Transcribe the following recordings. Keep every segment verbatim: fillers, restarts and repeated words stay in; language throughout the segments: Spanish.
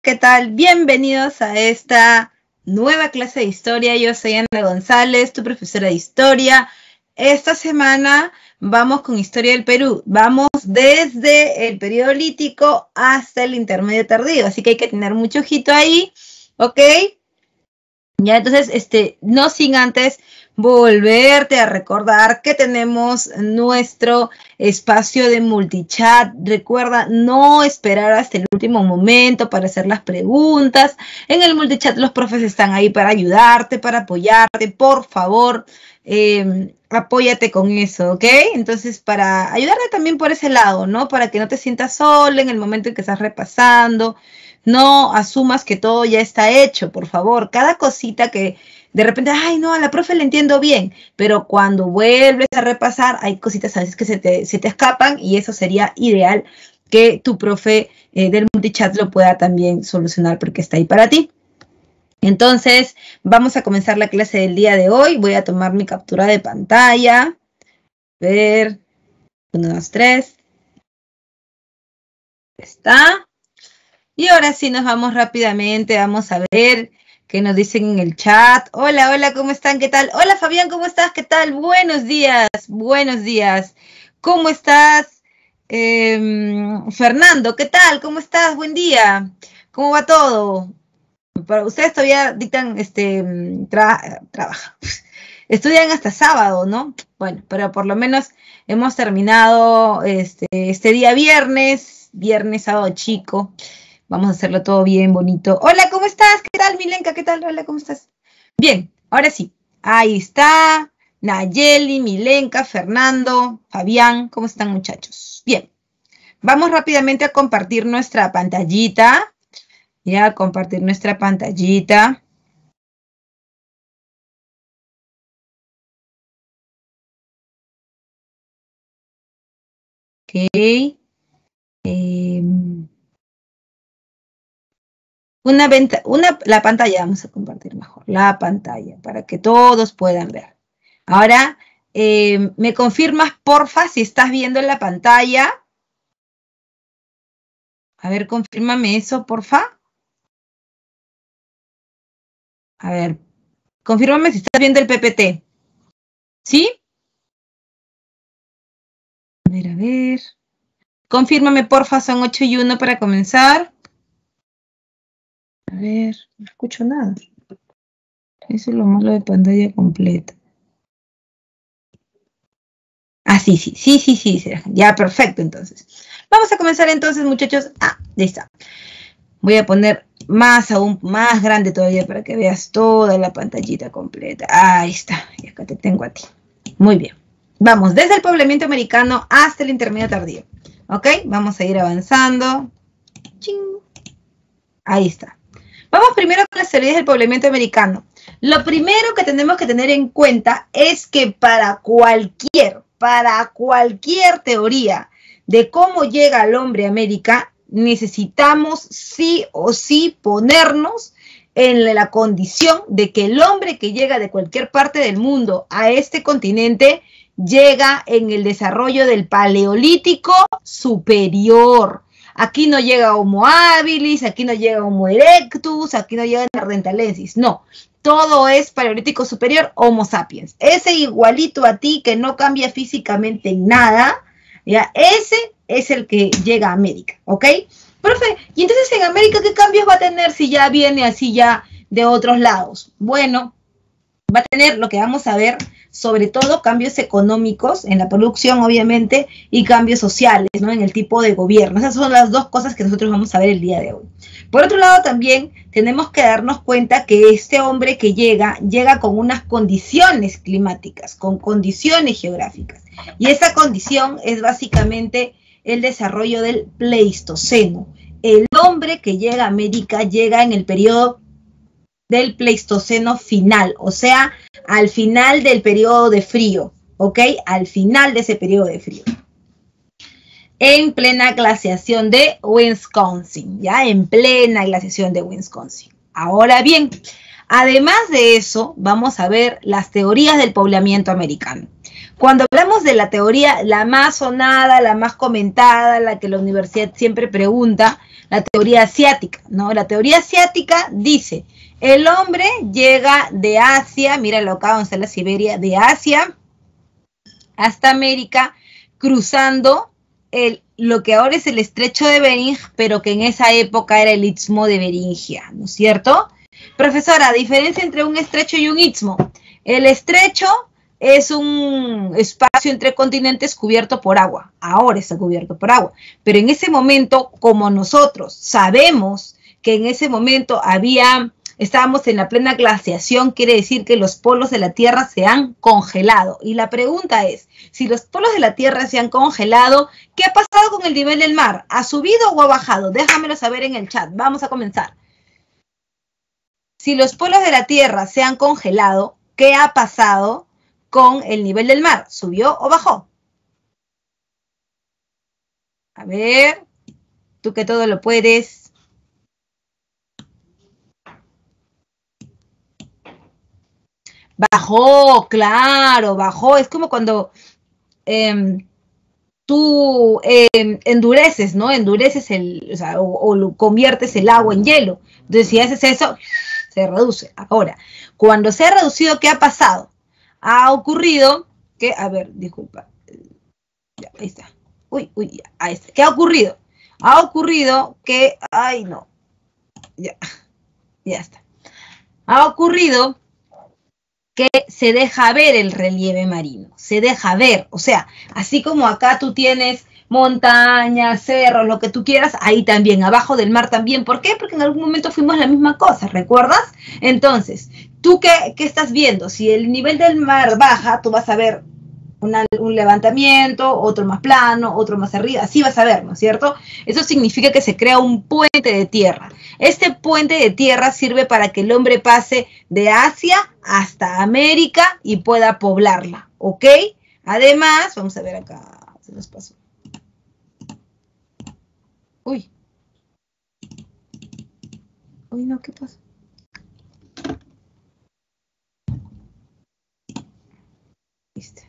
¿Qué tal? Bienvenidos a esta nueva clase de historia. Yo soy Ana González, tu profesora de historia. Esta semana vamos con historia del Perú. Vamos desde el periodo lítico hasta el intermedio tardío. Así que hay que tener mucho ojito ahí, ¿ok? Ya, entonces, este, no sin antes volverte a recordar que tenemos nuestro espacio de multichat. Recuerda no esperar hasta el último momento para hacer las preguntas. En el multichat los profes están ahí para ayudarte, para apoyarte. Por favor, eh, apóyate con eso, ¿ok? Entonces, para ayudarte también por ese lado, ¿no? Para que no te sientas sola en el momento en que estás repasando. No asumas que todo ya está hecho, por favor. Cada cosita que de repente, ay, no, a la profe le entiendo bien, pero cuando vuelves a repasar, hay cositas a veces que se te, se te escapan y eso sería ideal que tu profe eh, del multichat lo pueda también solucionar porque está ahí para ti. Entonces, vamos a comenzar la clase del día de hoy. Voy a tomar mi captura de pantalla. A ver, uno, dos, tres. Está. Y ahora sí nos vamos rápidamente, vamos a ver qué nos dicen en el chat. Hola, hola, ¿cómo están? ¿Qué tal? Hola, Fabián, ¿cómo estás? ¿Qué tal? Buenos días, buenos días. ¿Cómo estás? Eh, Fernando, ¿qué tal? ¿Cómo estás? Buen día. ¿Cómo va todo? Para ustedes todavía dictan, este, tra trabajan. Estudian hasta sábado, ¿no? Bueno, pero por lo menos hemos terminado este, este día viernes, viernes, sábado chico. Vamos a hacerlo todo bien bonito. Hola, ¿cómo estás? ¿Qué tal, Milenka? ¿Qué tal? Hola, ¿cómo estás? Bien, ahora sí. Ahí está. Nayeli, Milenka, Fernando, Fabián. ¿Cómo están, muchachos? Bien. Vamos rápidamente a compartir nuestra pantallita. Ya, a compartir nuestra pantallita. Ok. Eh... Una venta, una, la pantalla, vamos a compartir mejor, la pantalla, para que todos puedan ver. Ahora, eh, ¿me confirmas, porfa, si estás viendo la pantalla? A ver, confírmame eso, porfa. A ver, confírmame si estás viendo el P P T. ¿Sí? A ver, a ver. Confírmame, porfa, son ocho y uno para comenzar. A ver, no escucho nada. Eso es lo malo de pantalla completa. Ah, sí, sí, sí, sí, sí, sí. Ya, perfecto, entonces. Vamos a comenzar entonces, muchachos. Ah, ya está. Voy a poner más aún, más grande todavía para que veas toda la pantallita completa. Ahí está, y acá te tengo a ti. Muy bien. Vamos, desde el poblamiento americano hasta el intermedio tardío. ¿Ok? Vamos a ir avanzando. ¡Ching! Ahí está. Vamos primero con las teorías del poblamiento americano. Lo primero que tenemos que tener en cuenta es que para cualquier, para cualquier teoría de cómo llega el hombre a América, necesitamos sí o sí ponernos en la condición de que el hombre que llega de cualquier parte del mundo a este continente llega en el desarrollo del Paleolítico superior. Aquí no llega Homo habilis, aquí no llega Homo erectus, aquí no llega Neanderthalensis, no. Todo es Paleolítico superior, Homo sapiens. Ese igualito a ti que no cambia físicamente en nada, ya, ese es el que llega a América, ¿ok? Profe, ¿y entonces en América qué cambios va a tener si ya viene así ya de otros lados? Bueno, va a tener lo que vamos a ver, sobre todo cambios económicos en la producción, obviamente, y cambios sociales, ¿no? En el tipo de gobierno. Esas son las dos cosas que nosotros vamos a ver el día de hoy. Por otro lado, también tenemos que darnos cuenta que este hombre que llega, llega con unas condiciones climáticas, con condiciones geográficas. Y esa condición es básicamente el desarrollo del Pleistoceno. El hombre que llega a América llega en el periodo del Pleistoceno final, o sea, al final del periodo de frío, ¿ok? Al final de ese periodo de frío. En plena glaciación de Wisconsin, ¿ya? En plena glaciación de Wisconsin. Ahora bien, además de eso, vamos a ver las teorías del poblamiento americano. Cuando hablamos de la teoría, la más sonada, la más comentada, la que la universidad siempre pregunta, la teoría asiática, ¿no? La teoría asiática dice, el hombre llega de Asia, míralo acá donde está la Siberia, de Asia hasta América, cruzando el, lo que ahora es el estrecho de Bering, pero que en esa época era el istmo de Beringia, ¿no es cierto? Profesora, diferencia entre un estrecho y un istmo. El estrecho es un espacio entre continentes cubierto por agua. Ahora está cubierto por agua. Pero en ese momento, como nosotros sabemos que en ese momento había, estábamos en la plena glaciación, quiere decir que los polos de la Tierra se han congelado. Y la pregunta es, si los polos de la Tierra se han congelado, ¿qué ha pasado con el nivel del mar? ¿Ha subido o ha bajado? Déjamelo saber en el chat. Vamos a comenzar. Si los polos de la Tierra se han congelado, ¿qué ha pasado con el nivel del mar? ¿Subió o bajó? A ver, tú que todo lo puedes. Bajó, claro, bajó. Es como cuando eh, tú eh, endureces, ¿no? Endureces el, o sea, o, o conviertes el agua en hielo. Entonces, si haces eso, se reduce. Ahora, cuando se ha reducido, ¿qué ha pasado? Ha ocurrido que, a ver, disculpa, ya, ahí está, uy, uy, ya, ahí está, ¿qué ha ocurrido? Ha ocurrido que, ay no, ya, ya está, ha ocurrido que se deja ver el relieve marino, se deja ver, o sea, así como acá tú tienes montañas, cerros, lo que tú quieras, ahí también, abajo del mar también. ¿Por qué? Porque en algún momento fuimos la misma cosa, ¿recuerdas? Entonces, ¿tú qué, qué estás viendo? Si el nivel del mar baja, tú vas a ver una, un levantamiento, otro más plano, otro más arriba, así vas a ver, ¿no es cierto? Eso significa que se crea un puente de tierra. Este puente de tierra sirve para que el hombre pase de Asia hasta América y pueda poblarla, ¿ok? Además, vamos a ver acá, se nos pasó. Uy. Uy, no, ¿qué pasa? Listo.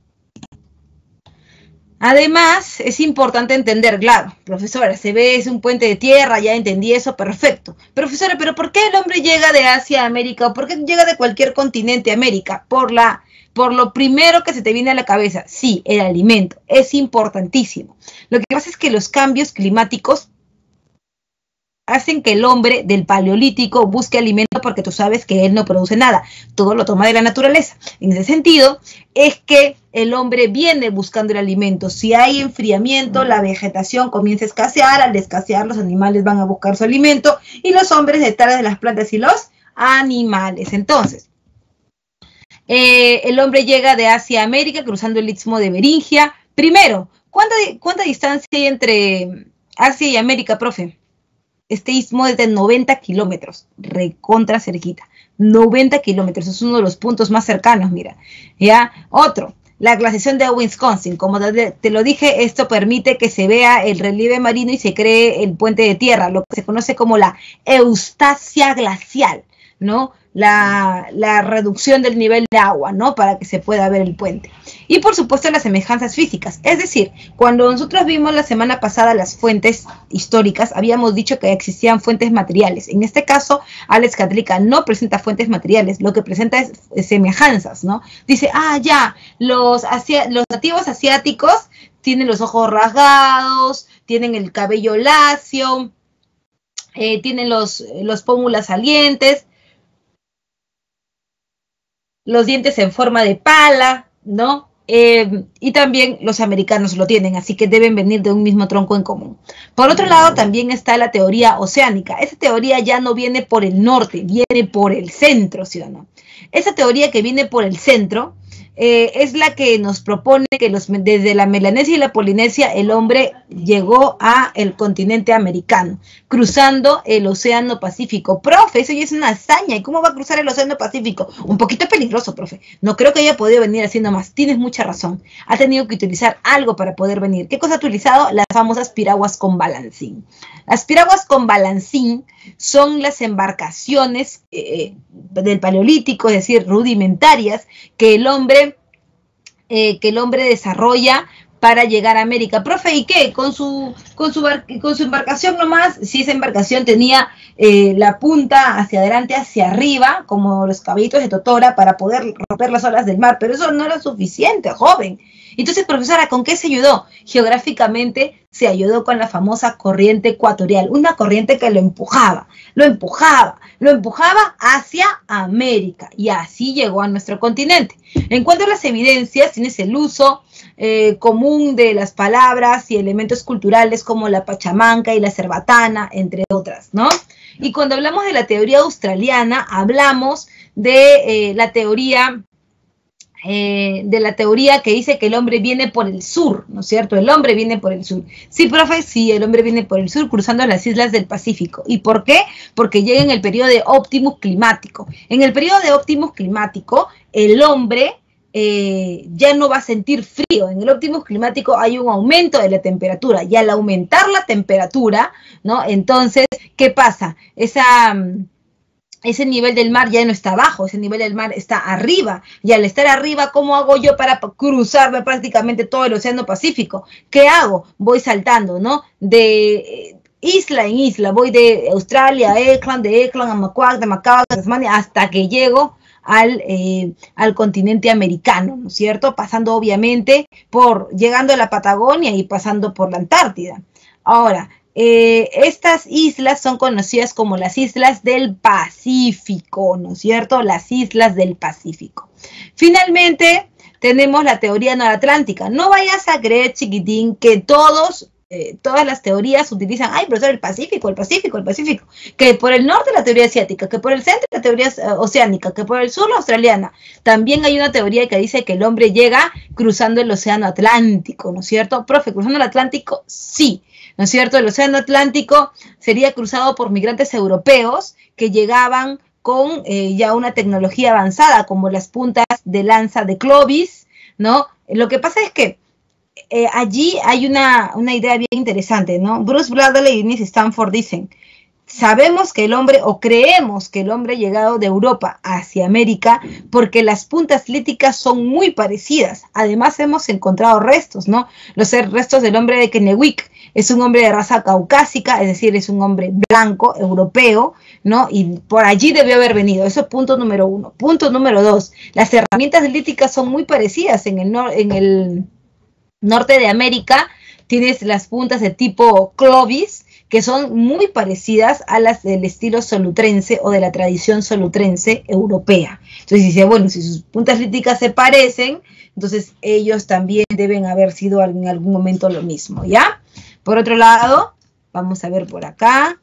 Además, es importante entender, claro, profesora, se ve, es un puente de tierra, ya entendí eso, perfecto. Profesora, ¿pero por qué el hombre llega de Asia a América? ¿O por qué llega de cualquier continente a América? Por la, por lo primero que se te viene a la cabeza, sí, el alimento, es importantísimo. Lo que pasa es que los cambios climáticos hacen que el hombre del paleolítico busque alimento porque tú sabes que él no produce nada, todo lo toma de la naturaleza. En ese sentido, es que el hombre viene buscando el alimento. Si hay enfriamiento, la vegetación comienza a escasear, al escasear los animales van a buscar su alimento y los hombres detrás de las plantas y los animales. Entonces, eh, el hombre llega de Asia a América cruzando el istmo de Beringia. Primero, ¿cuánta, cuánta distancia hay entre Asia y América, profe? Este istmo es de noventa kilómetros, recontra cerquita, noventa kilómetros, es uno de los puntos más cercanos, mira, ya, otro, la glaciación de Wisconsin, como te, te lo dije, esto permite que se vea el relieve marino y se cree el puente de tierra, lo que se conoce como la eustasia glacial, ¿no? La, la reducción del nivel de agua, ¿no? Para que se pueda ver el puente. Y por supuesto las semejanzas físicas. Es decir, cuando nosotros vimos la semana pasada las fuentes históricas, habíamos dicho que existían fuentes materiales. En este caso, Alex Catrica no presenta fuentes materiales, lo que presenta es, es semejanzas, ¿no? Dice, ah, ya, los, asia, los nativos asiáticos tienen los ojos rasgados, tienen el cabello lacio, eh, tienen los, los pómulos salientes, los dientes en forma de pala, ¿no? Eh, y también los americanos lo tienen, así que deben venir de un mismo tronco en común. Por otro lado, también está la teoría oceánica. Esa teoría ya no viene por el norte, viene por el centro, ¿sí o no? Esa teoría que viene por el centro eh, es la que nos propone que los, desde la Melanesia y la Polinesia el hombre llegó a el continente americano, cruzando el Océano Pacífico. Profe, eso ya es una hazaña. ¿Y cómo va a cruzar el Océano Pacífico? Un poquito peligroso, profe. No creo que haya podido venir así nomás. Tienes mucha razón. Ha tenido que utilizar algo para poder venir. ¿Qué cosa ha utilizado? Las famosas piraguas con balancín. Las piraguas con balancín son las embarcaciones eh, del Paleolítico, es decir, rudimentarias, que el hombre eh, que el hombre desarrolla para llegar a América. Profe, ¿y qué? Con su, con su, bar, con su embarcación nomás, si esa embarcación tenía eh, la punta hacia adelante, hacia arriba, como los caballitos de Totora, para poder romper las olas del mar, pero eso no era suficiente, joven. Entonces, profesora, ¿con qué se ayudó? Geográficamente se ayudó con la famosa corriente ecuatorial, una corriente que lo empujaba, lo empujaba, lo empujaba hacia América, y así llegó a nuestro continente. En cuanto a las evidencias, tienes el uso eh, común de las palabras y elementos culturales como la pachamanca y la cerbatana, entre otras, ¿no? Y cuando hablamos de la teoría australiana, hablamos de eh, la teoría... Eh, de la teoría que dice que el hombre viene por el sur, ¿no es cierto? El hombre viene por el sur. Sí, profe, sí, el hombre viene por el sur cruzando las islas del Pacífico. ¿Y por qué? Porque llega en el periodo de óptimus climático. En el periodo de óptimus climático, el hombre eh, ya no va a sentir frío. En el óptimus climático hay un aumento de la temperatura, y al aumentar la temperatura, ¿no? Entonces, ¿qué pasa? Esa... ese nivel del mar ya no está abajo, ese nivel del mar está arriba, y al estar arriba, ¿cómo hago yo para cruzarme prácticamente todo el océano Pacífico? ¿Qué hago? Voy saltando, ¿no? De isla en isla, voy de Australia a Auckland, de Auckland a Macquarie, de Macao a Tasmania, hasta que llego al, eh, al continente americano, ¿no es cierto? Pasando obviamente por, llegando a la Patagonia y pasando por la Antártida. Ahora, Eh, estas islas son conocidas como las islas del Pacífico, ¿no es cierto? Las islas del Pacífico. Finalmente, tenemos la teoría noratlántica. No vayas a creer, chiquitín, que todos, eh, todas las teorías utilizan, ay, profesor, el Pacífico, el Pacífico, el Pacífico. Que por el norte la teoría asiática, que por el centro la teoría uh, oceánica, que por el sur la australiana. También hay una teoría que dice que el hombre llega cruzando el océano Atlántico, ¿no es cierto? Profe, ¿cruzando el Atlántico? Sí. ¿No es cierto? El océano Atlántico sería cruzado por migrantes europeos que llegaban con eh, ya una tecnología avanzada, como las puntas de lanza de Clovis, ¿no? Lo que pasa es que eh, allí hay una, una idea bien interesante, ¿no? Bruce Bradley y Miss Stanford dicen, sabemos que el hombre, o creemos que el hombre ha llegado de Europa hacia América porque las puntas líticas son muy parecidas. Además hemos encontrado restos, ¿no? Los restos del hombre de Kennewick. Es un hombre de raza caucásica, es decir, es un hombre blanco, europeo, ¿no? Y por allí debió haber venido. Eso es punto número uno. Punto número dos. Las herramientas líticas son muy parecidas. En el, nor en el norte de América tienes las puntas de tipo Clovis, que son muy parecidas a las del estilo solutrense o de la tradición solutrense europea. Entonces dice, bueno, si sus puntas líticas se parecen, entonces ellos también deben haber sido en algún momento lo mismo, ¿ya? Por otro lado, vamos a ver por acá.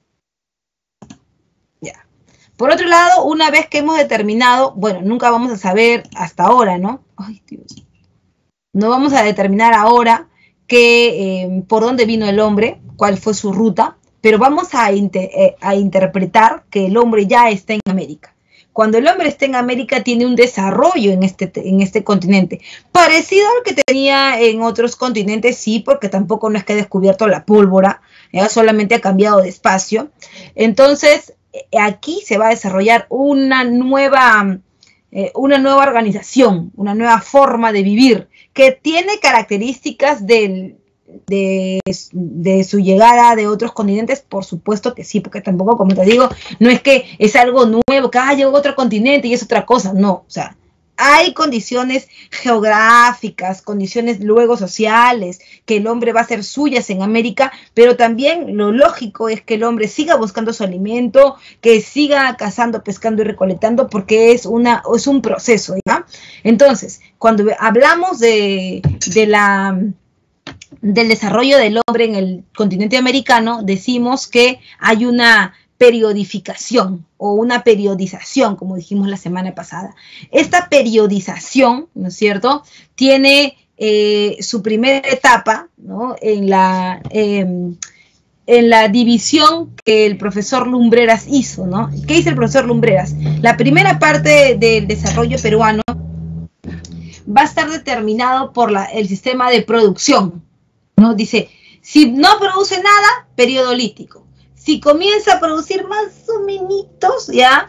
Ya. Por otro lado, una vez que hemos determinado, bueno, nunca vamos a saber hasta ahora, ¿no? Ay, Dios. No vamos a determinar ahora que, eh, por dónde vino el hombre, cuál fue su ruta, pero vamos a, inter, eh, a interpretar que el hombre ya está en América. Cuando el hombre está en América tiene un desarrollo en este, en este continente, parecido al que tenía en otros continentes, sí, porque tampoco no es que ha descubierto la pólvora, ¿ya? Solamente ha cambiado de espacio. Entonces, aquí se va a desarrollar una nueva, eh, una nueva organización, una nueva forma de vivir, que tiene características del... De, de su llegada de otros continentes, por supuesto que sí, porque tampoco, como te digo, no es que es algo nuevo, que ah, llegó otro continente y es otra cosa, no, o sea, hay condiciones geográficas, condiciones luego sociales, que el hombre va a hacer suyas en América, pero también lo lógico es que el hombre siga buscando su alimento, que siga cazando, pescando y recolectando, porque es, una, es un proceso, ¿ya? Entonces, cuando hablamos de, de la... del desarrollo del hombre en el continente americano, decimos que hay una periodificación o una periodización, como dijimos la semana pasada. Esta periodización, ¿no es cierto?, tiene eh, su primera etapa, ¿no?, en la, eh, en la división que el profesor Lumbreras hizo, ¿no? ¿Qué hizo el profesor Lumbreras? La primera parte del desarrollo peruano va a estar determinado por la, el sistema de producción, ¿no? Dice, si no produce nada, periodo lítico. Si comienza a producir más o menos, ya,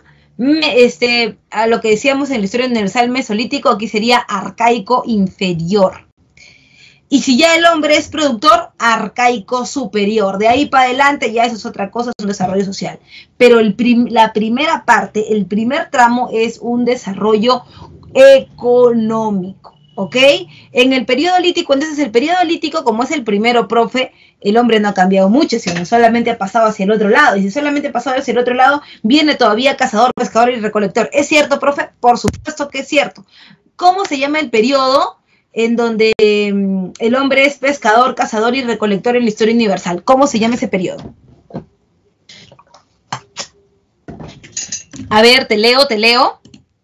Me, este, a lo que decíamos en la historia universal mesolítico, aquí sería arcaico inferior. Y si ya el hombre es productor, arcaico superior. De ahí para adelante ya eso es otra cosa, es un desarrollo social. Pero el prim la primera parte, el primer tramo es un desarrollo económico, ¿ok? En el periodo lítico, entonces el periodo lítico, como es el primero, profe, el hombre no ha cambiado mucho, sino solamente ha pasado hacia el otro lado. Y si solamente ha pasado hacia el otro lado, viene todavía cazador, pescador y recolector. ¿Es cierto, profe? Por supuesto que es cierto. ¿Cómo se llama el periodo en donde eh, el hombre es pescador, cazador y recolector en la historia universal? ¿Cómo se llama ese periodo? A ver, te leo, te leo.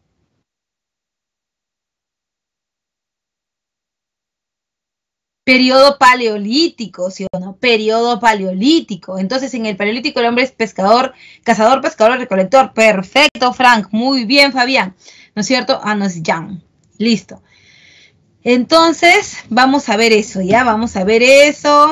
Periodo paleolítico, ¿sí o no? Periodo paleolítico. Entonces, en el paleolítico el hombre es pescador, cazador, pescador, recolector. Perfecto, Frank. Muy bien, Fabián. ¿No es cierto? Ah, no, es Jan. Listo. Entonces, vamos a ver eso, ¿ya? Vamos a ver eso.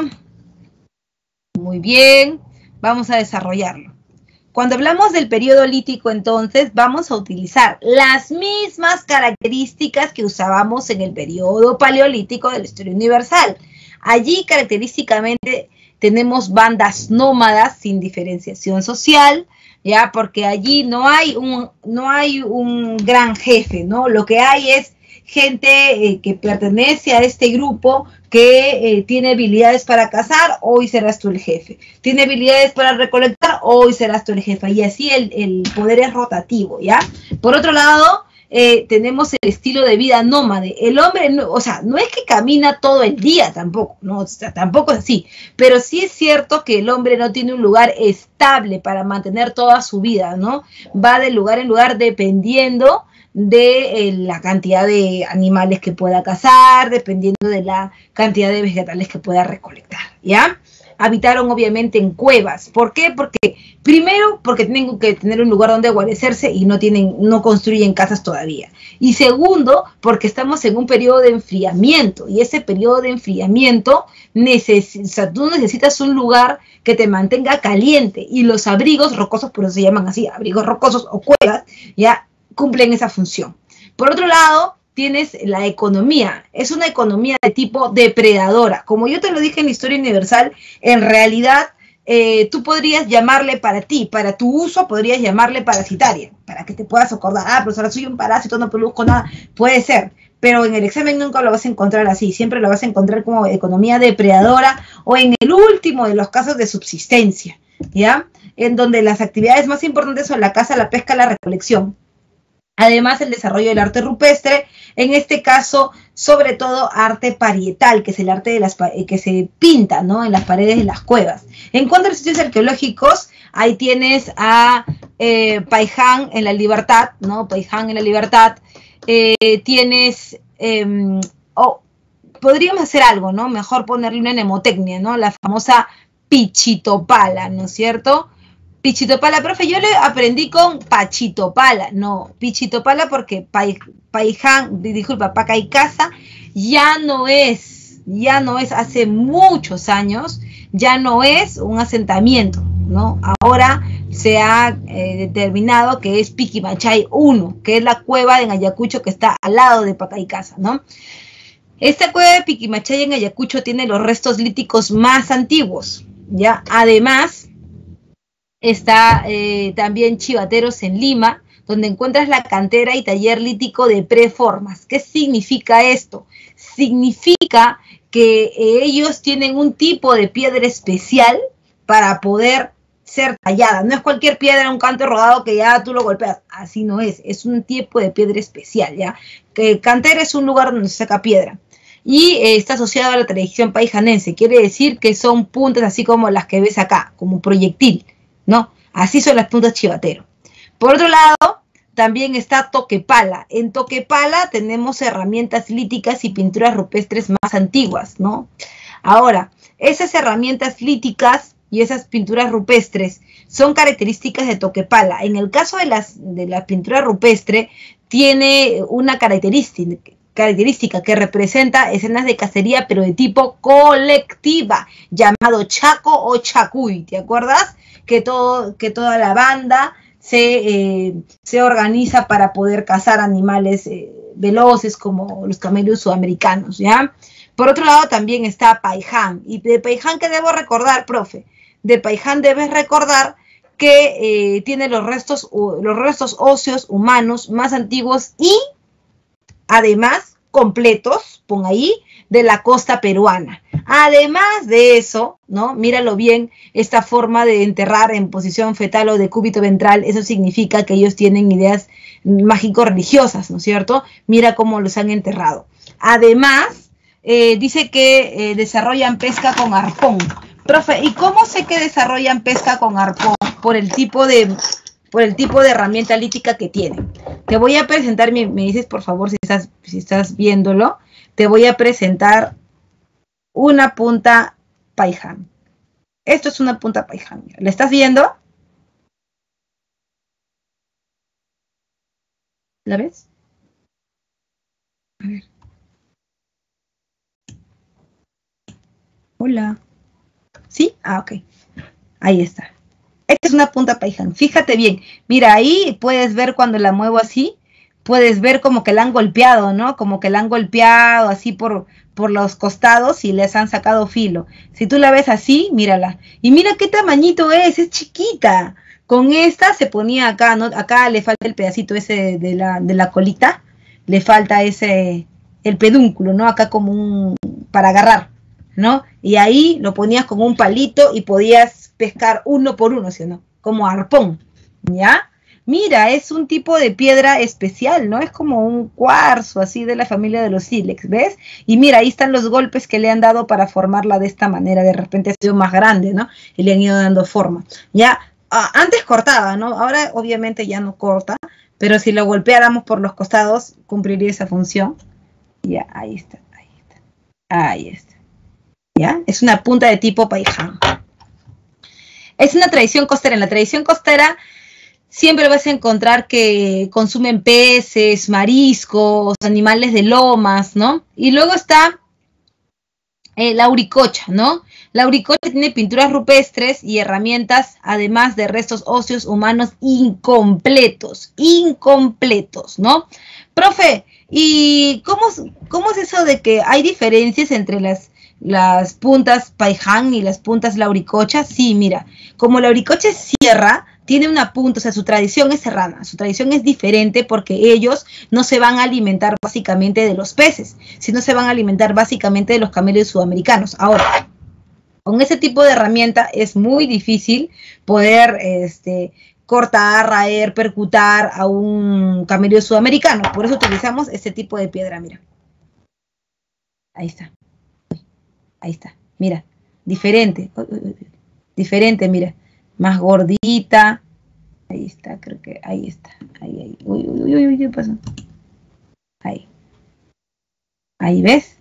Muy bien. Vamos a desarrollarlo. Cuando hablamos del periodo lítico, entonces, vamos a utilizar las mismas características que usábamos en el periodo paleolítico de la historia universal. Allí, característicamente, tenemos bandas nómadas sin diferenciación social, ¿ya? Porque allí no hay un, no hay un gran jefe, ¿no? Lo que hay es gente eh, que pertenece a este grupo que eh, tiene habilidades para cazar, hoy serás tú el jefe. Tiene habilidades para recolectar, hoy serás tú el jefe. Y así el, el poder es rotativo, ¿ya? Por otro lado, eh, tenemos el estilo de vida nómade. El hombre, no, o sea, no es que camina todo el día tampoco, ¿no? O sea, tampoco es así. Pero sí es cierto que el hombre no tiene un lugar estable para mantener toda su vida, ¿no? Va de lugar en lugar dependiendo de eh, la cantidad de animales que pueda cazar, dependiendo de la cantidad de vegetales que pueda recolectar, ¿ya? Habitaron obviamente en cuevas. ¿Por qué? Porque, primero, porque tienen que tener un lugar donde guarecerse y no tienen, no construyen casas todavía. Y segundo, porque estamos en un periodo de enfriamiento, y ese periodo de enfriamiento, neces o sea, tú necesitas un lugar que te mantenga caliente, y los abrigos rocosos, por eso se llaman así, abrigos rocosos o cuevas, ya cumplen esa función. Por otro lado, tienes la economía. Es una economía de tipo depredadora. Como yo te lo dije en la historia universal, en realidad eh, tú podrías llamarle para ti, para tu uso podrías llamarle parasitaria, para que te puedas acordar, ah, pero ahora soy un parásito, no produzco nada. Puede ser, pero en el examen nunca lo vas a encontrar así. Siempre lo vas a encontrar como economía depredadora o en el último de los casos de subsistencia, ¿ya? En donde las actividades más importantes son la caza, la pesca, la recolección. Además, el desarrollo del arte rupestre, en este caso, sobre todo arte parietal, que es el arte de las que se pinta, ¿no?, en las paredes de las cuevas. En cuanto a los sitios arqueológicos, ahí tienes a eh, Paiján en la Libertad, ¿no? Paiján en la Libertad. Eh, tienes, eh, oh, podríamos hacer algo, ¿no? Mejor ponerle una mnemotecnia, ¿no? La famosa Pichitopala, ¿no es cierto? Pichitopala, profe, yo le aprendí con Pachitopala, no, Pichitopala porque Paiján, disculpa, Pacaicasa ya no es, ya no es, hace muchos años, ya no es un asentamiento, ¿no? Ahora se ha eh, determinado que es Piquimachay uno, que es la cueva de Ayacucho que está al lado de Pacaicasa, ¿no? Esta cueva de Piquimachay en Ayacucho tiene los restos líticos más antiguos, ¿ya? Además, está eh, también Chivateros en Lima, donde encuentras la cantera y taller lítico de preformas. ¿Qué significa esto? Significa que eh, ellos tienen un tipo de piedra especial para poder ser tallada. No es cualquier piedra, un canto rodado que ya tú lo golpeas. Así no es. Es un tipo de piedra especial, ¿ya? Que cantera es un lugar donde se saca piedra. Y eh, está asociado a la tradición paijanense. Quiere decir que son puntas así como las que ves acá, como proyectil, ¿no? Así son las puntas chivatero. Por otro lado, también está Toquepala. En Toquepala tenemos herramientas líticas y pinturas rupestres más antiguas, ¿no? Ahora, esas herramientas líticas y esas pinturas rupestres son características de Toquepala. En el caso de, las, de la pintura rupestre, tiene una característica, característica que representa escenas de cacería, pero de tipo colectiva, llamado Chaco o Chacuy, ¿te acuerdas? Que, todo, que toda la banda se, eh, se organiza para poder cazar animales eh, veloces como los camellos sudamericanos, ¿ya? Por otro lado también está Paiján. ¿Y de Paiján qué debo recordar, profe? De Paiján debes recordar que eh, tiene los restos, los restos óseos humanos más antiguos y además completos, pon ahí, de la costa peruana. Además de eso, ¿no? Míralo bien, esta forma de enterrar en posición fetal o de cúbito ventral, eso significa que ellos tienen ideas mágico-religiosas, ¿no es cierto? Mira cómo los han enterrado. Además, eh, dice que eh, desarrollan pesca con arpón. Profe, ¿y cómo sé que desarrollan pesca con arpón? Por el tipo de, por el tipo de herramienta lítica que tienen. Te voy a presentar, me, me dices por favor si estás, si estás viéndolo, te voy a presentar una punta Paiján. Esto es una punta Paiján. ¿La estás viendo? ¿La ves? A ver. Hola. ¿Sí? Ah, ok. Ahí está. Esta es una punta Paiján. Fíjate bien. Mira, ahí puedes ver cuando la muevo así, puedes ver como que la han golpeado, ¿no? Como que la han golpeado así por, por los costados y les han sacado filo. Si tú la ves así, mírala. Y mira qué tamañito es, es chiquita. Con esta se ponía acá, ¿no? Acá le falta el pedacito ese de la, de la colita, le falta ese, el pedúnculo, ¿no? Acá como un, para agarrar, ¿no? Y ahí lo ponías con un palito y podías pescar uno por uno, ¿sí o no? Como arpón, ¿ya? Mira, es un tipo de piedra especial, ¿no? Es como un cuarzo así de la familia de los sílex, ¿ves? Y mira, ahí están los golpes que le han dado para formarla de esta manera. De repente ha sido más grande, ¿no? Y le han ido dando forma. Ya, ah, antes cortaba, ¿no? Ahora obviamente ya no corta, pero si lo golpeáramos por los costados, cumpliría esa función. Ya, ahí está, ahí está. Ahí está. ¿Ya? Es una punta de tipo Paiján. Es una tradición costera. En la tradición costera siempre vas a encontrar que consumen peces, mariscos, animales de lomas, ¿no? Y luego está eh, la auricocha, ¿no? La auricocha tiene pinturas rupestres y herramientas, además de restos óseos humanos incompletos, incompletos, ¿no? Profe, ¿y cómo, cómo es eso de que hay diferencias entre las, las puntas Paiján y las puntas lauricocha? Sí, mira, como la auricocha es sierra, tiene una punta, o sea, su tradición es serrana, su tradición es diferente porque ellos no se van a alimentar básicamente de los peces, sino se van a alimentar básicamente de los camellos sudamericanos. Ahora, con ese tipo de herramienta es muy difícil poder este, cortar, raer, percutar a un camello sudamericano. Por eso utilizamos este tipo de piedra, mira. Ahí está. Ahí está. Mira, diferente. Diferente, mira. Más gordita. Ahí está, creo que ahí está. Ahí, ahí. Uy, uy, uy, uy, ¿qué pasó? Ahí. Ahí, ¿ves?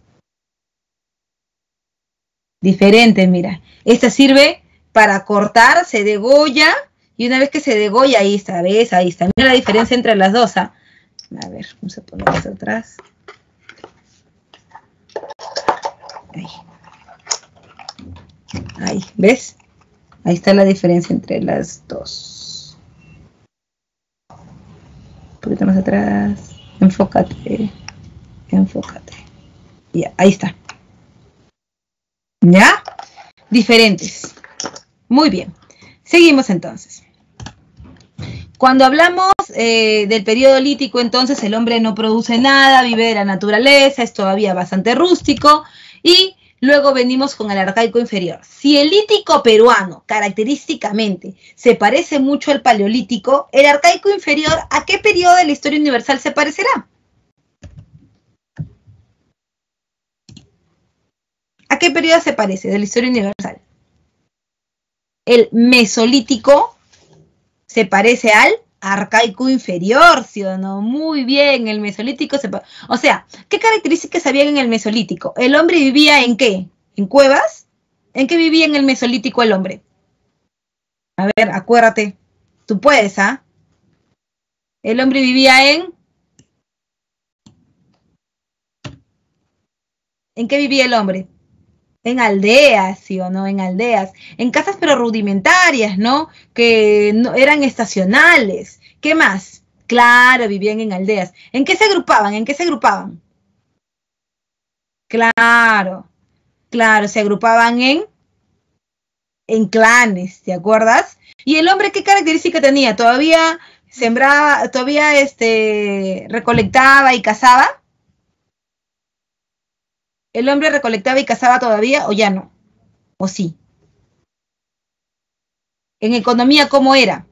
Diferente, mira. Esta sirve para cortar, se degolla, y una vez que se degolla, ahí está, ¿ves? Ahí está. Mira la diferencia entre las dos, ¿ah? A ver, vamos a poner esto atrás. Ahí. Ahí, ¿ves? Ahí está la diferencia entre las dos. Un poquito más atrás. Enfócate. Enfócate. Ya, ahí está. ¿Ya? Diferentes. Muy bien. Seguimos entonces. Cuando hablamos eh, del periodo lítico, entonces el hombre no produce nada, vive de la naturaleza, es todavía bastante rústico, y luego venimos con el arcaico inferior. Si el lítico peruano, característicamente, se parece mucho al paleolítico, el arcaico inferior, ¿a qué periodo de la historia universal se parecerá? ¿A qué periodo se parece de la historia universal? El mesolítico se parece al arcaico inferior, ¿sí o no? Muy bien, el mesolítico se parece. O sea, ¿qué características había en el mesolítico? ¿El hombre vivía en qué? ¿En cuevas? ¿En qué vivía en el mesolítico el hombre? A ver, acuérdate. Tú puedes, ¿ah? El hombre vivía en... ¿En qué vivía el hombre? En aldeas, sí o no, en aldeas, en casas pero rudimentarias, ¿no? Que no, eran estacionales. ¿Qué más? Claro, vivían en aldeas. ¿En qué se agrupaban? ¿En qué se agrupaban? Claro, claro, se agrupaban en, en clanes, ¿te acuerdas? ¿Y el hombre qué característica tenía? ¿Todavía sembraba, todavía este, recolectaba y cazaba? ¿El hombre recolectaba y cazaba todavía o ya no? ¿O sí? En economía, ¿cómo era?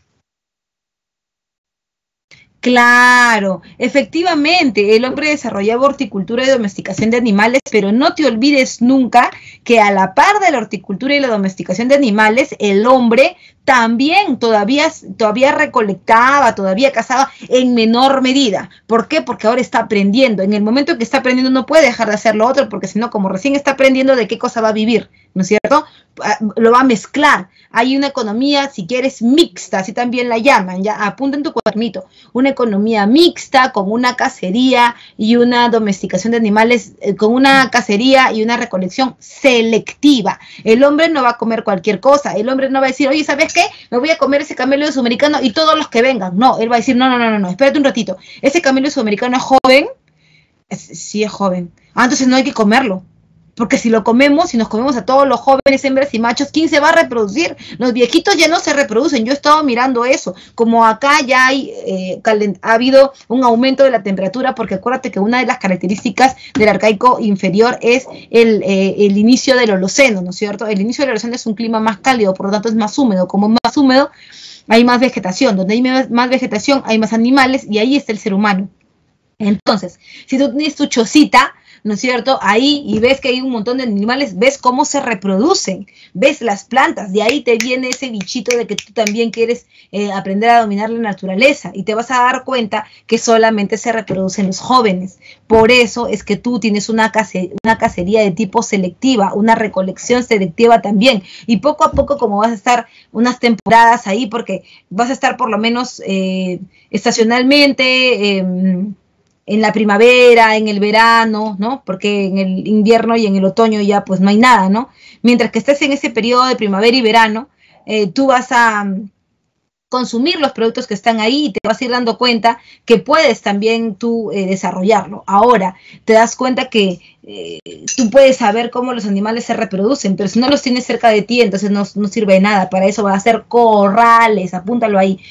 Claro, efectivamente, el hombre desarrollaba horticultura y domesticación de animales, pero no te olvides nunca que a la par de la horticultura y la domesticación de animales, el hombre también todavía, todavía recolectaba, todavía cazaba en menor medida. ¿Por qué? Porque ahora está aprendiendo. En el momento que está aprendiendo no puede dejar de hacer lo otro, porque si no, como recién está aprendiendo de qué cosa va a vivir, ¿no es cierto? Lo va a mezclar. Hay una economía, si quieres, mixta, así también la llaman, ya apunta en tu cuadernito, una economía mixta con una cacería y una domesticación de animales, eh, con una cacería y una recolección selectiva. El hombre no va a comer cualquier cosa, el hombre no va a decir, oye, ¿sabes qué? Me voy a comer ese camello sudamericano y todos los que vengan. No, él va a decir, no, no, no, no, no, espérate un ratito, ese camello sudamericano es joven, es, sí es joven, ah, entonces no hay que comerlo. Porque si lo comemos, si nos comemos a todos los jóvenes, hembras y machos, ¿quién se va a reproducir? Los viejitos ya no se reproducen. Yo he estado mirando eso. Como acá ya hay, eh, ha habido un aumento de la temperatura, porque acuérdate que una de las características del arcaico inferior es el, eh, el inicio del Holoceno, ¿no es cierto? El inicio del Holoceno es un clima más cálido, por lo tanto es más húmedo. Como es más húmedo, hay más vegetación. Donde hay más vegetación, hay más animales y ahí está el ser humano. Entonces, si tú tienes tu chocita, ¿no es cierto? Ahí, y ves que hay un montón de animales, ves cómo se reproducen, ves las plantas, de ahí te viene ese bichito de que tú también quieres eh, aprender a dominar la naturaleza, y te vas a dar cuenta que solamente se reproducen los jóvenes. Por eso es que tú tienes una, cace una cacería de tipo selectiva, una recolección selectiva también, y poco a poco, como vas a estar unas temporadas ahí, porque vas a estar por lo menos eh, estacionalmente, eh, en la primavera, en el verano, ¿no? Porque en el invierno y en el otoño ya pues no hay nada, ¿no? Mientras que estés en ese periodo de primavera y verano, eh, tú vas a um, consumir los productos que están ahí y te vas a ir dando cuenta que puedes también tú eh, desarrollarlo. Ahora, te das cuenta que eh, tú puedes saber cómo los animales se reproducen, pero si no los tienes cerca de ti, entonces no, no sirve de nada. Para eso va a ser corrales, apúntalo ahí,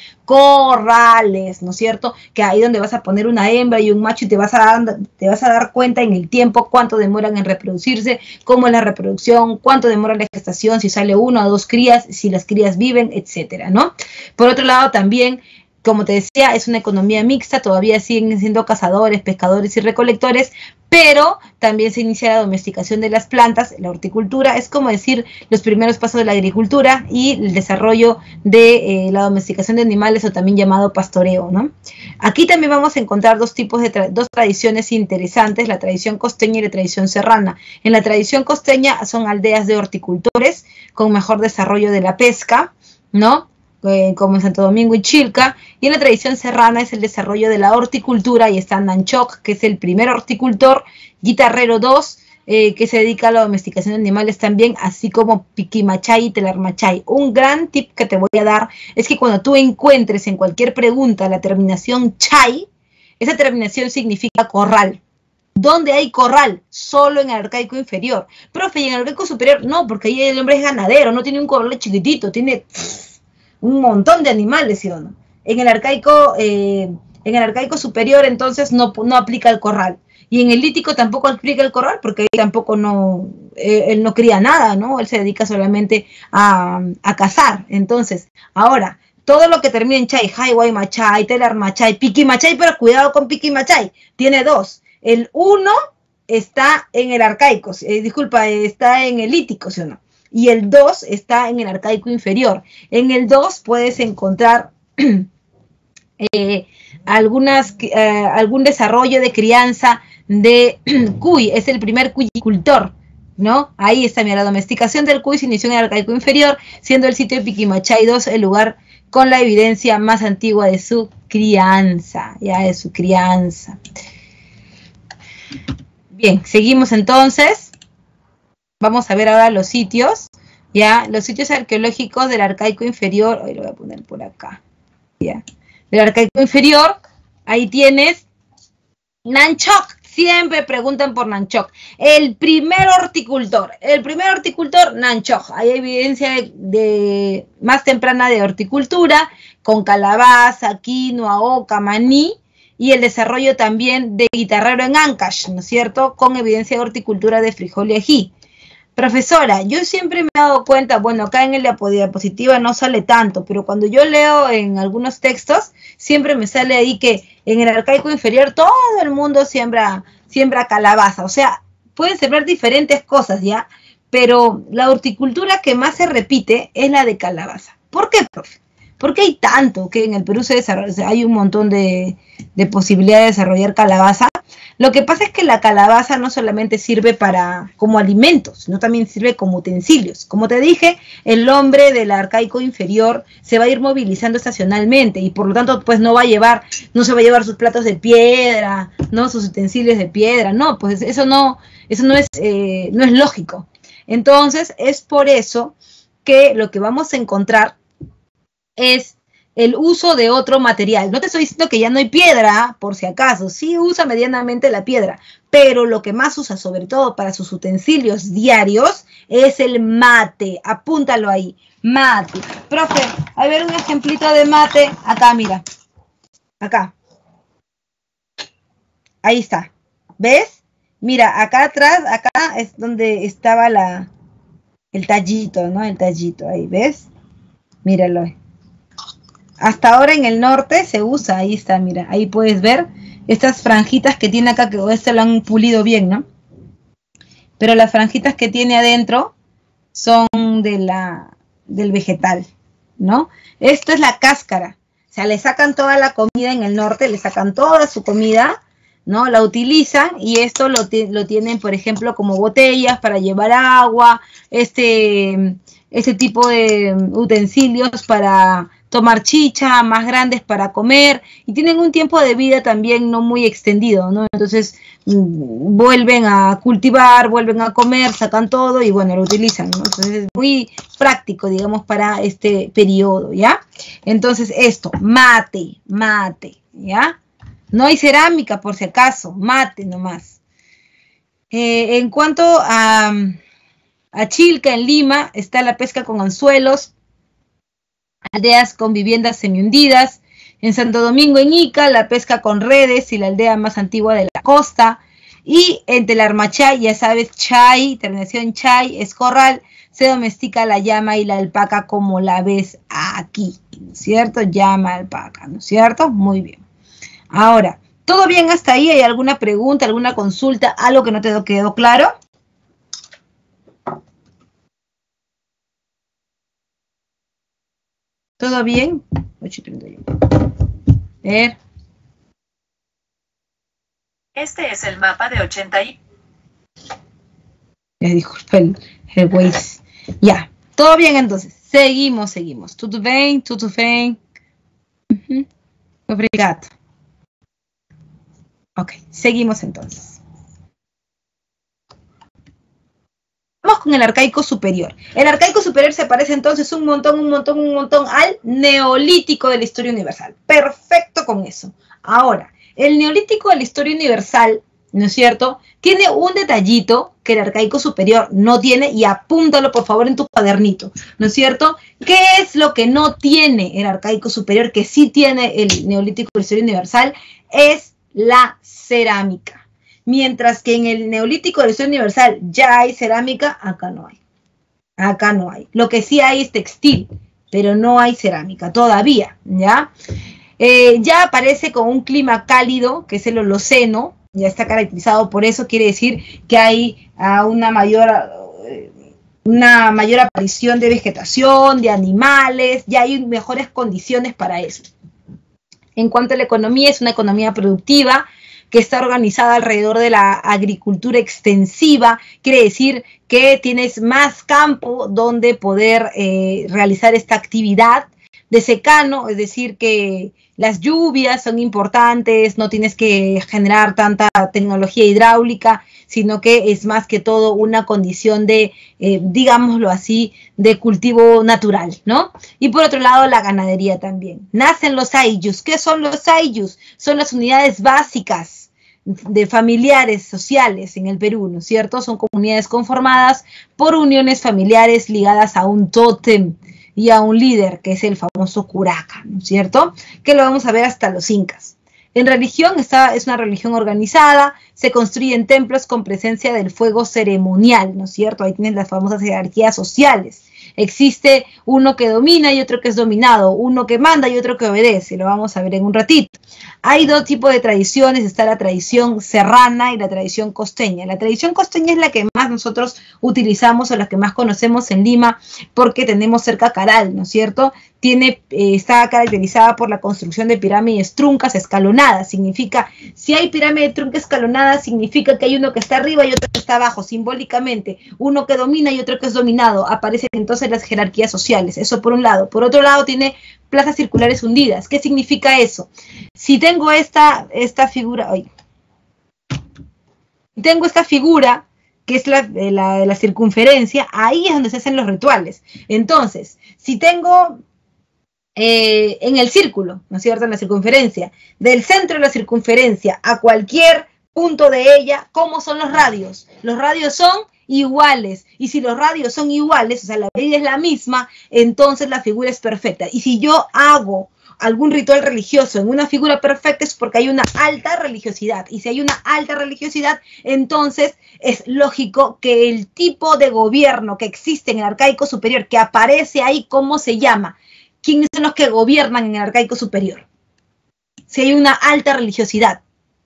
corrales, ¿no es cierto? Que ahí donde vas a poner una hembra y un macho y te vas a dar, te vas a dar cuenta en el tiempo cuánto demoran en reproducirse, cómo es la reproducción, cuánto demora la gestación, si sale una o dos crías, si las crías viven, etcétera, ¿no? Por otro lado, también, como te decía, es una economía mixta, todavía siguen siendo cazadores, pescadores y recolectores, pero también se inicia la domesticación de las plantas, la horticultura, es como decir los primeros pasos de la agricultura y el desarrollo de eh, la domesticación de animales, o también llamado pastoreo, ¿no? Aquí también vamos a encontrar dos tipos de tra dos tradiciones interesantes, la tradición costeña y la tradición serrana. En la tradición costeña son aldeas de horticultores con mejor desarrollo de la pesca, ¿no? Eh, como en Santo Domingo y Chilca, y en la tradición serrana es el desarrollo de la horticultura, y está Nanchoc, que es el primer horticultor, Guitarrero dos, eh, que se dedica a la domesticación de animales también, así como Piquimachay y Telarmachay. Un gran tip que te voy a dar es que cuando tú encuentres en cualquier pregunta la terminación chay, esa terminación significa corral. ¿Dónde hay corral? Solo en el arcaico inferior. Profe, ¿y en el arcaico superior? No, porque ahí el hombre es ganadero, no tiene un corral chiquitito, tiene un montón de animales, ¿sí o no? En el arcaico, eh, en el arcaico superior, entonces, no, no aplica el corral. Y en el lítico tampoco aplica el corral, porque ahí tampoco no, eh, él no cría nada, ¿no? Él se dedica solamente a, a cazar. Entonces, ahora, todo lo que termina en chay, Highway Machay, Telar Machay, Piqui Machay, pero cuidado con Piqui Machay, tiene dos. El uno está en el arcaico, eh, disculpa, está en el lítico, ¿sí o no? Y el dos está en el arcaico inferior. En el dos puedes encontrar eh, algunas, eh, algún desarrollo de crianza de cuy, es el primer cuyicultor, ¿no? Ahí está, mira, la domesticación del cuy se inició en el arcaico inferior, siendo el sitio de Piquimachay dos el lugar con la evidencia más antigua de su crianza, ya de su crianza. Bien, seguimos entonces. Vamos a ver ahora los sitios, ya, los sitios arqueológicos del Arcaico Inferior. Hoy lo voy a poner por acá, ya. Del Arcaico Inferior, ahí tienes Nanchok. Siempre preguntan por Nanchok. El primer horticultor, el primer horticultor, Nanchok. Hay evidencia de, de más temprana de horticultura, con calabaza, quinoa, oca, maní, y el desarrollo también de guitarrero en Ancash, ¿no es cierto? Con evidencia de horticultura de frijol y ají. Profesora, yo siempre me he dado cuenta, bueno, acá en la diapositiva no sale tanto, pero cuando yo leo en algunos textos, siempre me sale ahí que en el Arcaico Inferior todo el mundo siembra, siembra calabaza. O sea, pueden sembrar diferentes cosas, ¿ya? Pero la horticultura que más se repite es la de calabaza. ¿Por qué, profe? Porque hay tanto que en el Perú se desarrolla, o sea, hay un montón de, de posibilidades de desarrollar calabaza. Lo que pasa es que la calabaza no solamente sirve para como alimentos, sino también sirve como utensilios. Como te dije, el hombre del Arcaico Inferior se va a ir movilizando estacionalmente y por lo tanto pues no va a llevar, no se va a llevar sus platos de piedra, no sus utensilios de piedra, no, pues eso no, eso no es, eh, no es lógico. Entonces es por eso que lo que vamos a encontrar es el uso de otro material. No te estoy diciendo que ya no hay piedra, por si acaso, sí usa medianamente la piedra, pero lo que más usa, sobre todo para sus utensilios diarios, es el mate. Apúntalo ahí, mate. Profe, a ver un ejemplito de mate. Acá, mira. Acá. Ahí está. ¿Ves? Mira, acá atrás, acá es donde estaba la, el tallito, ¿no? El tallito, ahí, ¿ves? Míralo. Hasta ahora en el norte se usa, ahí está, mira, ahí puedes ver estas franjitas que tiene acá, que este lo han pulido bien, ¿no? Pero las franjitas que tiene adentro son de la, del vegetal, ¿no? Esto es la cáscara, o sea, le sacan toda la comida en el norte, le sacan toda su comida, ¿no? La utilizan y esto lo, lo tienen, por ejemplo, como botellas para llevar agua, este, este tipo de utensilios para tomar chicha, más grandes para comer, y tienen un tiempo de vida también no muy extendido, ¿no? Entonces mmm, vuelven a cultivar, vuelven a comer, sacan todo y bueno, lo utilizan, ¿no? Entonces es muy práctico, digamos, para este periodo, ¿ya? Entonces esto, mate, mate, ¿ya? No hay cerámica por si acaso, mate nomás. Eh, en cuanto a, a Chilca, en Lima, está la pesca con anzuelos, aldeas con viviendas semihundidas. En Santo Domingo, en Ica, la pesca con redes y la aldea más antigua de la costa. Y en Telarmachay, ya sabes, chay, terminación chay, es corral, se domestica la llama y la alpaca como la ves aquí, ¿no es cierto? Llama, alpaca, ¿no es cierto? Muy bien. Ahora, ¿todo bien hasta ahí? ¿Hay alguna pregunta, alguna consulta, algo que no te quedó claro? ¿Todo bien? ocho y treinta y uno. A ver. Este es el mapa de ochenta y... Ya, disculpa el, el Waze. Ya, todo bien entonces. Seguimos, seguimos. Tudo bem, tudo bem. Uh-huh. Obrigado. Ok, seguimos entonces. Vamos con el arcaico superior. El arcaico superior se parece entonces un montón, un montón, un montón al neolítico de la historia universal. Perfecto con eso. Ahora, el neolítico de la historia universal, ¿no es cierto?, tiene un detallito que el arcaico superior no tiene, y apúntalo por favor en tu cuadernito, ¿no es cierto? ¿Qué es lo que no tiene el arcaico superior, que sí tiene el neolítico de la historia universal? Es la cerámica. Mientras que en el neolítico de la historia universal ya hay cerámica, acá no hay. Acá no hay. Lo que sí hay es textil, pero no hay cerámica todavía, ¿ya? Eh, ya aparece con un clima cálido, que es el Holoceno, ya está caracterizado por eso, quiere decir que hay uh, una mayor... Uh, una mayor aparición de vegetación, de animales, ya hay mejores condiciones para eso. En cuanto a la economía, es una economía productiva que está organizada alrededor de la agricultura extensiva, quiere decir que tienes más campo donde poder eh, realizar esta actividad, de secano, es decir, que las lluvias son importantes, no tienes que generar tanta tecnología hidráulica, sino que es más que todo una condición de, eh, digámoslo así, de cultivo natural, ¿no? Y por otro lado, la ganadería también. Nacen los aylus. ¿Qué son los aylus? Son las unidades básicas de familiares sociales en el Perú, ¿no es cierto? Son comunidades conformadas por uniones familiares ligadas a un tótem y a un líder, que es el famoso curaca, ¿no es cierto? Que lo vamos a ver hasta los incas. En religión, esta es una religión organizada, se construyen templos con presencia del fuego ceremonial, ¿no es cierto? Ahí tienes las famosas jerarquías sociales. Existe uno que domina y otro que es dominado, uno que manda y otro que obedece, lo vamos a ver en un ratito. Hay dos tipos de tradiciones, está la tradición serrana y la tradición costeña. La tradición costeña es la que más nosotros utilizamos o la que más conocemos en Lima porque tenemos cerca Caral, ¿no es cierto? Tiene, eh, está caracterizada por la construcción de pirámides truncas escalonadas. Significa, si hay pirámide trunca escalonada, significa que hay uno que está arriba y otro que está abajo, simbólicamente. Uno que domina y otro que es dominado. Aparecen entonces las jerarquías sociales. Eso por un lado. Por otro lado, tiene plazas circulares hundidas. ¿Qué significa eso? Si tengo esta, esta figura, ay, tengo esta figura, que es la de la, la circunferencia, ahí es donde se hacen los rituales. Entonces, si tengo eh, en el círculo, ¿no es cierto?, en la circunferencia, del centro de la circunferencia a cualquier punto de ella, ¿cómo son los radios? Los radios son iguales, y si los radios son iguales, o sea, la medida es la misma, entonces la figura es perfecta. Y si yo hago algún ritual religioso en una figura perfecta es porque hay una alta religiosidad, y si hay una alta religiosidad, entonces es lógico que el tipo de gobierno que existe en el arcaico superior, que aparece ahí, ¿cómo se llama? ¿Quiénes son los que gobiernan en el arcaico superior? Si hay una alta religiosidad.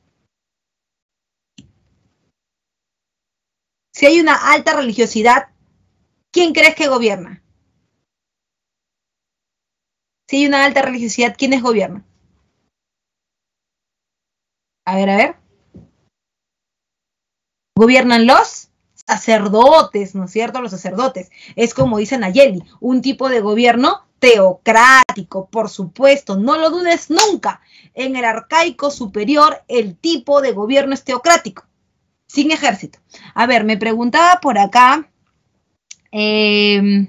Si hay una alta religiosidad, ¿quién crees que gobierna? Si hay una alta religiosidad, ¿quiénes gobiernan? A ver, a ver. Gobiernan los sacerdotes, ¿no es cierto? Los sacerdotes. Es como dice Nayeli, un tipo de gobierno teocrático, por supuesto. No lo dudes nunca. En el arcaico superior, el tipo de gobierno es teocrático. Sin ejército. A ver, me preguntaba por acá, eh,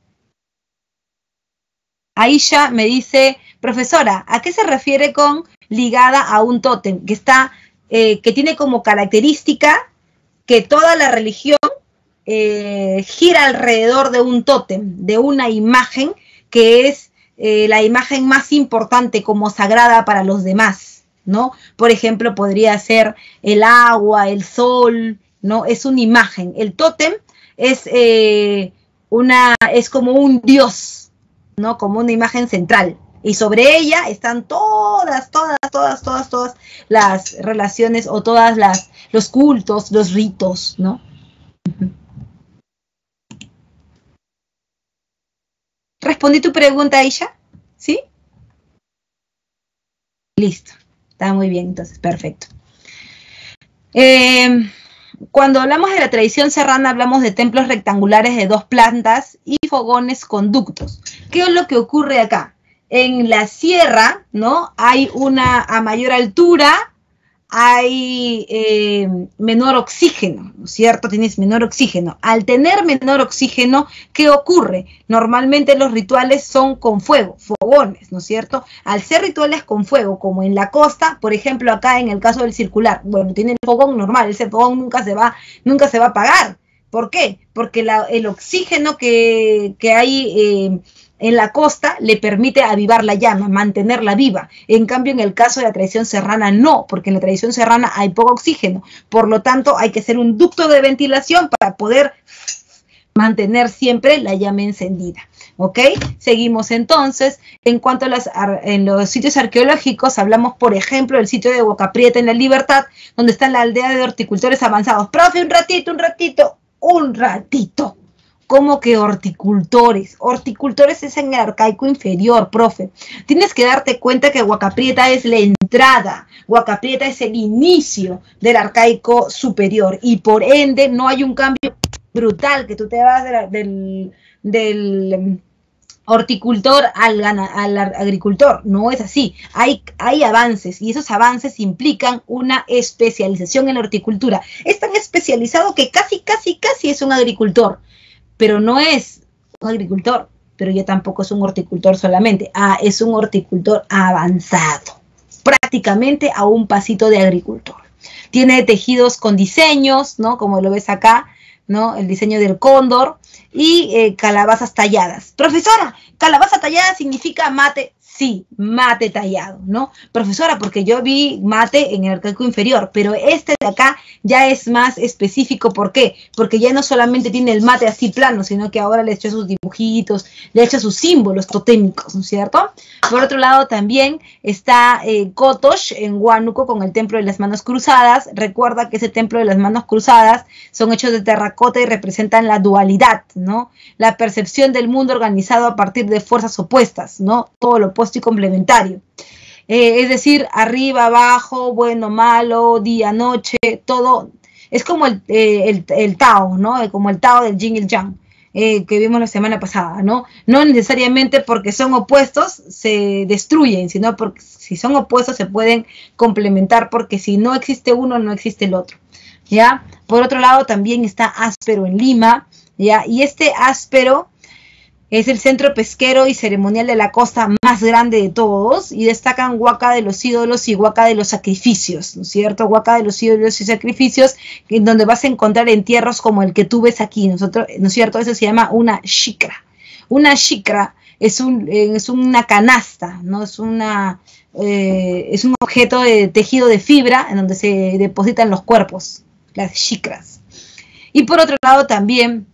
Aisha me dice, profesora, ¿a qué se refiere con ligada a un tótem? Que está, eh, que tiene como característica que toda la religión eh, gira alrededor de un tótem, de una imagen que es eh, la imagen más importante como sagrada para los demás, ¿no? Por ejemplo, podría ser el agua, el sol, ¿no? Es una imagen. El tótem es, eh, una, es como un dios, ¿no? Como una imagen central. Y sobre ella están todas, todas, todas, todas, todas las relaciones o todas las, los cultos, los ritos, ¿no? ¿Respondí tu pregunta, Aisha? ¿Sí? Listo. Está muy bien, entonces, perfecto. Eh, cuando hablamos de la tradición serrana, hablamos de templos rectangulares de dos plantas y fogones con ductos. ¿Qué es lo que ocurre acá? En la sierra, ¿no? Hay una, a mayor altura, hay eh, menor oxígeno, ¿no es cierto? Tienes menor oxígeno. Al tener menor oxígeno, ¿qué ocurre? Normalmente los rituales son con fuego, fogones, ¿no es cierto? Al ser rituales con fuego, como en la costa, por ejemplo, acá en el caso del circular, bueno, tiene el fogón normal, ese fogón nunca se va, nunca se va a apagar. ¿Por qué? Porque la, el oxígeno que, que hay eh, en la costa le permite avivar la llama, mantenerla viva. En cambio, en el caso de la tradición serrana, no, porque en la tradición serrana hay poco oxígeno. Por lo tanto, hay que hacer un ducto de ventilación para poder mantener siempre la llama encendida. ¿Ok? Seguimos entonces. En cuanto a las, en los sitios arqueológicos, hablamos, por ejemplo, del sitio de Boca Prieta en La Libertad, donde está la aldea de horticultores avanzados. Profe, un ratito, un ratito, un ratito. ¿Cómo que horticultores? Horticultores es en el arcaico inferior, profe. Tienes que darte cuenta que Huaca Prieta es la entrada, Huaca Prieta es el inicio del arcaico superior y por ende no hay un cambio brutal que tú te vas de la, del, del, horticultor al, al agricultor, no es así, hay, hay avances y esos avances implican una especialización en la horticultura. Es tan especializado que casi, casi, casi es un agricultor, pero no es un agricultor, pero ya tampoco es un horticultor solamente, ah, es un horticultor avanzado, prácticamente a un pasito de agricultor. Tiene tejidos con diseños, ¿no? Como lo ves acá, ¿no? El diseño del cóndor y eh, calabazas talladas. Profesora, calabaza tallada significa mate. Sí, mate tallado, ¿no? Profesora, porque yo vi mate en el arcaico inferior, pero este de acá ya es más específico. ¿Por qué? Porque ya no solamente tiene el mate así plano, sino que ahora le echó sus dibujitos, le echó sus símbolos totémicos, ¿no es cierto? Por otro lado también está eh, Kotosh en Huánuco con el templo de las manos cruzadas. Recuerda que ese templo de las manos cruzadas son hechos de terracota y representan la dualidad, ¿no? La percepción del mundo organizado a partir de fuerzas opuestas, ¿no? Todo lo opuesto y complementario. Eh, es decir, arriba, abajo, bueno, malo, día, noche, todo. Es como el, eh, el, el Tao, ¿no? Como el Tao del Yin y el Yang. Eh, que vimos la semana pasada, ¿no? No necesariamente porque son opuestos se destruyen, sino porque si son opuestos se pueden complementar, porque si no existe uno, no existe el otro, ¿ya? Por otro lado, también está Áspero en Lima, ¿ya? Y este Áspero es el centro pesquero y ceremonial de la costa más grande de todos, y destacan Huaca de los ídolos y Huaca de los sacrificios, ¿no es cierto? Huaca de los ídolos y sacrificios, en donde vas a encontrar entierros como el que tú ves aquí, nosotros, ¿no es cierto? Eso se llama una shikra. Una shikra es, un, es una canasta, ¿no? Es, una, eh, es un objeto de tejido de fibra en donde se depositan los cuerpos, las shikras. Y por otro lado también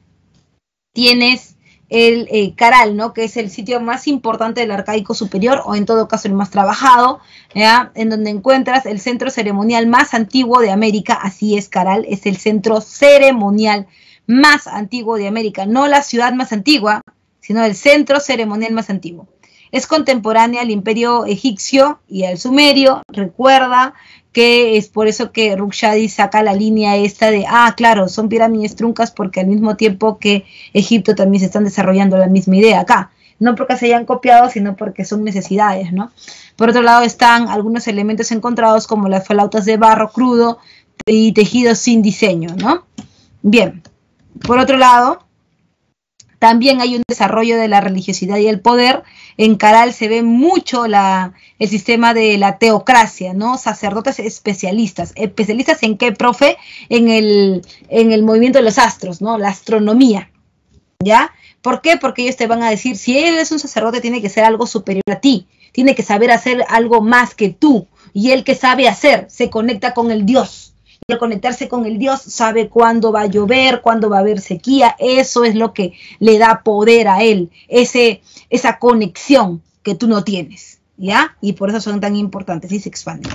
tienes el eh, Caral, ¿no? Que es el sitio más importante del arcaico superior, o en todo caso el más trabajado, ¿ya? En donde encuentras el centro ceremonial más antiguo de América. Así es, Caral, es el centro ceremonial más antiguo de América, no la ciudad más antigua, sino el centro ceremonial más antiguo. Es contemporánea al imperio egipcio y al sumerio. Recuerda que es por eso que Rukhshadi saca la línea esta de, ah, claro, son pirámides truncas porque al mismo tiempo que Egipto también se están desarrollando la misma idea acá. No porque se hayan copiado, sino porque son necesidades, ¿no? Por otro lado están algunos elementos encontrados como las flautas de barro crudo y tejidos sin diseño, ¿no? Bien, por otro lado, también hay un desarrollo de la religiosidad y el poder. En Caral se ve mucho la, el sistema de la teocracia, ¿no? Sacerdotes especialistas. ¿Especialistas en qué, profe? En el, en el movimiento de los astros, ¿no? La astronomía, ¿ya? ¿Por qué? Porque ellos te van a decir, si él es un sacerdote, tiene que ser algo superior a ti. Tiene que saber hacer algo más que tú. Y él que sabe hacer, se conecta con el Dios. Y al conectarse con el Dios, sabe cuándo va a llover, cuándo va a haber sequía. Eso es lo que le da poder a él, ese, esa conexión que tú no tienes, ¿ya? Y por eso son tan importantes y se expanden.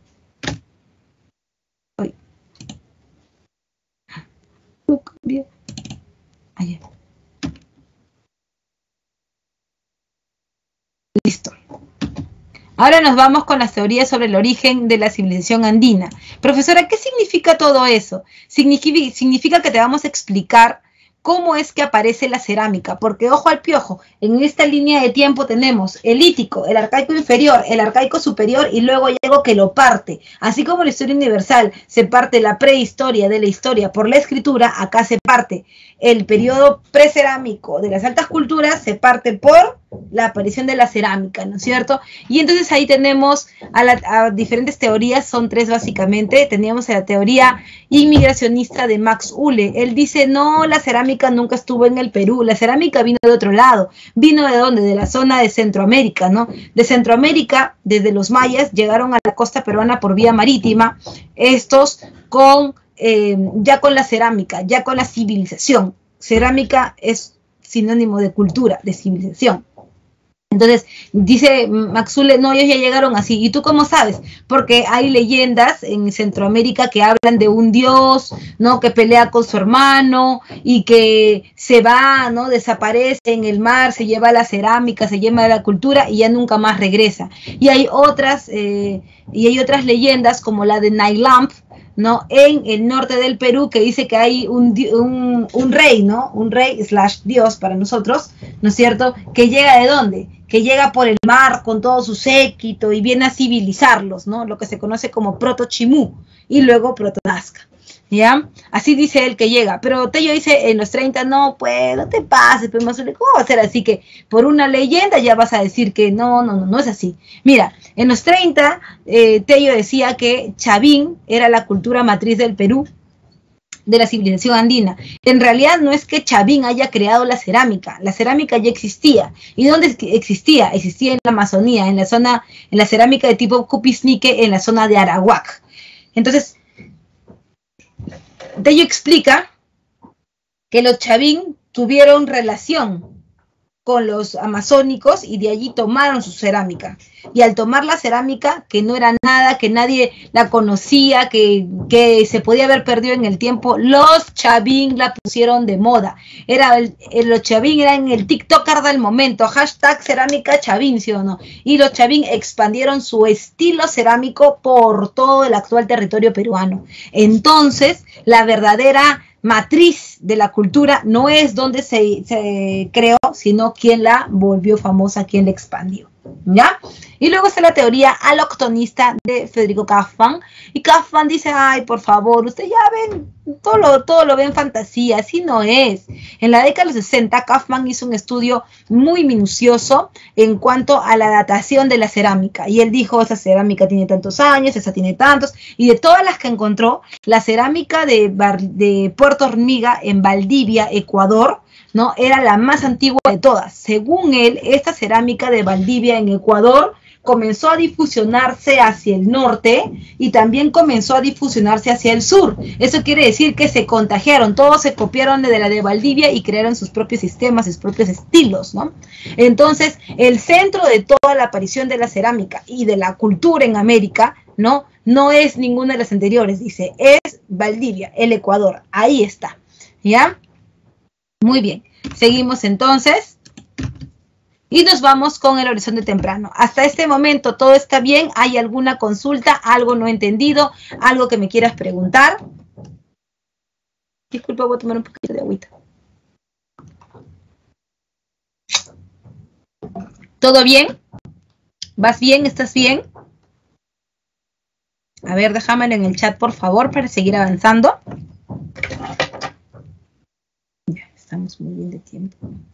Uy. Bien. Allá. Listo. Ahora nos vamos con las teorías sobre el origen de la civilización andina. Profesora, ¿qué significa todo eso? Significa, significa que te vamos a explicar cómo es que aparece la cerámica, porque ojo al piojo, en esta línea de tiempo tenemos el lítico, el arcaico inferior, el arcaico superior y luego hay algo que lo parte. Así como la historia universal se parte la prehistoria de la historia por la escritura, acá se parte el periodo precerámico de las altas culturas, se parte por la aparición de la cerámica, ¿no es cierto? Y entonces ahí tenemos a, la, a diferentes teorías, son tres básicamente. Teníamos la teoría inmigracionista de Max Uhle. Él dice, no, la cerámica nunca estuvo en el Perú, la cerámica vino de otro lado. ¿Vino de dónde? De la zona de Centroamérica, ¿no? De Centroamérica, desde los mayas, llegaron a la costa peruana por vía marítima, estos con, eh, ya con la cerámica, ya con la civilización. Cerámica es sinónimo de cultura, de civilización. Entonces, dice Max Uhle, no, ellos ya llegaron así. ¿Y tú cómo sabes? Porque hay leyendas en Centroamérica que hablan de un dios, ¿no? Que pelea con su hermano y que se va, ¿no? Desaparece en el mar, se lleva la cerámica, se lleva la cultura y ya nunca más regresa. Y hay otras, eh, y hay otras leyendas como la de Nylamp, ¿no? En el norte del Perú, que dice que hay un, un, un rey, ¿no? Un rey slash Dios para nosotros, ¿no es cierto? Que llega de dónde? Que llega por el mar con todo su séquito y viene a civilizarlos, ¿no? Lo que se conoce como Proto-Chimú y luego Proto-Nazca, ¿ya? Así dice él que llega, pero Tello dice en los treinta, no, pues, no te pases, pues, ¿cómo va a ser así que por una leyenda ya vas a decir que no, no, no, no es así? Mira, en los treinta, eh, Tello decía que Chavín era la cultura matriz del Perú, de la civilización andina. En realidad no es que Chavín haya creado la cerámica, la cerámica ya existía. ¿Y dónde existía? Existía en la Amazonía, en la zona, en la cerámica de tipo Cupisnique, en la zona de Arawak. Entonces, Tello explica que los Chavín tuvieron relación con los amazónicos y de allí tomaron su cerámica. Y al tomar la cerámica, que no era nada, que nadie la conocía, que, que se podía haber perdido en el tiempo, los Chavín la pusieron de moda. Era el, el, los Chavín eran el TikToker del momento, hashtag cerámica Chavín, ¿sí o no? Y los Chavín expandieron su estilo cerámico por todo el actual territorio peruano. Entonces, la verdadera matriz de la cultura no es donde se, se creó, sino quien la volvió famosa, quien la expandió, ¿ya? Y luego está la teoría aloctonista de Federico Kaufmann, y Kaufmann dice, ay, por favor, ustedes ya ven, todo lo, todo lo ven fantasía, así no es. En la década de los sesenta, Kaufmann hizo un estudio muy minucioso en cuanto a la datación de la cerámica, y él dijo, esa cerámica tiene tantos años, esa tiene tantos, y de todas las que encontró, la cerámica de, de Puerto Hormiga, en Valdivia, Ecuador, ¿no? Era la más antigua de todas. Según él, esta cerámica de Valdivia en Ecuador comenzó a difusionarse hacia el norte y también comenzó a difusionarse hacia el sur. Eso quiere decir que se contagiaron, todos se copiaron de la de Valdivia y crearon sus propios sistemas, sus propios estilos, ¿no? Entonces, el centro de toda la aparición de la cerámica y de la cultura en América, ¿no? No es ninguna de las anteriores, dice, es Valdivia, el Ecuador, ahí está, ¿ya? Muy bien, seguimos entonces y nos vamos con el horizonte temprano. Hasta este momento todo está bien, ¿hay alguna consulta, algo no entendido, algo que me quieras preguntar? Disculpa, voy a tomar un poquito de agüita. ¿Todo bien? ¿Vas bien? ¿Estás bien? A ver, déjamelo en el chat, por favor, para seguir avanzando. Ya, estamos muy bien de tiempo.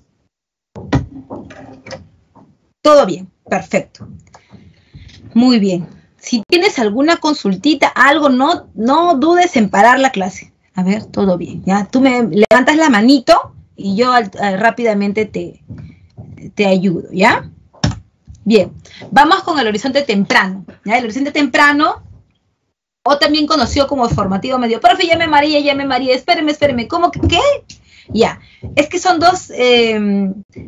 Todo bien, perfecto. Muy bien. Si tienes alguna consultita, algo, no, no dudes en parar la clase. A ver, todo bien. Ya, tú me levantas la manito y yo uh, rápidamente te, te ayudo, ¿ya? Bien, vamos con el horizonte temprano. ¿Ya? El horizonte temprano, o también conocido como formativo medio. Profe, llame María, llame María, espéreme, espéreme. ¿Cómo que qué? Ya, es que son dos, eh,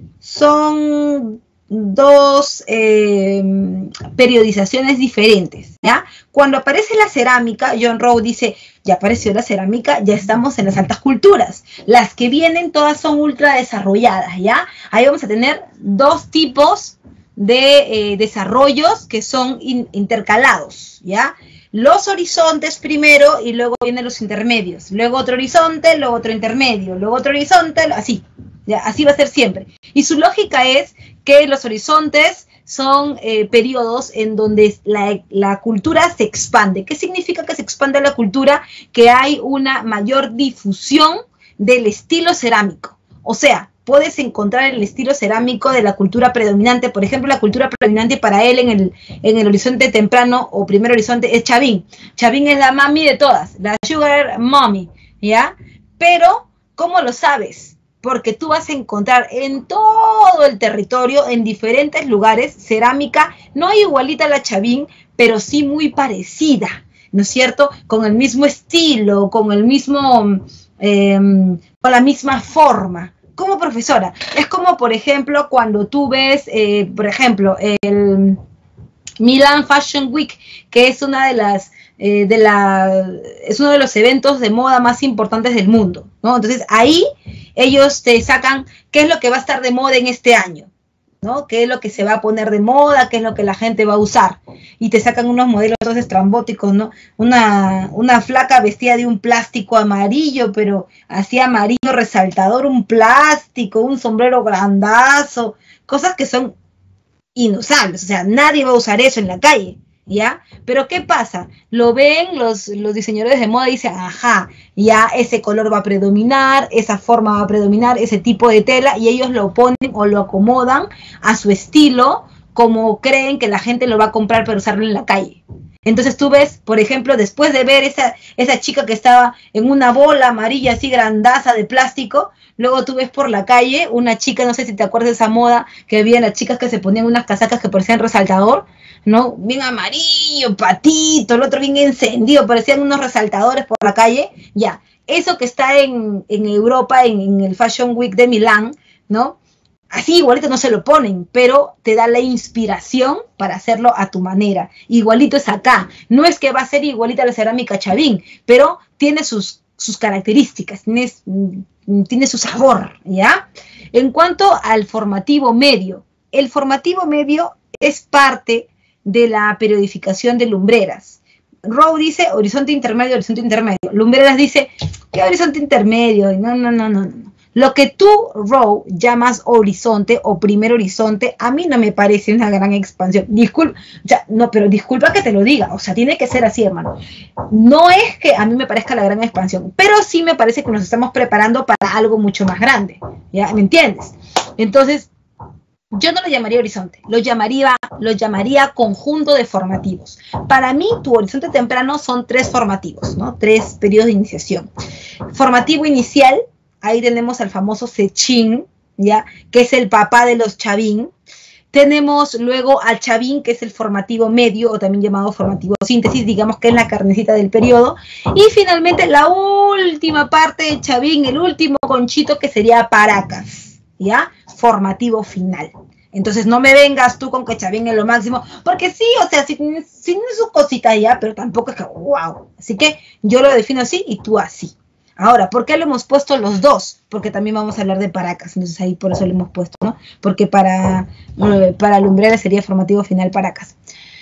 son dos eh, periodizaciones diferentes, ¿ya? Cuando aparece la cerámica, John Rowe dice, ya apareció la cerámica, ya estamos en las altas culturas. Las que vienen todas son ultra desarrolladas, ¿ya? Ahí vamos a tener dos tipos de eh, desarrollos que son in, intercalados, ¿ya? Los horizontes primero y luego vienen los intermedios, luego otro horizonte, luego otro intermedio, luego otro horizonte, así, ¿ya? Así va a ser siempre. Y su lógica es que los horizontes son eh, periodos en donde la, la cultura se expande. ¿Qué significa que se expande la cultura? Que hay una mayor difusión del estilo cerámico. O sea, puedes encontrar el estilo cerámico de la cultura predominante. Por ejemplo, la cultura predominante para él en el, en el horizonte temprano o primer horizonte es Chavín. Chavín es la mami de todas, la sugar mommy, ¿ya? Pero, ¿cómo lo sabes? Porque tú vas a encontrar en todo el territorio, en diferentes lugares, cerámica, no igualita a la Chavín, pero sí muy parecida, ¿no es cierto? Con el mismo estilo, con el mismo, eh, con la misma forma. Como profesora, es como, por ejemplo, cuando tú ves, eh, por ejemplo, el Milan Fashion Week, que es una de las, eh, de la, es uno de los eventos de moda más importantes del mundo, ¿no? Entonces, ahí ellos te sacan qué es lo que va a estar de moda en este año. ¿no? ¿Qué es lo que se va a poner de moda? ¿Qué es lo que la gente va a usar? Y te sacan unos modelos todos estrambóticos, ¿no? Una, una flaca vestida de un plástico amarillo, pero así amarillo resaltador, un plástico, un sombrero grandazo, cosas que son inusables, o sea, nadie va a usar eso en la calle, ¿ya? Pero ¿qué pasa? Lo ven los, los diseñadores de moda y dicen, ajá, ya ese color va a predominar, esa forma va a predominar, ese tipo de tela, y ellos lo ponen o lo acomodan a su estilo, como creen que la gente lo va a comprar para usarlo en la calle. Entonces tú ves, por ejemplo, después de ver esa, esa chica que estaba en una bola amarilla así grandaza de plástico, luego tú ves por la calle una chica, no sé si te acuerdas de esa moda, que había las chicas que se ponían unas casacas que parecían resaltador, ¿no? Bien amarillo, patito, el otro bien encendido, parecían unos resaltadores por la calle. Ya, eso que está en, en Europa, en, en el Fashion Week de Milán, ¿no? Así igualito no se lo ponen, pero te da la inspiración para hacerlo a tu manera. Igualito es acá. No es que va a ser igualita la cerámica Chavín, pero tiene sus, sus características, tiene, tiene su sabor, ¿ya? En cuanto al formativo medio, el formativo medio es parte de la periodificación de Lumbreras. Rowe dice horizonte intermedio, horizonte intermedio. Lumbreras dice, ¿qué horizonte intermedio? No, no, no, no, no. Lo que tú, Rowe, llamas horizonte o primer horizonte, a mí no me parece una gran expansión. Disculpa, o sea, no, pero disculpa que te lo diga, o sea, tiene que ser así, hermano. No es que a mí me parezca la gran expansión, pero sí me parece que nos estamos preparando para algo mucho más grande, ¿ya? ¿Me entiendes? Entonces, yo no lo llamaría horizonte, lo llamaría, lo llamaría conjunto de formativos. Para mí, tu horizonte temprano son tres formativos, ¿no? Tres periodos de iniciación. Formativo inicial, ahí tenemos al famoso Sechín, ¿ya? Que es el papá de los Chavín. Tenemos luego al Chavín, que es el formativo medio, o también llamado formativo síntesis, digamos que es la carnecita del periodo. Y finalmente la última parte de Chavín, el último conchito, que sería Paracas, ¿ya? Formativo final. Entonces no me vengas tú con que Chavín es lo máximo, porque sí, o sea, sí tiene sus cositas ya, pero tampoco es que wow. Así que yo lo defino así y tú así. Ahora, ¿por qué lo hemos puesto los dos? Porque también vamos a hablar de Paracas, entonces ahí por eso lo hemos puesto, ¿no? Porque para, para Lumbreras sería formativo final Paracas.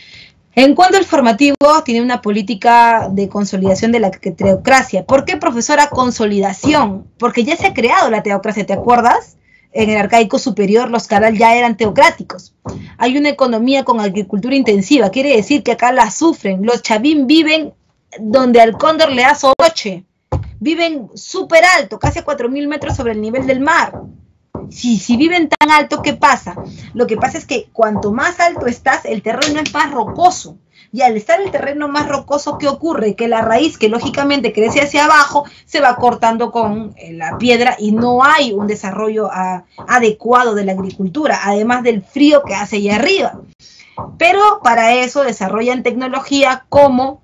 En cuanto al formativo, tiene una política de consolidación de la teocracia. ¿Por qué, profesora, consolidación? Porque ya se ha creado la teocracia, ¿te acuerdas? En el arcaico superior los Caral ya eran teocráticos. Hay una economía con agricultura intensiva, quiere decir que acá la sufren. Los Chavín viven donde al cóndor le da soroche. Viven súper alto, casi a cuatro mil metros sobre el nivel del mar. Si, si viven tan alto, ¿qué pasa? Lo que pasa es que cuanto más alto estás, el terreno es más rocoso. Y al estar el terreno más rocoso, ¿qué ocurre? Que la raíz, que lógicamente crece hacia abajo, se va cortando con la piedra y no hay un desarrollo a, adecuado de la agricultura, además del frío que hace allá arriba. Pero para eso desarrollan tecnología como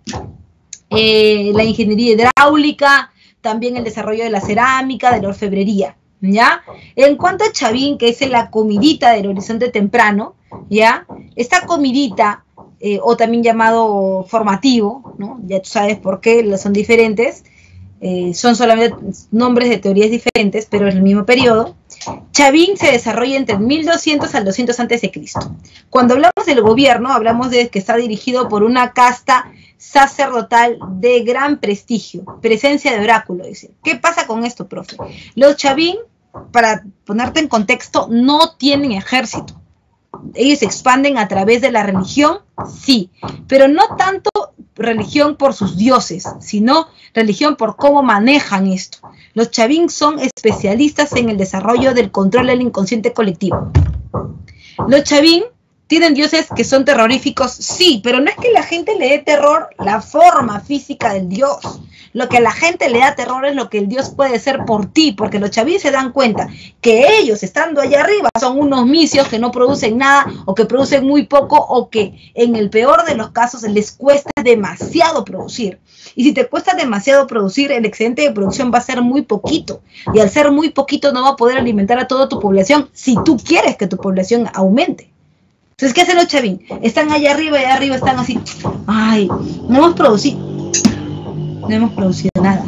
eh, la ingeniería hidráulica, también el desarrollo de la cerámica, de la orfebrería, ¿ya? En cuanto a Chavín, que es la comidita del horizonte temprano, ¿ya? Esta comidita, eh, o también llamado formativo, ¿no? Ya tú sabes por qué son diferentes, eh, son solamente nombres de teorías diferentes, pero es el mismo periodo. Chavín se desarrolla entre el mil doscientos al doscientos antes de Cristo. Cuando hablamos del gobierno, hablamos de que está dirigido por una casta sacerdotal de gran prestigio, presencia de oráculo, dice. ¿Qué pasa con esto, profe? Los Chavín, para ponerte en contexto, no tienen ejército. Ellos se expanden a través de la religión, sí, pero no tanto religión por sus dioses, sino religión por cómo manejan esto. Los Chavín son especialistas en el desarrollo del control del inconsciente colectivo. Los Chavín tienen dioses que son terroríficos, sí, pero no es que la gente le dé terror la forma física del dios. Lo que a la gente le da terror es lo que el dios puede ser por ti, porque los Chavín se dan cuenta que ellos, estando allá arriba, son unos misios que no producen nada, o que producen muy poco, o que en el peor de los casos les cuesta demasiado producir. Y si te cuesta demasiado producir, el excedente de producción va a ser muy poquito, y al ser muy poquito no va a poder alimentar a toda tu población, si tú quieres que tu población aumente. Entonces, ¿qué hacen los Chavín? Están allá arriba y allá arriba están así. Ay, no hemos producido. No hemos producido nada.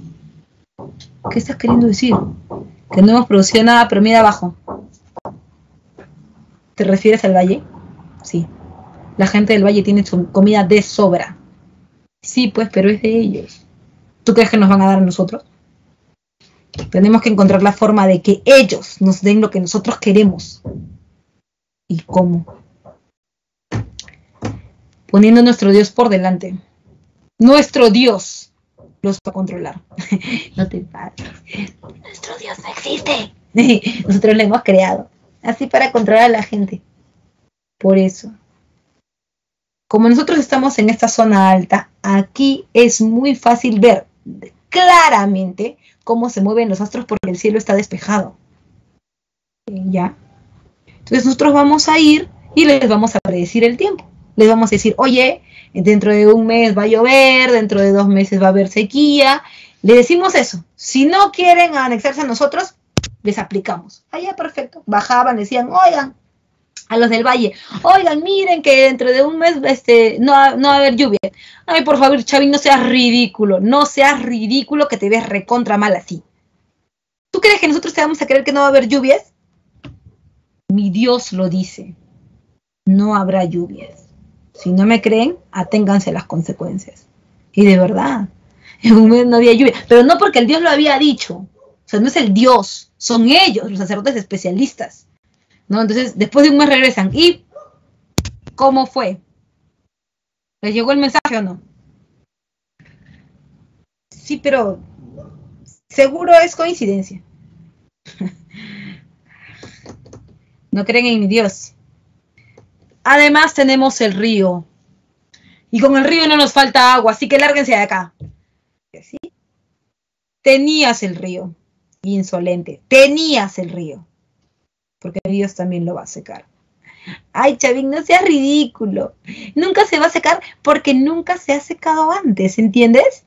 ¿Qué estás queriendo decir? Que no hemos producido nada, pero mira abajo. ¿Te refieres al valle? Sí. La gente del valle tiene su comida de sobra. Sí, pues, pero es de ellos. ¿Tú crees que nos van a dar a nosotros? Tenemos que encontrar la forma de que ellos nos den lo que nosotros queremos. ¿Y cómo? Poniendo a nuestro Dios por delante. Nuestro Dios los va a controlar. No te pases. Nuestro Dios no existe. Nosotros lo hemos creado. Así para controlar a la gente. Por eso. Como nosotros estamos en esta zona alta, aquí es muy fácil ver claramente cómo se mueven los astros porque el cielo está despejado. ¿Ya? Entonces nosotros vamos a ir y les vamos a predecir el tiempo. Les vamos a decir, oye, dentro de un mes va a llover, dentro de dos meses va a haber sequía. Le decimos eso. Si no quieren anexarse a nosotros, les aplicamos. Ah, ya, perfecto. Bajaban, decían, oigan, a los del valle, oigan, miren que dentro de un mes este, no, va, no va a haber lluvia. Ay, por favor, Chavín, no seas ridículo. No seas ridículo que te ves recontra mal así. ¿Tú crees que nosotros te vamos a creer que no va a haber lluvias? Mi Dios lo dice. No habrá lluvias. Si no me creen, aténganse a las consecuencias. Y de verdad, en un mes no había lluvia. Pero no porque el Dios lo había dicho. O sea, no es el Dios, son ellos, los sacerdotes especialistas. ¿No? Entonces, después de un mes regresan. ¿Y cómo fue? ¿Les llegó el mensaje o no? Sí, pero seguro es coincidencia. No creen en mi Dios. Además tenemos el río. Y con el río no nos falta agua, así que lárguense de acá. ¿Sí? Tenías el río. Insolente. Tenías el río. Porque Dios también lo va a secar. Ay, Chavín, no seas ridículo. Nunca se va a secar porque nunca se ha secado antes, ¿entiendes?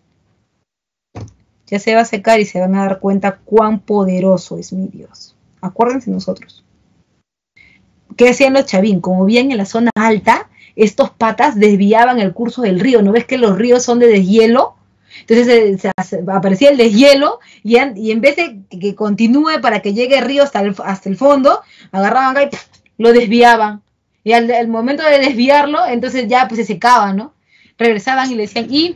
Ya se va a secar y se van a dar cuenta cuán poderoso es mi Dios. Acuérdense nosotros. ¿Qué hacían los Chavín? Como bien en la zona alta, estos patas desviaban el curso del río. ¿No ves que los ríos son de deshielo? Entonces eh, se, se, aparecía el deshielo y en, y en vez de que, que continúe para que llegue el río hasta el, hasta el fondo, agarraban acá y pff, lo desviaban. Y al, al momento de desviarlo, entonces ya pues se secaba, ¿no? Regresaban y le decían, ¿y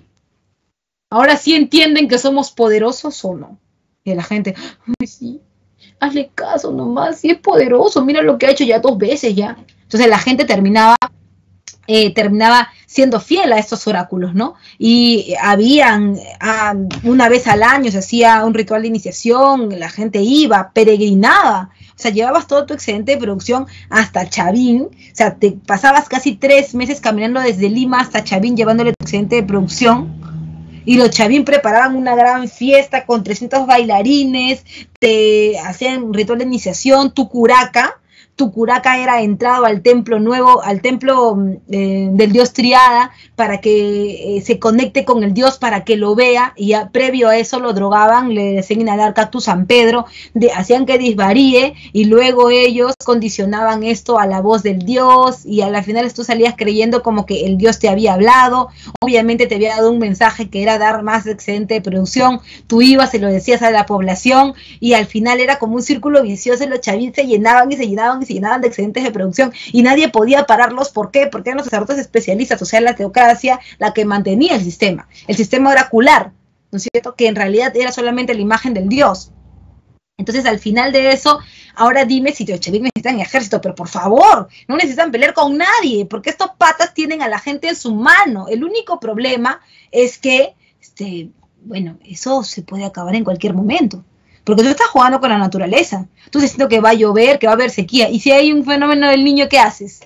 ahora sí entienden que somos poderosos o no? Y la gente, ay, sí, hazle caso nomás, sí es poderoso, mira lo que ha hecho ya dos veces ya. Entonces la gente terminaba Eh, terminaba siendo fiel a estos oráculos, ¿no? Y habían, ah, una vez al año se hacía un ritual de iniciación, la gente iba, peregrinaba, o sea, llevabas todo tu excedente de producción hasta Chavín, o sea, te pasabas casi tres meses caminando desde Lima hasta Chavín llevándole tu excedente de producción, y los Chavín preparaban una gran fiesta con trescientos bailarines, te hacían un ritual de iniciación, tu curaca, tu curaca era entrado al templo nuevo, al templo eh, del dios Triada, para que eh, se conecte con el dios, para que lo vea, y a, previo a eso lo drogaban, le hacían inhalar cactus San Pedro, de, hacían que disvaríe, y luego ellos condicionaban esto a la voz del dios, y a la final tú salías creyendo como que el dios te había hablado, obviamente te había dado un mensaje que era dar más excedente de producción, tú ibas y lo decías a la población, y al final era como un círculo vicioso, y los Chavín se llenaban y se llenaban y se llenaban de excedentes de producción y nadie podía pararlos. ¿Por qué? Porque eran los sacerdotes especialistas, o sea, la teocracia la que mantenía el sistema, el sistema oracular, ¿no es cierto? Que en realidad era solamente la imagen del dios. Entonces, al final de eso, ahora dime si los Chavín necesitan ejército, pero por favor, no necesitan pelear con nadie, porque estos patas tienen a la gente en su mano. El único problema es que, este, bueno, eso se puede acabar en cualquier momento. Porque tú estás jugando con la naturaleza. Tú estás diciendo que va a llover, que va a haber sequía. Y si hay un fenómeno del niño, ¿qué haces?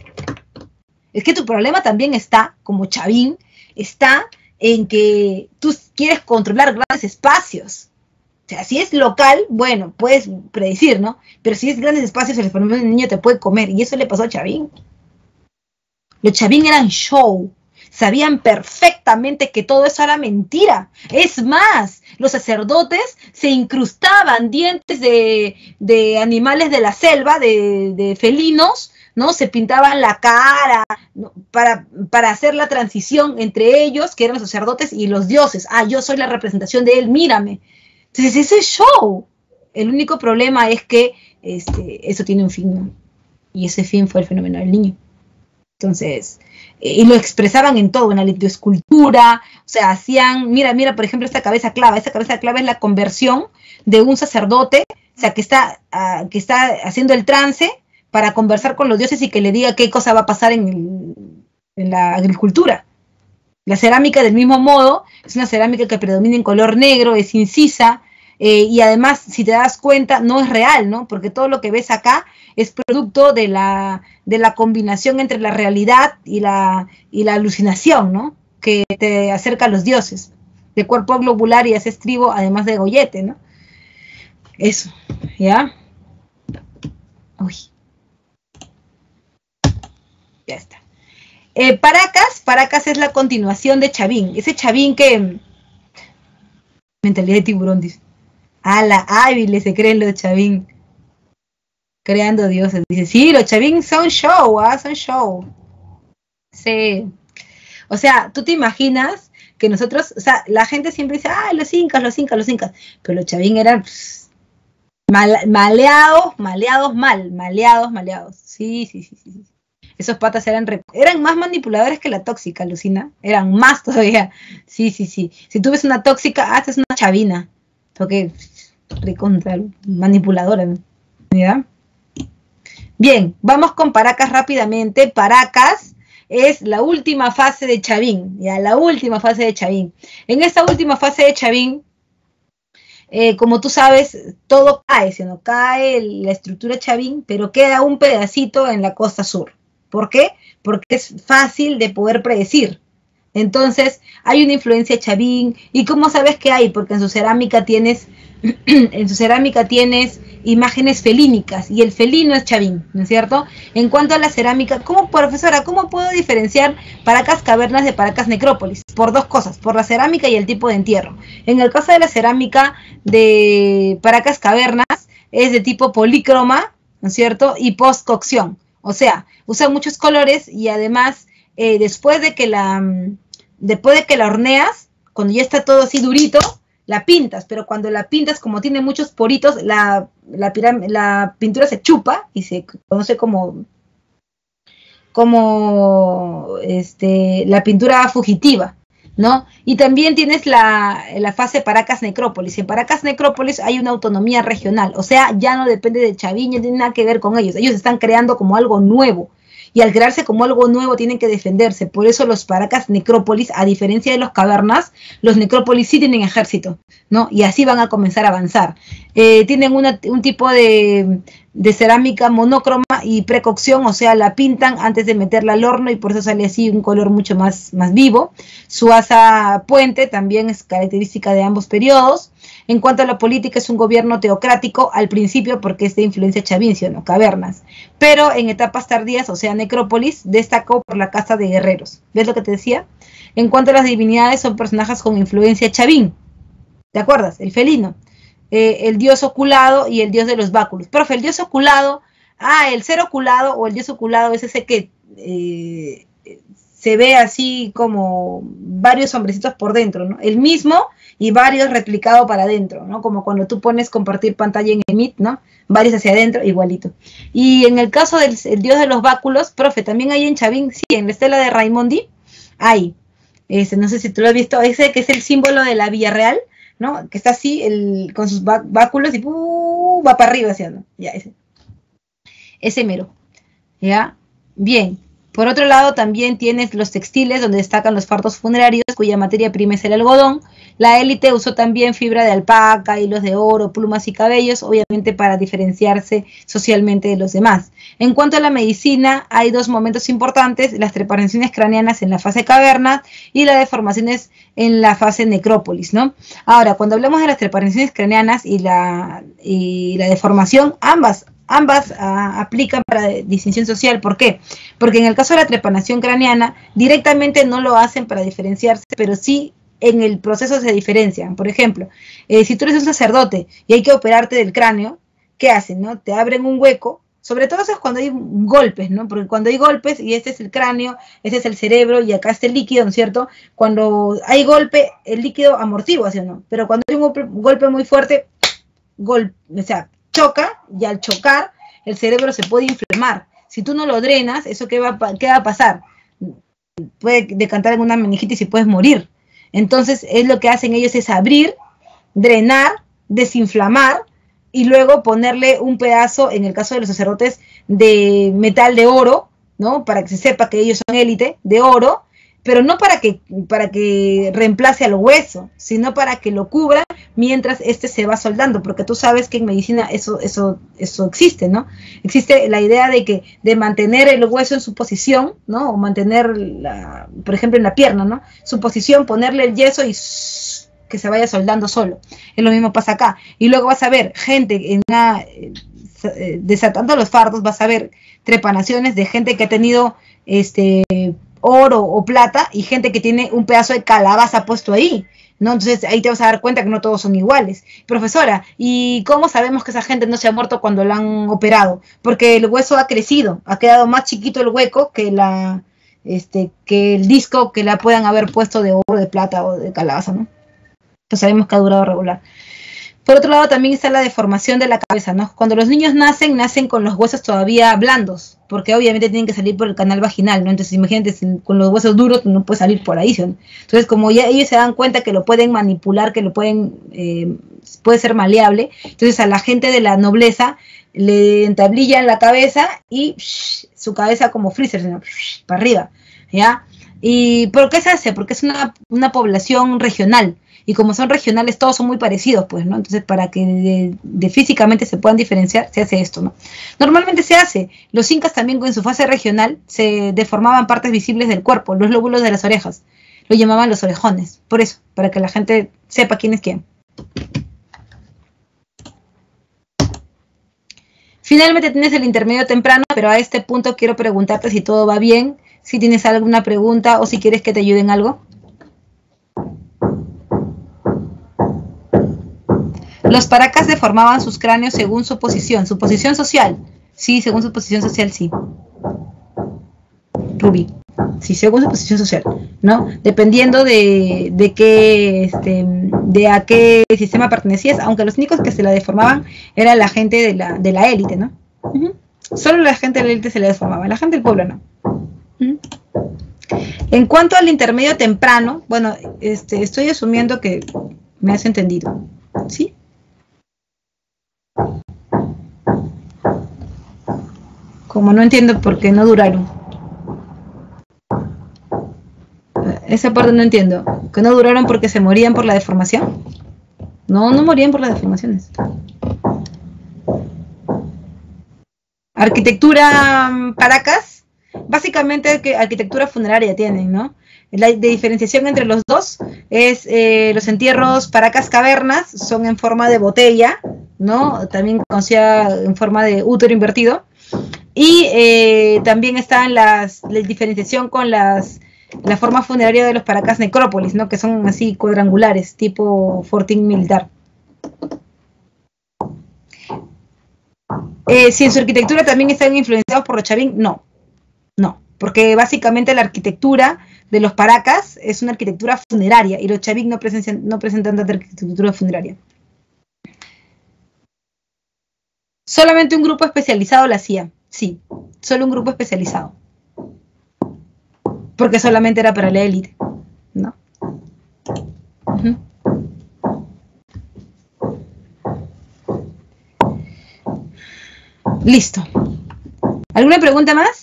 Es que tu problema también está, como Chavín, está en que tú quieres controlar grandes espacios. O sea, si es local, bueno, puedes predecir, ¿no? Pero si es grandes espacios, el fenómeno del niño te puede comer. Y eso le pasó a Chavín. Los Chavín eran show. Sabían perfectamente que todo eso era mentira. Es más, los sacerdotes se incrustaban dientes de, de animales de la selva, de, de felinos, ¿no? Se pintaban la cara, ¿no? para, para hacer la transición entre ellos, que eran los sacerdotes, y los dioses. Ah, yo soy la representación de él, mírame. Entonces, ese es show. El único problema es que este, eso tiene un fin, ¿no? y ese fin fue el fenómeno del niño. Entonces, eh, y lo expresaban en todo, en la litoscultura, o sea, hacían, mira, mira, por ejemplo, esta cabeza clava, esta cabeza clava es la conversión de un sacerdote, o sea, que está, uh, que está haciendo el trance para conversar con los dioses y que le diga qué cosa va a pasar en, el, en la agricultura. La cerámica, del mismo modo, es una cerámica que predomina en color negro, es incisa, eh, y además, si te das cuenta, no es real, ¿no? Porque todo lo que ves acá es producto de la, de la combinación entre la realidad y la, y la alucinación, ¿no? Que te acerca a los dioses, de cuerpo globular y hace estribo, además de gollete, ¿no? Eso, ¿ya? Uy. Ya está. Eh, Paracas, Paracas es la continuación de Chavín. Ese Chavín que... Mentalidad de tiburón, dice. A la hábil se creen los Chavín. Creando dioses. Dice, sí, los Chavín son show, ¿ah? Son show. Sí. O sea, tú te imaginas que nosotros, o sea, la gente siempre dice, ah, los incas, los incas, los incas. Pero los Chavín eran pss, mal, maleados, maleados mal, maleados, maleados. Sí, sí, sí, sí. Esos patas eran, eran más manipuladores que la tóxica, Lucina. Eran más todavía. Sí, sí, sí. Si tú ves una tóxica, ah, esta es una chavina. Porque recontra manipuladora, ¿ya? Bien, vamos con Paracas rápidamente. Paracas es la última fase de Chavín, ya, la última fase de Chavín. En esta última fase de Chavín, eh, como tú sabes, todo cae, ¿sí? ¿No? Cae la estructura Chavín, pero queda un pedacito en la costa sur. ¿Por qué? Porque es fácil de poder predecir. Entonces, hay una influencia Chavín. ¿Y cómo sabes que hay? Porque en su cerámica tienes, en su cerámica tienes imágenes felínicas, y el felino es Chavín, ¿no es cierto? En cuanto a la cerámica, ¿cómo, profesora, cómo puedo diferenciar Paracas cavernas de Paracas necrópolis? Por dos cosas, por la cerámica y el tipo de entierro. En el caso de la cerámica de Paracas cavernas, es de tipo polícroma, ¿no es cierto? Y post-cocción. O sea, usa muchos colores y además, eh, después de que la después de que la horneas, cuando ya está todo así durito, la pintas, pero cuando la pintas, como tiene muchos poritos, la, la, la pintura se chupa y se conoce como, como este, la pintura fugitiva, ¿no? Y también tienes la, la fase Paracas necrópolis. En Paracas necrópolis hay una autonomía regional, o sea, ya no depende de Chavín, no tiene nada que ver con ellos, ellos están creando como algo nuevo. Y al crearse como algo nuevo tienen que defenderse. Por eso los Paracas necrópolis, a diferencia de los cavernas, los necrópolis sí tienen ejército, ¿no? Y así van a comenzar a avanzar. Eh, tienen una, un tipo de, de cerámica monócroma y precocción, o sea, la pintan antes de meterla al horno y por eso sale así un color mucho más, más vivo. Su asa puente también es característica de ambos periodos. En cuanto a la política, es un gobierno teocrático al principio porque es de influencia chavincio, ¿no? Cavernas. Pero en etapas tardías, o sea, necrópolis, destacó por la casta de guerreros. ¿Ves lo que te decía? En cuanto a las divinidades, son personajes con influencia chavín. ¿Te acuerdas? El felino. Eh, el dios oculado y el dios de los báculos. Profe, el dios oculado, ah, el ser oculado o el dios oculado es ese que eh, se ve así como varios hombrecitos por dentro, ¿no? El mismo y varios replicado para adentro, ¿no? Como cuando tú pones compartir pantalla en el Meet, ¿no? Varios hacia adentro, igualito. Y en el caso del el dios de los báculos, profe, también hay en Chavín, sí, en la estela de Raimondi, hay, ese, no sé si tú lo has visto, ese que es el símbolo de la Villarreal, ¿no? Que está así, el, con sus báculos y uh, va para arriba, hacia, ¿no? Ya, ese. Ese mero, ¿ya? Bien. Por otro lado, también tienes los textiles, donde destacan los fardos funerarios, cuya materia prima es el algodón. La élite usó también fibra de alpaca, hilos de oro, plumas y cabellos, obviamente para diferenciarse socialmente de los demás. En cuanto a la medicina, hay dos momentos importantes, las trepanciones craneanas en la fase caverna y las deformaciones en la fase necrópolis, ¿no? Ahora, cuando hablamos de las trepanciones craneanas y la, y la deformación, ambas Ambas uh, aplican para distinción social. ¿Por qué? Porque en el caso de la trepanación craneana, directamente no lo hacen para diferenciarse, pero sí en el proceso se diferencian. Por ejemplo, eh, si tú eres un sacerdote y hay que operarte del cráneo, ¿qué hacen? ¿No? Te abren un hueco, sobre todo eso es cuando hay golpes, ¿no? Porque cuando hay golpes, y este es el cráneo, este es el cerebro, y acá está el líquido, ¿no es cierto? Cuando hay golpe, el líquido amortigua, ¿sí o no? Pero cuando hay un golpe, golpe muy fuerte, golpe, o sea, choca, y al chocar el cerebro se puede inflamar, Si tú no lo drenas, ¿eso qué va, qué va a pasar? Puede decantar en una meningitis y puedes morir. Entonces, es lo que hacen ellos es abrir, drenar, desinflamar y luego ponerle un pedazo, en el caso de los sacerdotes, de metal de oro, ¿no? Para que se sepa que ellos son élite, de oro, pero no para que, para que reemplace al hueso, sino para que lo cubra mientras este se va soldando, porque tú sabes que en medicina eso, eso, eso existe, ¿no? Existe la idea de que, de mantener el hueso en su posición, ¿no? O mantener, la, por ejemplo, en la pierna, ¿no? Su posición, ponerle el yeso y que se vaya soldando solo. Es lo mismo pasa acá. Y luego vas a ver gente en una, eh, desatando los fardos, vas a ver trepanaciones de gente que ha tenido este oro o plata y gente que tiene un pedazo de calabaza puesto ahí, ¿no? Entonces ahí te vas a dar cuenta que no todos son iguales. Profesora, ¿y cómo sabemos que esa gente no se ha muerto cuando la han operado? Porque el hueso ha crecido, ha quedado más chiquito el hueco que la este que el disco que la puedan haber puesto de oro, de plata o de calabaza, ¿no? Pues sabemos que ha durado regular. Por otro lado, también está la deformación de la cabeza, ¿no? Cuando los niños nacen, nacen con los huesos todavía blandos, porque obviamente tienen que salir por el canal vaginal, ¿no? Entonces, imagínate, con los huesos duros no puede salir por ahí, ¿no? Entonces, como ya ellos se dan cuenta que lo pueden manipular, que lo pueden, eh, puede ser maleable, entonces a la gente de la nobleza le entablillan la cabeza y shh, su cabeza como freezer, ¿no? Shh, para arriba, ¿ya? ¿Y por qué se hace? Porque es una, una población regional. Y como son regionales, todos son muy parecidos, pues, ¿no? Entonces, para que de, de físicamente se puedan diferenciar, se hace esto, ¿no? Normalmente se hace. Los incas también, en su fase regional, se deformaban partes visibles del cuerpo, los lóbulos de las orejas. Lo llamaban los orejones. Por eso, para que la gente sepa quién es quién. Finalmente tienes el intermedio temprano, pero a este punto quiero preguntarte si todo va bien, si tienes alguna pregunta o si quieres que te ayude en algo. Los paracas deformaban sus cráneos según su posición. ¿Su posición social? Sí, según su posición social, sí. Rubí. Sí, según su posición social, ¿no? Dependiendo de, de qué, este, de a qué sistema pertenecías, aunque los únicos que se la deformaban era la gente de la, de la élite, ¿no? Uh-huh. Solo la gente de la élite se la deformaba, la gente del pueblo no. Uh-huh. En cuanto al intermedio temprano, bueno, este, estoy asumiendo que me has entendido, ¿sí? Como no entiendo por qué no duraron. Esa parte no entiendo. ¿Que no duraron porque se morían por la deformación? No, no morían por las deformaciones. Arquitectura Paracas, básicamente que arquitectura funeraria tienen, ¿no? La de diferenciación entre los dos es eh, los entierros Paracas cavernas son en forma de botella, ¿no? También conocida en forma de útero invertido. Y eh, también están las, la diferenciación con las la forma funeraria de los Paracas necrópolis, ¿no? Que son así cuadrangulares, tipo fortín militar. Eh, si en su arquitectura también están influenciados por los chavín, no, no, porque básicamente la arquitectura de los Paracas es una arquitectura funeraria y los chavín no presentan, no presentan tanta arquitectura funeraria. Solamente un grupo especializado la hacía, sí, solo un grupo especializado. Porque solamente era para la élite, ¿no? Uh-huh. Listo. ¿Alguna pregunta más?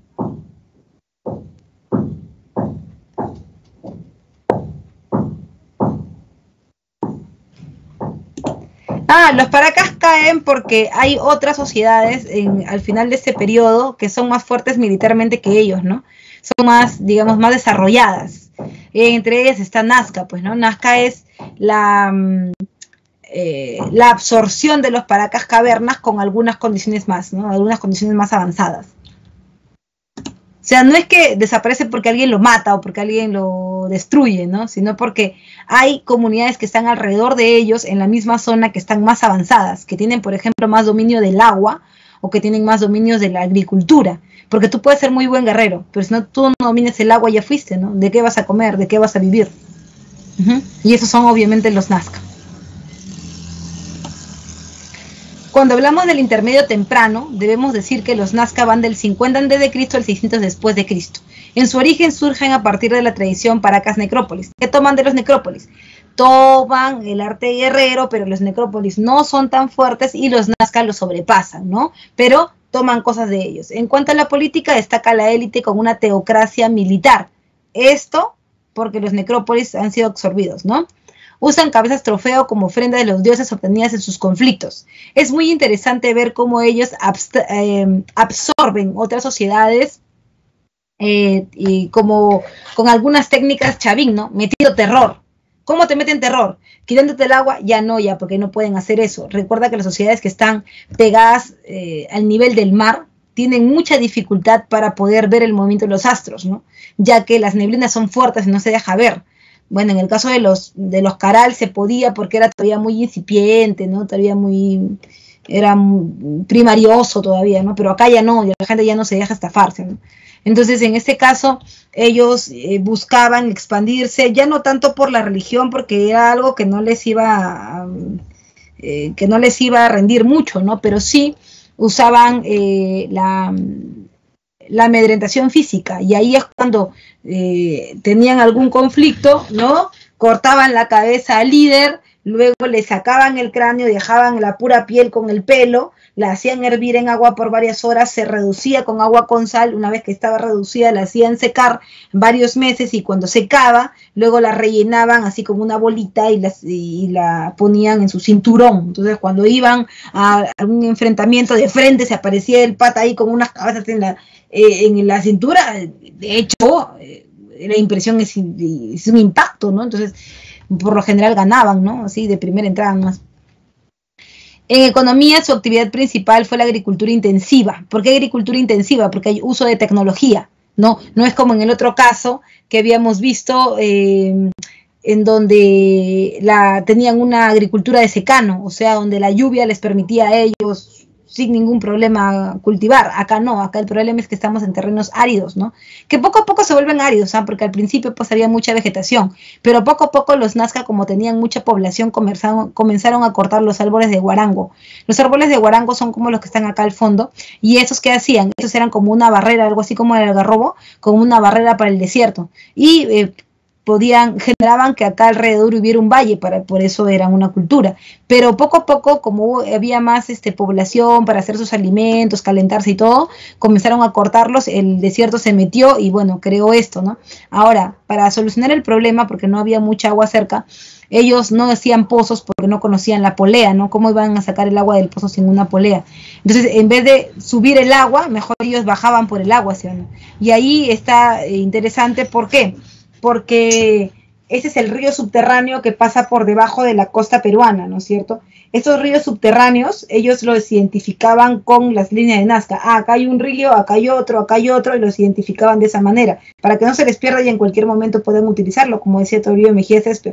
Ah, los Paracas caen porque hay otras sociedades en, al final de este periodo que son más fuertes militarmente que ellos, ¿no? Son más, digamos, más desarrolladas. Eh, entre ellas está Nazca, pues, ¿no? Nazca es la, eh, la absorción de los Paracas cavernas con algunas condiciones más, ¿no? Algunas condiciones más avanzadas. O sea, no es que desaparece porque alguien lo mata o porque alguien lo destruye, ¿no? Sino porque hay comunidades que están alrededor de ellos en la misma zona que están más avanzadas, que tienen, por ejemplo, más dominio del agua o que tienen más dominios de la agricultura. Porque tú puedes ser muy buen guerrero, pero si no tú no dominas el agua ya fuiste, ¿no? ¿De qué vas a comer? ¿De qué vas a vivir? Uh-huh. Y esos son obviamente los Nazca. Cuando hablamos del intermedio temprano, debemos decir que los Nazca van del cincuenta antes de Cristo al seiscientos después de Cristo. En su origen surgen a partir de la tradición Paracas Necrópolis. ¿Qué toman de los necrópolis? Toman el arte guerrero, pero los necrópolis no son tan fuertes y los Nazca los sobrepasan, ¿no? Pero toman cosas de ellos. En cuanto a la política, destaca la élite con una teocracia militar. Esto porque los necrópolis han sido absorbidos, ¿no? Usan cabezas trofeo como ofrenda de los dioses obtenidas en sus conflictos. Es muy interesante ver cómo ellos eh, absorben otras sociedades eh, y como con algunas técnicas chavín, ¿no? Metiendo terror. ¿Cómo te meten terror? Quitándote el agua, ya no, ya, porque no pueden hacer eso. Recuerda que las sociedades que están pegadas eh, al nivel del mar tienen mucha dificultad para poder ver el movimiento de los astros, ¿no? Ya que las neblinas son fuertes y no se deja ver. Bueno, en el caso de los de los Caral se podía porque era todavía muy incipiente, ¿no? Todavía muy, era muy primarioso todavía, ¿no? Pero acá ya no, la gente ya no se deja estafarse, ¿no? Entonces, en este caso, ellos eh, buscaban expandirse, ya no tanto por la religión, porque era algo que no les iba a, eh, que no les iba a rendir mucho, ¿no? Pero sí usaban eh, la... la amedrentación física, y ahí es cuando eh, tenían algún conflicto, ¿no? Cortaban la cabeza al líder, luego le sacaban el cráneo, dejaban la pura piel con el pelo, la hacían hervir en agua por varias horas, se reducía con agua con sal, una vez que estaba reducida la hacían secar varios meses, y cuando secaba, luego la rellenaban así como una bolita y, las, y la ponían en su cinturón. Entonces cuando iban a, a un enfrentamiento de frente, se aparecía el pata ahí con unas cabezas en la Eh, en la cintura. De hecho, eh, la impresión es, es un impacto, ¿no? Entonces, por lo general ganaban, ¿no? Así, de primera entrada más. En economía, su actividad principal fue la agricultura intensiva. ¿Por qué agricultura intensiva? Porque hay uso de tecnología, ¿no? No es como en el otro caso que habíamos visto, eh, en donde la, tenían una agricultura de secano, o sea, donde la lluvia les permitía a ellos sin ningún problema cultivar. Acá no, acá el problema es que estamos en terrenos áridos, ¿no? Que poco a poco se vuelven áridos, ¿ah? Porque al principio pues había mucha vegetación, pero poco a poco los Nazca, como tenían mucha población, comenzaron, comenzaron a cortar los árboles de guarango. Los árboles de guarango son como los que están acá al fondo, y esos que hacían, esos eran como una barrera, algo así como el algarrobo, como una barrera para el desierto, y eh, podían, generaban que acá alrededor hubiera un valle, para, por eso era una cultura. Pero poco a poco, como había más este, población para hacer sus alimentos, calentarse y todo, comenzaron a cortarlos, el desierto se metió y bueno, creó esto, ¿no? Ahora, para solucionar el problema, porque no había mucha agua cerca, ellos no hacían pozos porque no conocían la polea, ¿no? ¿Cómo iban a sacar el agua del pozo sin una polea? Entonces, en vez de subir el agua, mejor ellos bajaban por el agua, ¿sí o no? Y ahí está eh, interesante, ¿por qué? Porque ese es el río subterráneo que pasa por debajo de la costa peruana, ¿no es cierto? Estos ríos subterráneos, ellos los identificaban con las líneas de Nazca. Ah, acá hay un río, acá hay otro, acá hay otro, y los identificaban de esa manera, para que no se les pierda y en cualquier momento puedan utilizarlo, como decía Toribio Mejía Césped.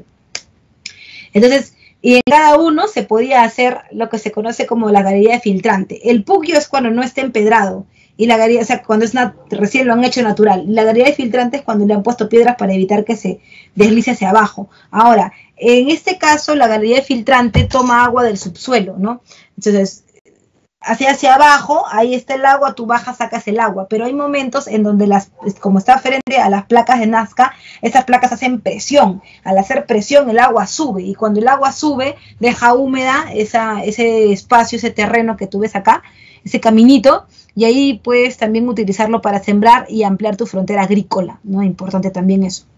Entonces, y en cada uno se podía hacer lo que se conoce como la galería de filtrante. El puquio es cuando no está empedrado, y la galería, o sea, cuando es recién lo han hecho natural. La galería de filtrante es cuando le han puesto piedras para evitar que se deslice hacia abajo. Ahora, en este caso, la galería de filtrante toma agua del subsuelo, ¿no? Entonces, hacia hacia abajo, ahí está el agua, tú bajas, sacas el agua, pero hay momentos en donde, las, como está frente a las placas de Nazca, esas placas hacen presión. Al hacer presión, el agua sube, y cuando el agua sube, deja húmeda esa, ese espacio, ese terreno que tú ves acá, ese caminito, y ahí puedes también utilizarlo para sembrar y ampliar tu frontera agrícola, ¿no? Importante también eso.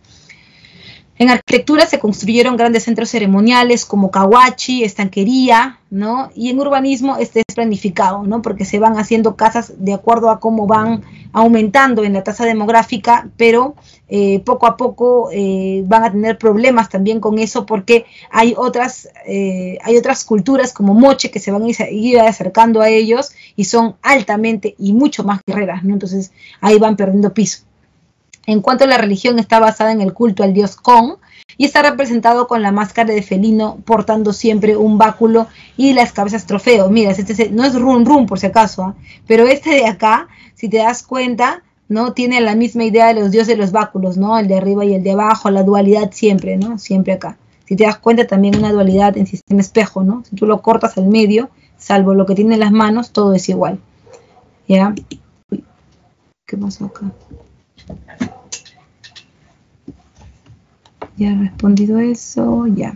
En arquitectura se construyeron grandes centros ceremoniales como Cahuachi, estanquería, ¿no? Y en urbanismo este es planificado, ¿no? Porque se van haciendo casas de acuerdo a cómo van aumentando en la tasa demográfica, pero eh, poco a poco eh, van a tener problemas también con eso, porque hay otras, eh, hay otras culturas como Moche que se van a ir acercando a ellos y son altamente y mucho más guerreras, ¿no? Entonces ahí van perdiendo piso. En cuanto a la religión, está basada en el culto al dios Con y está representado con la máscara de felino portando siempre un báculo y las cabezas trofeo. Mira, este no es Run Run por si acaso, ¿eh? Pero este de acá, si te das cuenta, ¿no? Tiene la misma idea de los dioses de los báculos, ¿no? El de arriba y el de abajo, la dualidad siempre, ¿no? Siempre acá. Si te das cuenta, también una dualidad en sistema espejo, ¿no? Si tú lo cortas al medio, salvo lo que tiene en las manos, todo es igual. ¿Ya? Uy, ¿qué pasó acá? Ya he respondido eso, ya.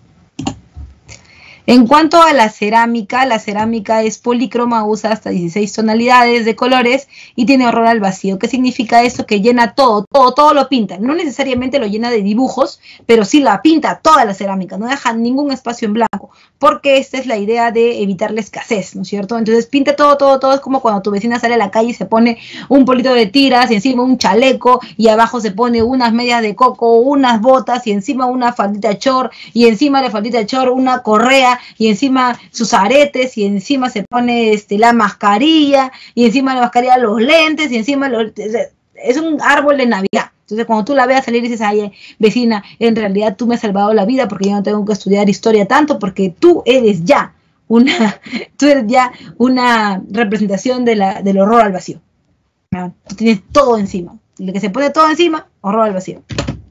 En cuanto a la cerámica, la cerámica es polícroma, usa hasta dieciséis tonalidades de colores y tiene horror al vacío. ¿Qué significa esto? Que llena todo, todo, todo lo pinta. No necesariamente lo llena de dibujos, pero sí la pinta toda la cerámica, no deja ningún espacio en blanco, porque esta es la idea de evitar la escasez, ¿no es cierto? Entonces pinta todo, todo, todo. Es como cuando tu vecina sale a la calle y se pone un polito de tiras y encima un chaleco y abajo se pone unas medias de coco, unas botas y encima una faldita chor y encima de la faldita chor una correa y encima sus aretes y encima se pone este, la mascarilla y encima de la mascarilla los lentes y encima los, es un árbol de Navidad. Entonces cuando tú la veas salir dices, ay, vecina, en realidad tú me has salvado la vida porque yo no tengo que estudiar historia tanto, porque tú eres ya una, tú eres ya una representación de la, del horror al vacío. ¿No? Tú tienes todo encima. Lo que se pone todo encima, horror al vacío.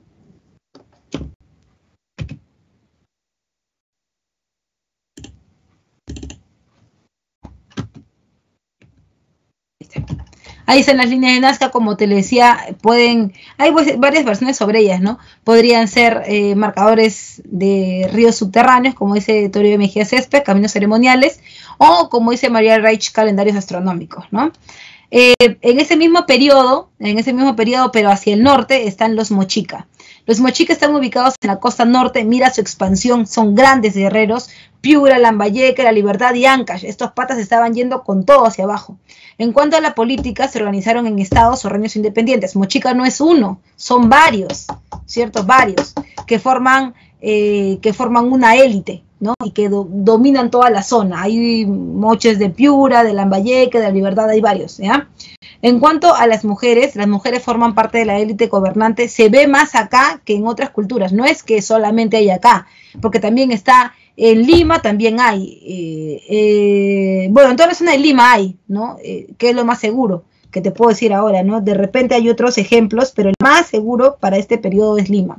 Ahí están las líneas de Nazca, como te le decía, pueden, hay pues varias versiones sobre ellas, ¿no? Podrían ser eh, marcadores de ríos subterráneos, como dice Toribio Mejía Césped, caminos ceremoniales, o como dice María Reich, calendarios astronómicos, ¿no? Eh, en ese mismo periodo, en ese mismo periodo, pero hacia el norte, están los Mochica. Los Mochica están ubicados en la costa norte, mira su expansión, son grandes guerreros, Piura, Lambayeque, La Libertad y Ancash. Estos patas estaban yendo con todo hacia abajo. En cuanto a la política, se organizaron en estados o reinos independientes. Mochica no es uno, son varios, ¿cierto? Varios, que forman, eh, que forman una élite, ¿no? Y que do, dominan toda la zona. Hay moches de Piura, de Lambayeque, de La Libertad, hay varios, ¿ya? En cuanto a las mujeres, las mujeres forman parte de la élite gobernante, se ve más acá que en otras culturas, no es que solamente hay acá, porque también está en Lima, también hay, eh, eh, bueno, en toda la zona de Lima hay, ¿no? Eh, que es lo más seguro que te puedo decir ahora, ¿no? De repente hay otros ejemplos, pero el más seguro para este periodo es Lima.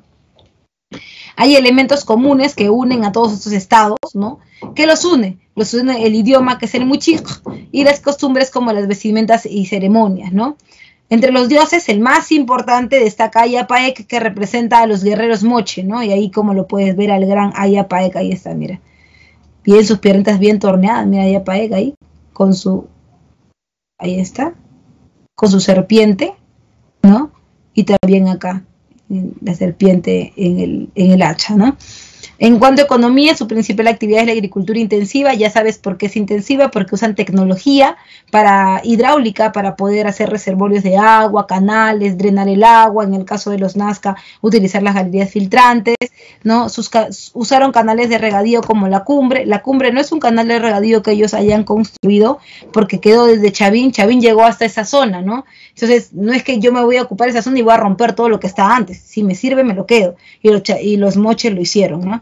Hay elementos comunes que unen a todos estos estados, ¿no? ¿Qué los une? Los une el idioma, que es el muchic, y las costumbres como las vestimentas y ceremonias, ¿no? Entre los dioses, el más importante destaca Ayapaec, que representa a los guerreros moche, ¿no? Y ahí como lo puedes ver al gran Ayapaec, ahí está, mira. Bien, sus piernitas bien torneadas, mira Ayapaec ahí, con su, ahí está, con su serpiente, ¿no? Y también acá, la serpiente en el, en el hacha, ¿no? En cuanto a economía, su principal actividad es la agricultura intensiva. Ya sabes por qué es intensiva, porque usan tecnología para hidráulica para poder hacer reservorios de agua, canales, drenar el agua. En el caso de los Nazca, utilizar las galerías filtrantes, ¿no? Sus, usaron canales de regadío como la Cumbre. La Cumbre no es un canal de regadío que ellos hayan construido, porque quedó desde Chavín. Chavín llegó hasta esa zona, ¿no? Entonces, no es que yo me voy a ocupar esa zona y voy a romper todo lo que está antes. Si me sirve, me lo quedo. Y los, y los moches lo hicieron, ¿no?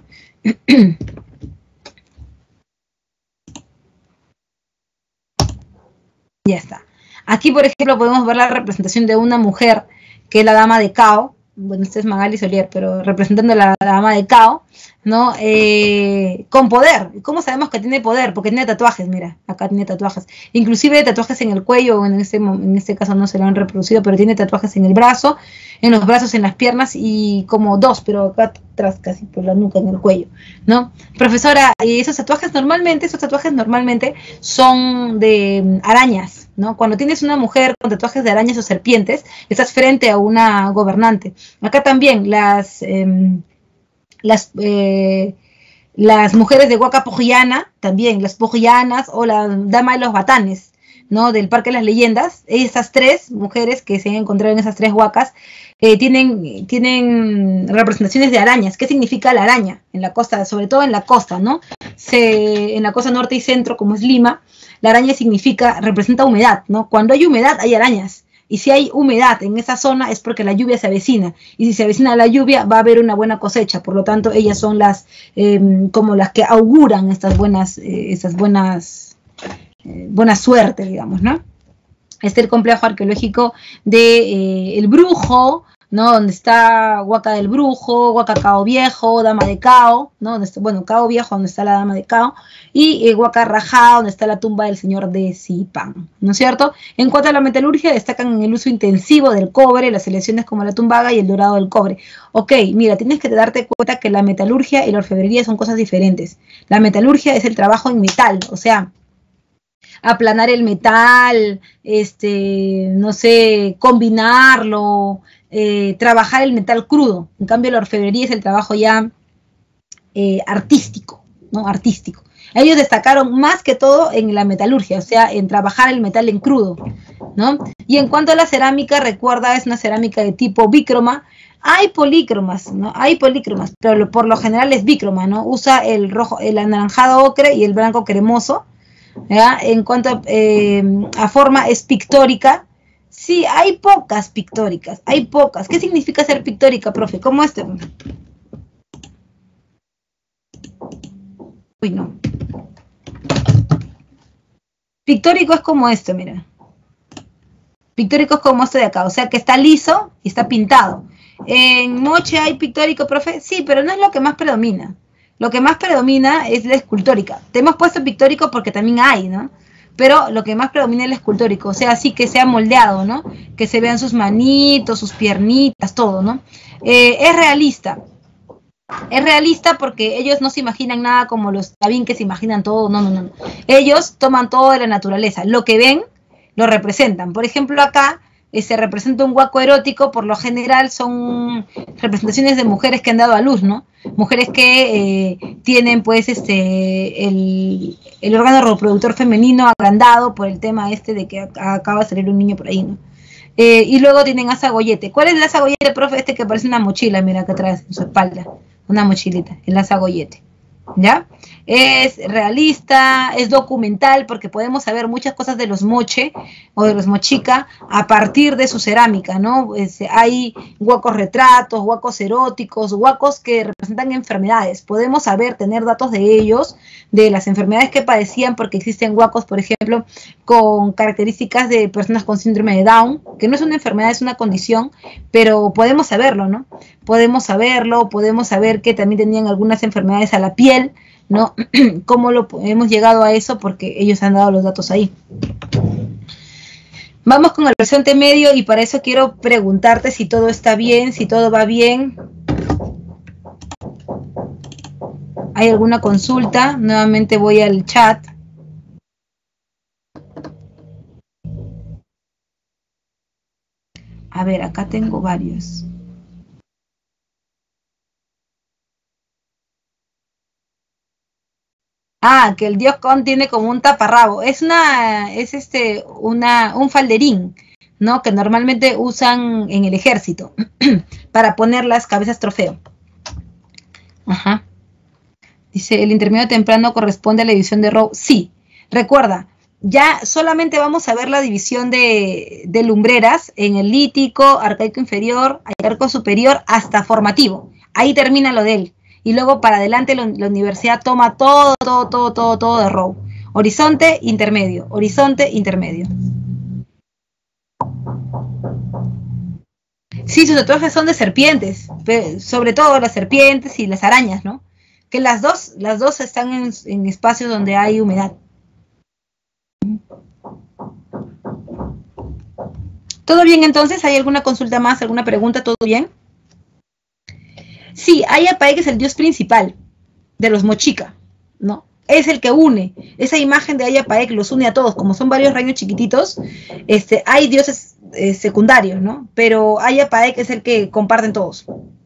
Ya está. Aquí, por ejemplo, podemos ver la representación de una mujer que es la dama de Cao. Bueno, esta es Magali Solier, pero representando a la, la dama de Cao, ¿no? Eh, con poder. ¿Cómo sabemos que tiene poder? Porque tiene tatuajes, mira, acá tiene tatuajes. Inclusive tatuajes en el cuello, en este, en este caso no se lo han reproducido, pero tiene tatuajes en el brazo, en los brazos, en las piernas y como dos, pero acá atrás casi por la nuca, en el cuello, ¿no? Profesora, y esos tatuajes normalmente, esos tatuajes normalmente son de arañas, ¿no? Cuando tienes una mujer con tatuajes de arañas o serpientes, estás frente a una gobernante. Acá también las eh, las eh, las mujeres de Huaca Pujillana, también las pujillanas o la dama de los batanes, ¿no? Del Parque de las Leyendas, esas tres mujeres que se han encontrado en esas tres huacas eh, tienen, tienen representaciones de arañas. ¿Qué significa la araña? En la costa, sobre todo en la costa, ¿no? Se, en la costa norte y centro, como es Lima, la araña significa, representa humedad, ¿no? Cuando hay humedad hay arañas. Y si hay humedad en esa zona es porque la lluvia se avecina. Y si se avecina la lluvia va a haber una buena cosecha. Por lo tanto, ellas son las eh, como las que auguran estas buenas, eh, estas buenas, eh, buena suerte, digamos, ¿no? Este es el complejo arqueológico de eh, El Brujo, ¿no? Donde está Huaca del Brujo, Huaca Cao Viejo, Dama de Cao, ¿no? Donde está, bueno, Cao Viejo, donde está la Dama de Cao, y eh, Huaca Rajá, donde está la tumba del señor de Zipán, ¿no es cierto? En cuanto a la metalurgia, destacan en el uso intensivo del cobre, las selecciones como la tumbaga y el dorado del cobre. Ok, mira, tienes que darte cuenta que la metalurgia y la orfebrería son cosas diferentes. La metalurgia es el trabajo en metal, o sea, aplanar el metal, este, no sé, combinarlo, eh, trabajar el metal crudo. En cambio, la orfebrería es el trabajo ya eh, artístico, ¿no? Artístico. Ellos destacaron más que todo en la metalurgia, o sea, en trabajar el metal en crudo, ¿no? Y en cuanto a la cerámica, recuerda, es una cerámica de tipo bícroma. Hay polícromas, ¿no? Hay polícromas, pero por lo general es bícroma, ¿no? Usa el rojo, el anaranjado ocre y el blanco cremoso. ¿Ya? En cuanto a, eh, a forma, es pictórica. Sí, hay pocas pictóricas, hay pocas. ¿Qué significa ser pictórica, profe? ¿Cómo este? Uy, no. Pictórico es como esto, mira. Pictórico es como esto de acá, o sea que está liso y está pintado. ¿En moche hay pictórico, profe? Sí, pero no es lo que más predomina. Lo que más predomina es la escultórica. Te hemos puesto pictórico porque también hay, ¿no? Pero lo que más predomina es el escultórico, o sea, así que sea moldeado, ¿no? Que se vean sus manitos, sus piernitas, todo, ¿no? Eh, es realista. Es realista porque ellos no se imaginan nada como los Da Vinci que se imaginan todo, no, no, no. Ellos toman todo de la naturaleza. Lo que ven, lo representan. Por ejemplo, acá eh, se representa un huaco erótico, por lo general son representaciones de mujeres que han dado a luz, ¿no? Mujeres que eh, tienen pues este el, el órgano reproductor femenino agrandado por el tema este de que acaba de salir un niño por ahí, ¿no? Eh, y luego tienen azagoyete. ¿Cuál es el azagoyete, profe? Este que parece una mochila, mira acá atrás, en su espalda, una mochilita, el azagoyete, ¿ya? Es realista, es documental, porque podemos saber muchas cosas de los moche o de los mochica a partir de su cerámica, ¿no? Es, hay huacos retratos, huacos eróticos, huacos que representan enfermedades. Podemos saber, tener datos de ellos, de las enfermedades que padecían, porque existen huacos, por ejemplo, con características de personas con síndrome de Down, que no es una enfermedad, es una condición, pero podemos saberlo, ¿no? Podemos saberlo, podemos saber que también tenían algunas enfermedades a la piel, ¿no? ¿Cómo lo hemos llegado a eso? Porque ellos han dado los datos ahí. Vamos con el horizonte medio y para eso quiero preguntarte si todo está bien, si todo va bien. ¿Hay alguna consulta? Nuevamente voy al chat. A ver, acá tengo varios. Ah, que el dios Con tiene como un taparrabo. Es una, es este, una, un falderín, ¿no? Que normalmente usan en el ejército para poner las cabezas trofeo. Ajá. Dice, el intermedio temprano corresponde a la división de Rowe. Sí, recuerda, ya solamente vamos a ver la división de, de lumbreras en el lítico, arcaico inferior, arcaico superior, hasta formativo. Ahí termina lo de él. Y luego para adelante la, la universidad toma todo, todo, todo, todo, todo de Rowe. Horizonte, intermedio, horizonte, intermedio. Sí, sus tatuajes son de serpientes, sobre todo las serpientes y las arañas, ¿no? Que las dos, las dos están en, en espacios donde hay humedad. ¿Todo bien entonces? ¿Hay alguna consulta más, alguna pregunta? ¿Todo bien? Sí, Ayapaec es el dios principal de los mochica, ¿no? Es el que une, esa imagen de Ayapaec los une a todos, como son varios reinos chiquititos, este, hay dioses eh, secundarios, ¿no? Pero Ayapaec es el que comparten todos.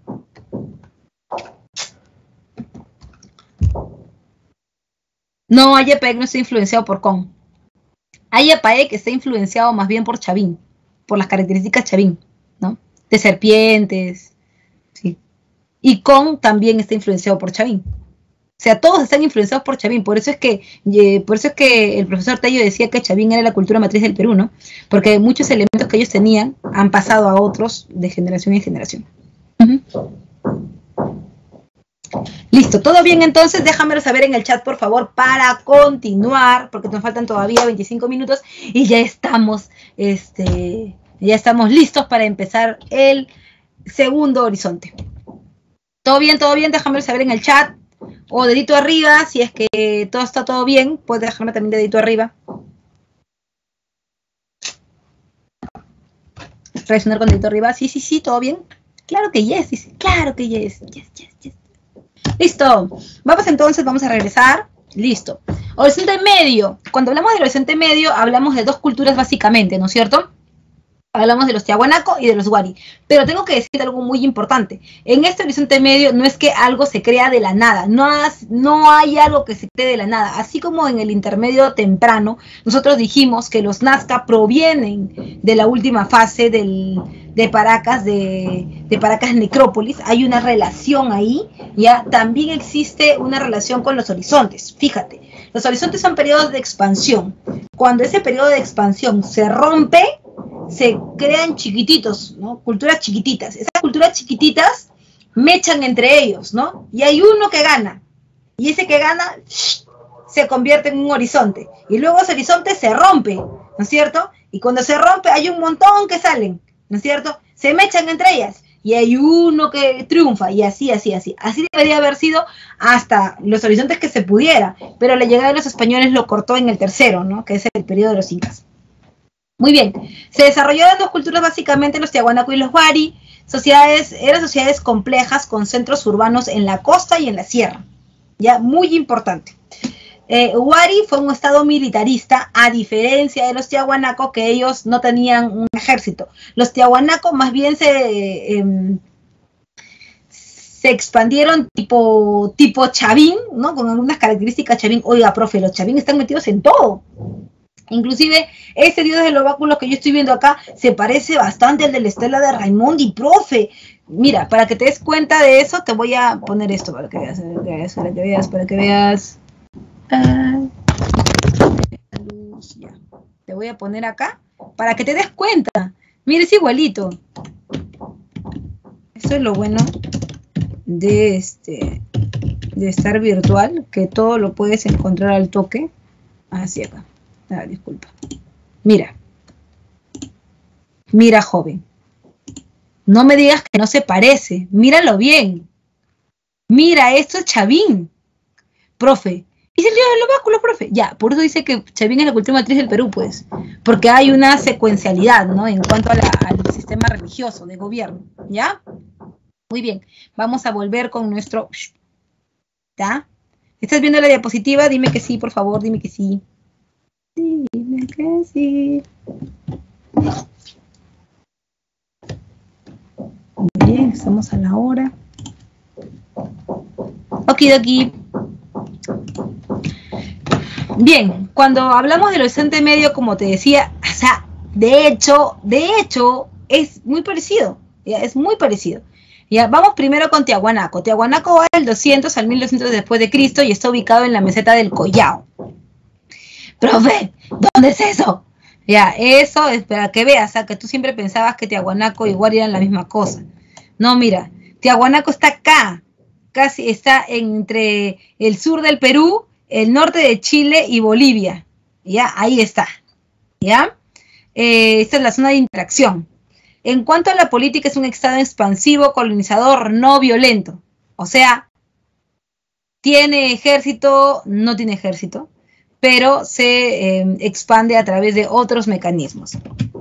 No, Ayapaec no está influenciado por Con. Ayapaec está influenciado más bien por Chavín, por las características Chavín, ¿no? De serpientes, sí. Y Con también está influenciado por Chavín. O sea, todos están influenciados por Chavín. Por eso es que, eh, por eso es que el profesor Tello decía que Chavín era la cultura matriz del Perú, ¿no? Porque muchos elementos que ellos tenían han pasado a otros de generación en generación. Uh-huh. Listo, ¿todo bien entonces? Déjamelo saber en el chat, por favor, para continuar, porque nos faltan todavía veinticinco minutos y ya estamos, este, ya estamos listos para empezar el segundo horizonte. ¿Todo bien? ¿Todo bien? Déjame saber en el chat. O dedito arriba, si es que todo está todo bien. Puedes dejarme también dedito arriba. Reaccionar con dedito arriba. Sí, sí, sí, ¿todo bien? Claro que yes, dice. Claro que yes. Yes, yes, yes. Listo. Vamos entonces, vamos a regresar. Listo. Horizonte medio. Cuando hablamos del horizonte medio, hablamos de dos culturas básicamente, ¿no es cierto? Hablamos de los Tiahuanaco y de los Wari. Pero tengo que decir algo muy importante. En este horizonte medio no es que algo se crea de la nada. No, has, no hay algo que se cree de la nada. Así como en el intermedio temprano, nosotros dijimos que los Nazca provienen de la última fase del, de Paracas, de, de Paracas Necrópolis. Hay una relación ahí. Ya también existe una relación con los horizontes. Fíjate, los horizontes son periodos de expansión. Cuando ese periodo de expansión se rompe, se crean chiquititos, ¿no? Culturas chiquititas. Esas culturas chiquititas mechan entre ellos, ¿no? Y hay uno que gana. Y ese que gana se convierte en un horizonte. Y luego ese horizonte se rompe, ¿no es cierto? Y cuando se rompe hay un montón que salen, ¿no es cierto? Se mechan entre ellas. Y hay uno que triunfa. Y así, así, así. Así debería haber sido hasta los horizontes que se pudiera. Pero la llegada de los españoles lo cortó en el tercero, ¿no? Que es el periodo de los incas. Muy bien, se desarrollaron dos culturas básicamente, los Tiahuanaco y los Wari. Sociedades, eran sociedades complejas con centros urbanos en la costa y en la sierra. Ya, muy importante. Eh, Wari fue un estado militarista, a diferencia de los Tiahuanaco, que ellos no tenían un ejército. Los Tiahuanaco más bien se, eh, se expandieron tipo, tipo Chavín, ¿no? Con algunas características Chavín. Oiga, profe, los Chavín están metidos en todo. Inclusive, ese dios del óculo que yo estoy viendo acá se parece bastante al de la estela de Raimondi, profe. Mira, para que te des cuenta de eso, te voy a poner esto para que veas, para que veas, para que veas, para que veas. Ah, luz, ya. Te voy a poner acá para que te des cuenta. Mira, es igualito. Eso es lo bueno de este, de estar virtual, que todo lo puedes encontrar al toque. Así acá. Ah, disculpa. Mira. Mira, joven. No me digas que no se parece. Míralo bien. Mira, esto es Chavín. Profe. ¿Es el dios del óculo, profe? Ya, por eso dice que Chavín es la cultura matriz del Perú, pues. Porque hay una secuencialidad, ¿no? En cuanto a la, al sistema religioso de gobierno. ¿Ya? Muy bien. Vamos a volver con nuestro... ¿Ya? ¿Estás viendo la diapositiva? Dime que sí, por favor. Dime que sí. Dime que sí. Muy bien, estamos a la hora. Okidoki. Bien, cuando hablamos del horizonte medio, como te decía, o sea, de hecho, de hecho, es muy parecido. ¿Ya? Es muy parecido. Ya, vamos primero con Tiahuanaco. Tiahuanaco va del doscientos al mil doscientos después de Cristo y está ubicado en la meseta del Collao. Profe, ¿dónde es eso? Ya, eso es para que veas, o sea, que tú siempre pensabas que Tiahuanaco y Wari eran la misma cosa. No, mira, Tiahuanaco está acá, casi está entre el sur del Perú, el norte de Chile y Bolivia. Ya, ahí está. Ya, eh, esta es la zona de interacción. En cuanto a la política, es un estado expansivo, colonizador, no violento. O sea, tiene ejército, no tiene ejército, pero se eh, expande a través de otros mecanismos.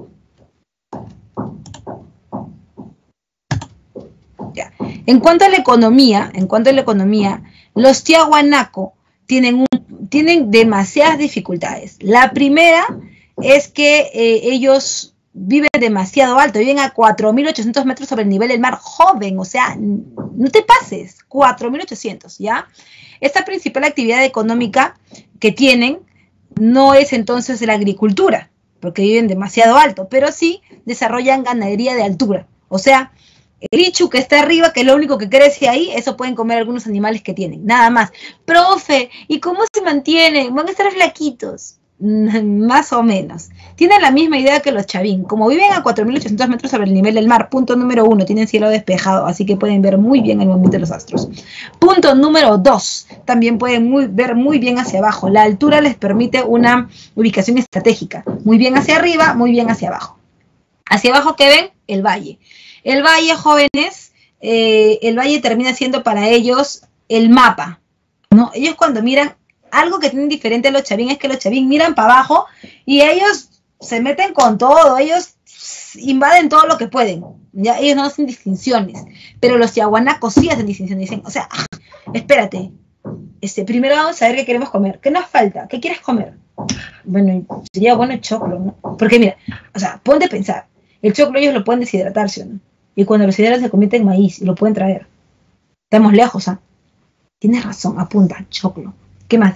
Ya. En cuanto a la economía, en cuanto a la economía, los Tiahuanaco tienen, un, tienen demasiadas dificultades. La primera es que eh, ellos viven demasiado alto, viven a cuatro mil ochocientos metros sobre el nivel del mar, joven, o sea, no te pases, cuatro mil ochocientos, ¿ya? Esta principal actividad económica que tienen no es entonces la agricultura, porque viven demasiado alto, pero sí desarrollan ganadería de altura. O sea, el ichu que está arriba, que es lo único que crece ahí, eso pueden comer algunos animales que tienen, nada más. Profe, ¿y cómo se mantienen? Van a estar flaquitos. Más o menos. Tienen la misma idea que los Chavín. Como viven a cuatro mil ochocientos metros sobre el nivel del mar, punto número uno, tienen cielo despejado, así que pueden ver muy bien el movimiento de los astros. Punto número dos, también pueden muy, ver muy bien hacia abajo. La altura les permite una ubicación estratégica. Muy bien hacia arriba, muy bien hacia abajo. Hacia abajo, ¿qué ven? El valle. El valle, jóvenes, eh, el valle termina siendo para ellos el mapa, ¿no? Ellos cuando miran, algo que tienen diferente a los chavín es que los chavín miran para abajo y ellos se meten con todo, ellos invaden todo lo que pueden, ¿ya? Ellos no hacen distinciones, pero los tiahuanacos sí hacen distinciones, dicen, o sea, ah, espérate, este, primero vamos a ver qué queremos comer, ¿qué nos falta? ¿Qué quieres comer? Bueno, sería bueno el choclo, ¿no? Porque mira, o sea, ponte a pensar, el choclo ellos lo pueden deshidratar, ¿sí o no? Y cuando lo deshidratan se convierte en maíz y lo pueden traer. Estamos lejos, ¿ah? Tienes razón, apunta, choclo. ¿Qué más?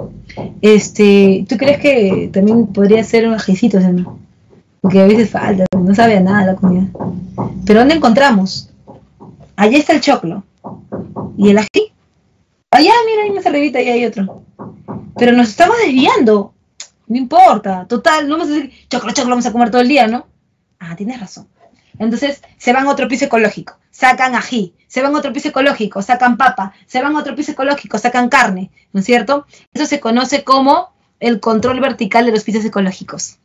Este, ¿tú crees que también podría ser un ajicito, ¿no? Porque a veces falta, no sabe a nada la comida. ¿Pero dónde encontramos? Allá está el choclo. ¿Y el ají? Allá, mira, ahí más arribita, ahí hay otro. Pero nos estamos desviando. No importa, total, no vamos a decir, choclo, choclo, vamos a comer todo el día, ¿no? Ah, tienes razón. Entonces, se van a otro piso ecológico, sacan ají, se van a otro piso ecológico, sacan papa, se van a otro piso ecológico, sacan carne, ¿no es cierto? Eso se conoce como el control vertical de los pisos ecológicos.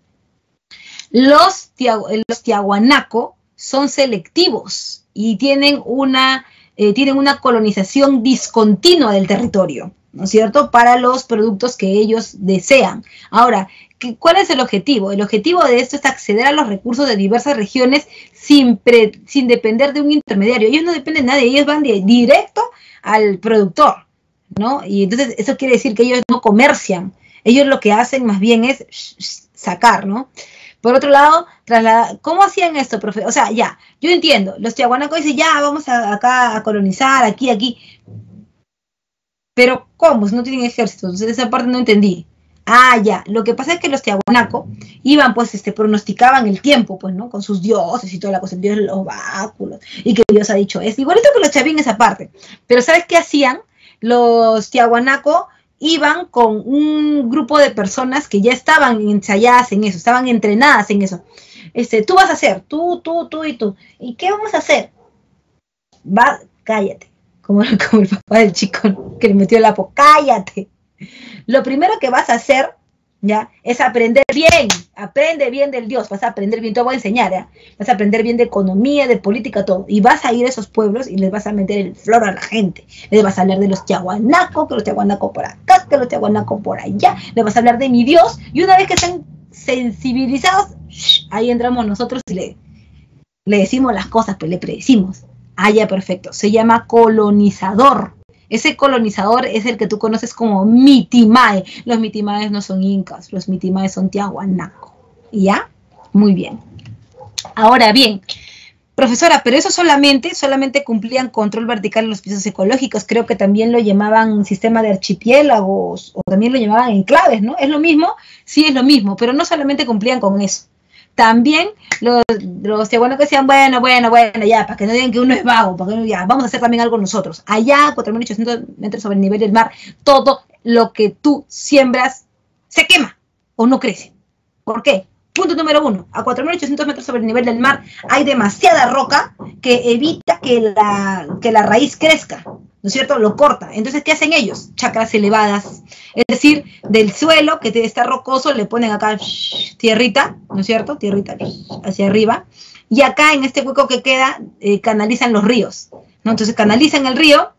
Los, tia, los tiahuanaco son selectivos y tienen una, eh, tienen una colonización discontinua del territorio, ¿no es cierto?, para los productos que ellos desean. Ahora, ¿cuál es el objetivo? El objetivo de esto es acceder a los recursos de diversas regiones sin, pre, sin depender de un intermediario. Ellos no dependen de nadie, ellos van de, directo al productor, ¿no? Y entonces eso quiere decir que ellos no comercian, ellos lo que hacen más bien es sacar, ¿no? Por otro lado, trasladar, ¿cómo hacían esto, profe? O sea, ya, yo entiendo, los tiahuanacos dicen, ya, vamos a, acá a colonizar, aquí, aquí. Pero, ¿cómo? Si no tienen ejército, entonces esa parte no entendí. Ah, ya, lo que pasa es que los tiahuanaco iban, pues, este, pronosticaban el tiempo, pues, ¿no? Con sus dioses y toda la cosa, el dios de los báculos, y que Dios ha dicho esto. Igualito que los chavín esa parte. Pero, ¿sabes qué hacían? Los tiahuanaco iban con un grupo de personas que ya estaban ensayadas en eso, estaban entrenadas en eso. Este, tú vas a hacer, tú, tú, tú y tú. ¿Y qué vamos a hacer? Va, cállate. Como, como el papá del chico que le metió el apo, cállate. Lo primero que vas a hacer, ¿ya?, es aprender bien, aprende bien del Dios, vas a aprender bien, te voy a enseñar, ¿ya? Vas a aprender bien de economía, de política, todo, y vas a ir a esos pueblos y les vas a meter el flor a la gente, les vas a hablar de los tiahuanacos, que los tiahuanacos por acá, que los tiahuanacos por allá, les vas a hablar de mi Dios, y una vez que estén sensibilizados, shh, ahí entramos nosotros y le, le decimos las cosas, pues le predecimos. Ah, ya, perfecto, se llama colonizador. Ese colonizador es el que tú conoces como mitimae. Los mitimaes no son incas, los mitimaes son tiahuanaco. ¿Ya? Muy bien. Ahora bien, profesora, pero eso solamente, solamente cumplían control vertical en los pisos ecológicos. Creo que también lo llamaban sistema de archipiélagos o también lo llamaban enclaves, ¿no? ¿Es lo mismo? Sí, es lo mismo, pero no solamente cumplían con eso. También los, los tiahuanacos decían, bueno, bueno, bueno, ya, para que no digan que uno es vago, para que no, ya, vamos a hacer también algo nosotros. Allá, cuatro mil ochocientos metros sobre el nivel del mar, todo lo que tú siembras se quema o no crece. ¿Por qué? Punto número uno, a cuatro mil ochocientos metros sobre el nivel del mar hay demasiada roca que evita que la, que la raíz crezca, ¿no es cierto? Lo corta. Entonces, ¿qué hacen ellos? Chacras elevadas. Es decir, del suelo que está rocoso le ponen acá shh, tierrita, ¿no es cierto? Tierrita hacia arriba. Y acá en este hueco que queda eh, canalizan los ríos, ¿no? Entonces canalizan el río,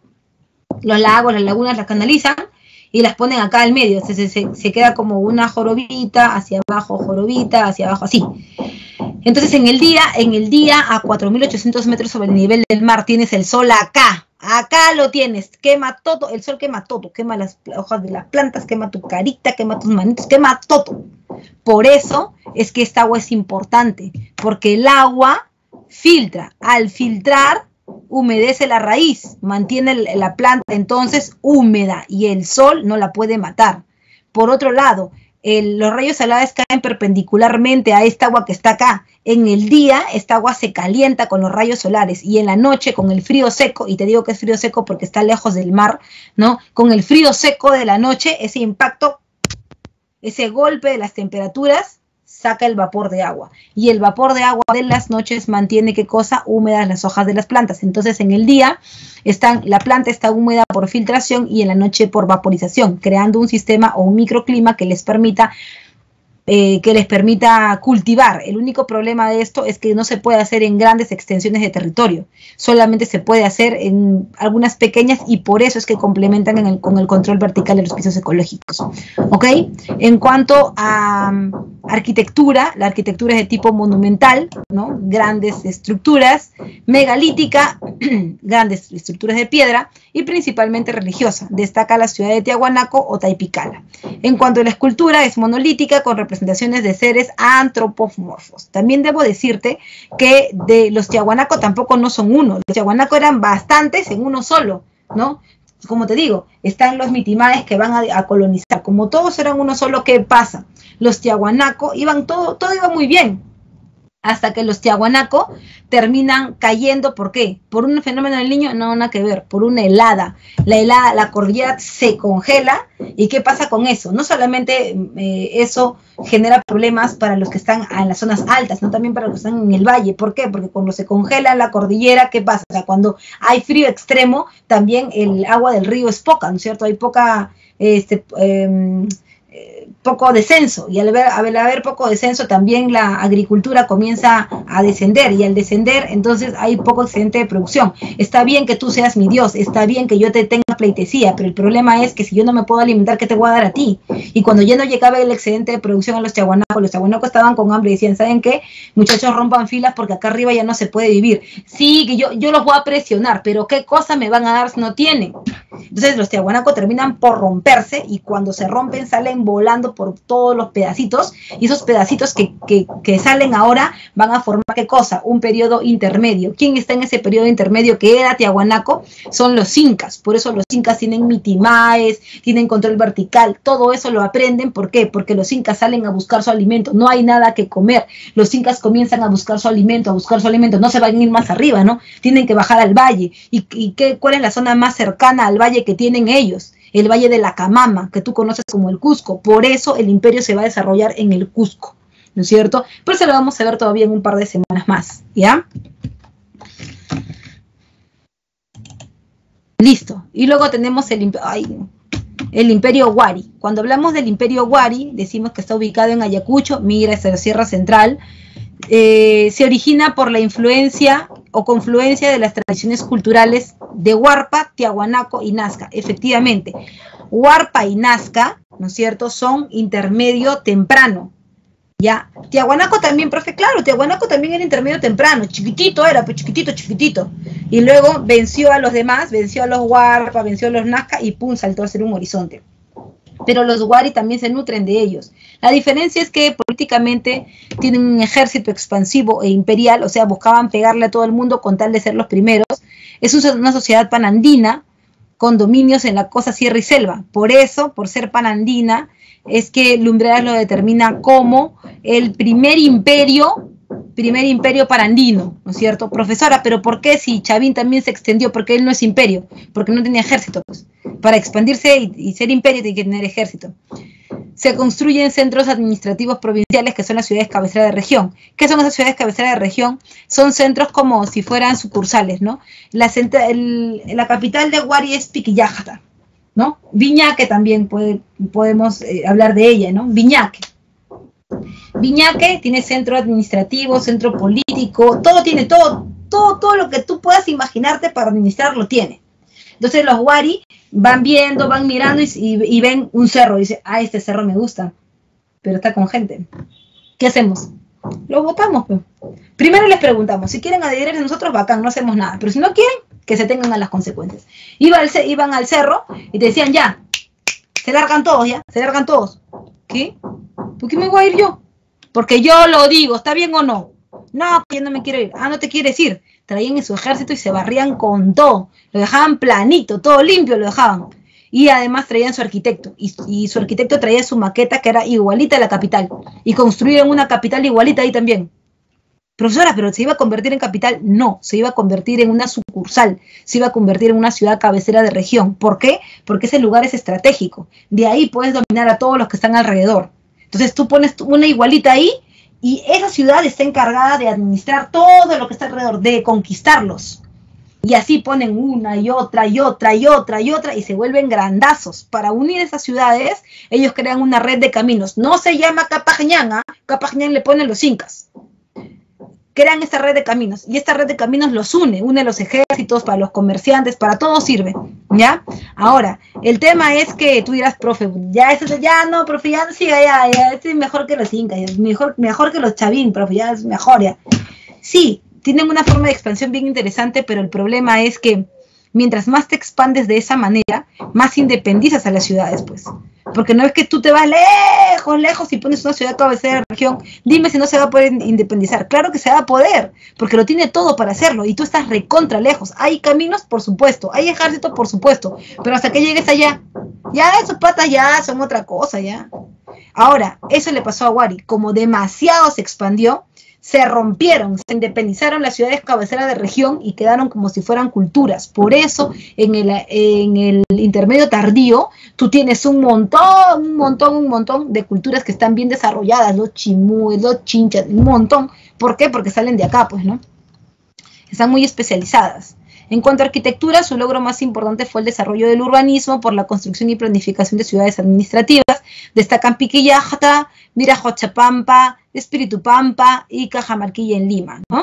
los lagos, las lagunas las canalizan y las ponen acá al medio. Se, se, se queda como una jorobita, hacia abajo jorobita, hacia abajo así. Entonces en el día, en el día a cuatro mil ochocientos metros sobre el nivel del mar tienes el sol acá. Acá lo tienes, quema todo, el sol quema todo, quema las hojas de las plantas, quema tu carita, quema tus manitos, quema todo. Por eso es que esta agua es importante, porque el agua filtra. Al filtrar, humedece la raíz, mantiene la planta entonces húmeda y el sol no la puede matar. Por otro lado, el, los rayos solares caen perpendicularmente a esta agua que está acá. En el día, esta agua se calienta con los rayos solares y en la noche con el frío seco, y te digo que es frío seco porque está lejos del mar, ¿no? Con el frío seco de la noche, ese impacto, ese golpe de las temperaturas, saca el vapor de agua. Y el vapor de agua de las noches mantiene, ¿qué cosa? Húmedas las hojas de las plantas. Entonces, en el día, están, la planta está húmeda por filtración y en la noche por vaporización, creando un sistema o un microclima que les permita eh, que les permita cultivar. El único problema de esto es que no se puede hacer en grandes extensiones de territorio, solamente se puede hacer en algunas pequeñas y por eso es que complementan en el, con el control vertical de los pisos ecológicos. ¿Ok? En cuanto a um, arquitectura, la arquitectura es de tipo monumental, ¿no? Grandes estructuras, megalítica, grandes estructuras de piedra y principalmente religiosa. Destaca la ciudad de Tiahuanaco o Taipicala. En cuanto a la escultura, es monolítica con representaciones de seres antropomorfos. También debo decirte que de los Tiahuanaco tampoco no son uno. Los Tiahuanaco eran bastantes en uno solo, ¿no? Como te digo, están los mitimaes que van a, a colonizar. Como todos eran uno solo, ¿qué pasa? Los Tiahuanaco iban todo, todo iba muy bien. Hasta que los Tiahuanaco terminan cayendo, ¿por qué? ¿Por un fenómeno del Niño? No, nada que ver, por una helada. La helada, la cordillera se congela, ¿y qué pasa con eso? No solamente eh, eso genera problemas para los que están en las zonas altas, sino también para los que están en el valle. ¿Por qué? Porque cuando se congela la cordillera, ¿qué pasa? O sea, cuando hay frío extremo, también el agua del río es poca, ¿no es cierto? Hay poca... este eh, poco descenso, y al haber, al haber poco descenso también la agricultura comienza a descender, y al descender entonces hay poco excedente de producción. Está bien que tú seas mi Dios, está bien que yo te tenga pleitesía, pero el problema es que si yo no me puedo alimentar, ¿qué te voy a dar a ti? Y cuando ya no llegaba el excedente de producción a los Tiahuanaco, los Tiahuanaco estaban con hambre y decían, ¿saben qué? Muchachos, rompan filas porque acá arriba ya no se puede vivir. Sí, que yo, yo los voy a presionar, pero ¿qué cosa me van a dar si no tienen? Entonces los Tiahuanaco terminan por romperse, y cuando se rompen salen volando por todos los pedacitos, y esos pedacitos que, que, que salen ahora van a formar ¿qué cosa? Un periodo intermedio. ¿Quién está en ese periodo intermedio que era Tiahuanaco? Son los incas. Por eso los incas tienen mitimaes, tienen control vertical, todo eso lo aprenden. ¿Por qué? Porque los incas salen a buscar su alimento, no hay nada que comer, los incas comienzan a buscar su alimento, a buscar su alimento, no se van a ir más arriba, ¿no? Tienen que bajar al valle. ¿Y, y qué, cuál es la zona más cercana al valle que tienen ellos? El valle de la Camama, que tú conoces como el Cusco. Por eso el imperio se va a desarrollar en el Cusco, ¿no es cierto? Pero eso lo vamos a ver todavía en un par de semanas más, ¿ya? Listo. Y luego tenemos el, ay, el imperio Huari. Cuando hablamos del imperio Huari, decimos que está ubicado en Ayacucho, migra hacia la Sierra Central. Eh, se origina por la influencia o confluencia de las tradiciones culturales de Huarpa, Tiahuanaco y Nazca. Efectivamente, Huarpa y Nazca, ¿no es cierto?, son intermedio temprano. Ya, Tiahuanaco también, profe, claro, Tiahuanaco también era intermedio temprano, chiquitito era, pues chiquitito, chiquitito. Y luego venció a los demás, venció a los Huarpa, venció a los Nazca y pum, saltó a ser un horizonte. Pero los Huari también se nutren de ellos. La diferencia es que políticamente tienen un ejército expansivo e imperial, o sea, buscaban pegarle a todo el mundo con tal de ser los primeros. Es una sociedad panandina con dominios en la costa, sierra y selva. Por eso, por ser panandina, es que Lumbreras lo determina como el primer imperio, primer imperio parandino, ¿no es cierto? Profesora, pero ¿por qué si Chavín también se extendió? Porque él no es imperio, porque no tenía ejército, pues. Para expandirse y, y ser imperio tiene que tener ejército. Se construyen centros administrativos provinciales que son las ciudades cabecera de región. ¿Qué son esas ciudades cabecera de región? Son centros como si fueran sucursales, ¿no? La, el, la capital de Huari es Piquillacta, ¿no? Viñaque también puede, podemos eh, hablar de ella, ¿no? Viñaque. Viñaque tiene centro administrativo, centro político, todo tiene, todo, todo, todo lo que tú puedas imaginarte para administrar lo tiene. Entonces los Huari van viendo, van mirando y, y, y ven un cerro y dicen, ah, este cerro me gusta, pero está con gente. ¿Qué hacemos? Lo votamos, pues. Primero les preguntamos, si quieren adherirse a nosotros, bacán, no hacemos nada, pero si no quieren, que se tengan a las consecuencias. Iba al, iban al cerro y te decían, ya, se largan todos, ya, se largan todos. ¿Qué? ¿Por qué me voy a ir yo? Porque yo lo digo, ¿está bien o no? No, yo no me quiero ir. Ah, no te quieres ir. Traían en su ejército y se barrían con todo. Lo dejaban planito, todo limpio lo dejaban. Y además traían su arquitecto. Y, y su arquitecto traía su maqueta que era igualita a la capital. Y construyeron una capital igualita ahí también. Profesora, ¿pero se iba a convertir en capital? No, se iba a convertir en una sucursal. Se iba a convertir en una ciudad cabecera de región. ¿Por qué? Porque ese lugar es estratégico. De ahí puedes dominar a todos los que están alrededor. Entonces tú pones una igualita ahí y esa ciudad está encargada de administrar todo lo que está alrededor, de conquistarlos. Y así ponen una y otra y otra y otra y otra y se vuelven grandazos. Para unir esas ciudades, ellos crean una red de caminos. No se llama Capajñán, ¿eh? Capajñán le ponen los incas. Crean esta red de caminos y esta red de caminos los une, une los ejércitos, para los comerciantes, para todo sirve, ¿ya? Ahora, el tema es que tú dirás, profe, ya eso, ya no, profe, ya sí, ya, ya, este es mejor que los incas, ya, mejor, mejor que los chavín, profe, ya es mejor, ya. Sí, tienen una forma de expansión bien interesante, pero el problema es que mientras más te expandes de esa manera, más independizas a las ciudades, pues. Porque no es que tú te vas lejos, lejos y pones una ciudad cabecera de región. Dime si no se va a poder independizar. Claro que se va a poder, porque lo tiene todo para hacerlo y tú estás recontra lejos. Hay caminos, por supuesto. Hay ejércitos, por supuesto. Pero hasta que llegues allá, ya esos patas ya son otra cosa, ya. Ahora, eso le pasó a Wari. Como demasiado se expandió, se rompieron, se independizaron las ciudades cabeceras de región y quedaron como si fueran culturas. Por eso, en el, en el intermedio tardío, tú tienes un montón, un montón, un montón de culturas que están bien desarrolladas, los chimúes, los chinchas, un montón. ¿Por qué? Porque salen de acá, pues, ¿no? Están muy especializadas. En cuanto a arquitectura, su logro más importante fue el desarrollo del urbanismo por la construcción y planificación de ciudades administrativas. Destacan Piquillacta, Mirajochapampa, Espíritu Pampa y Cajamarquilla en Lima, ¿no?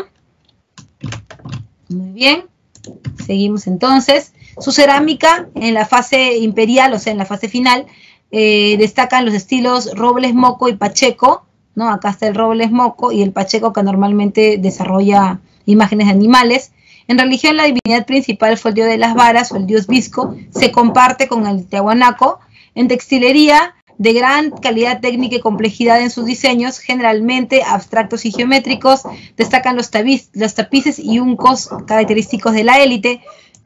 Muy bien, seguimos entonces. Su cerámica en la fase imperial, o sea, en la fase final, eh, destacan los estilos Robles Moco y Pacheco, ¿no? Acá está el Robles Moco y el Pacheco, que normalmente desarrolla imágenes de animales. En religión, la divinidad principal fue el dios de las varas o el dios Visco, se comparte con el Tiahuanaco. En textilería, de gran calidad técnica y complejidad en sus diseños, generalmente abstractos y geométricos, destacan los, tapiz, los tapices y uncos característicos de la élite.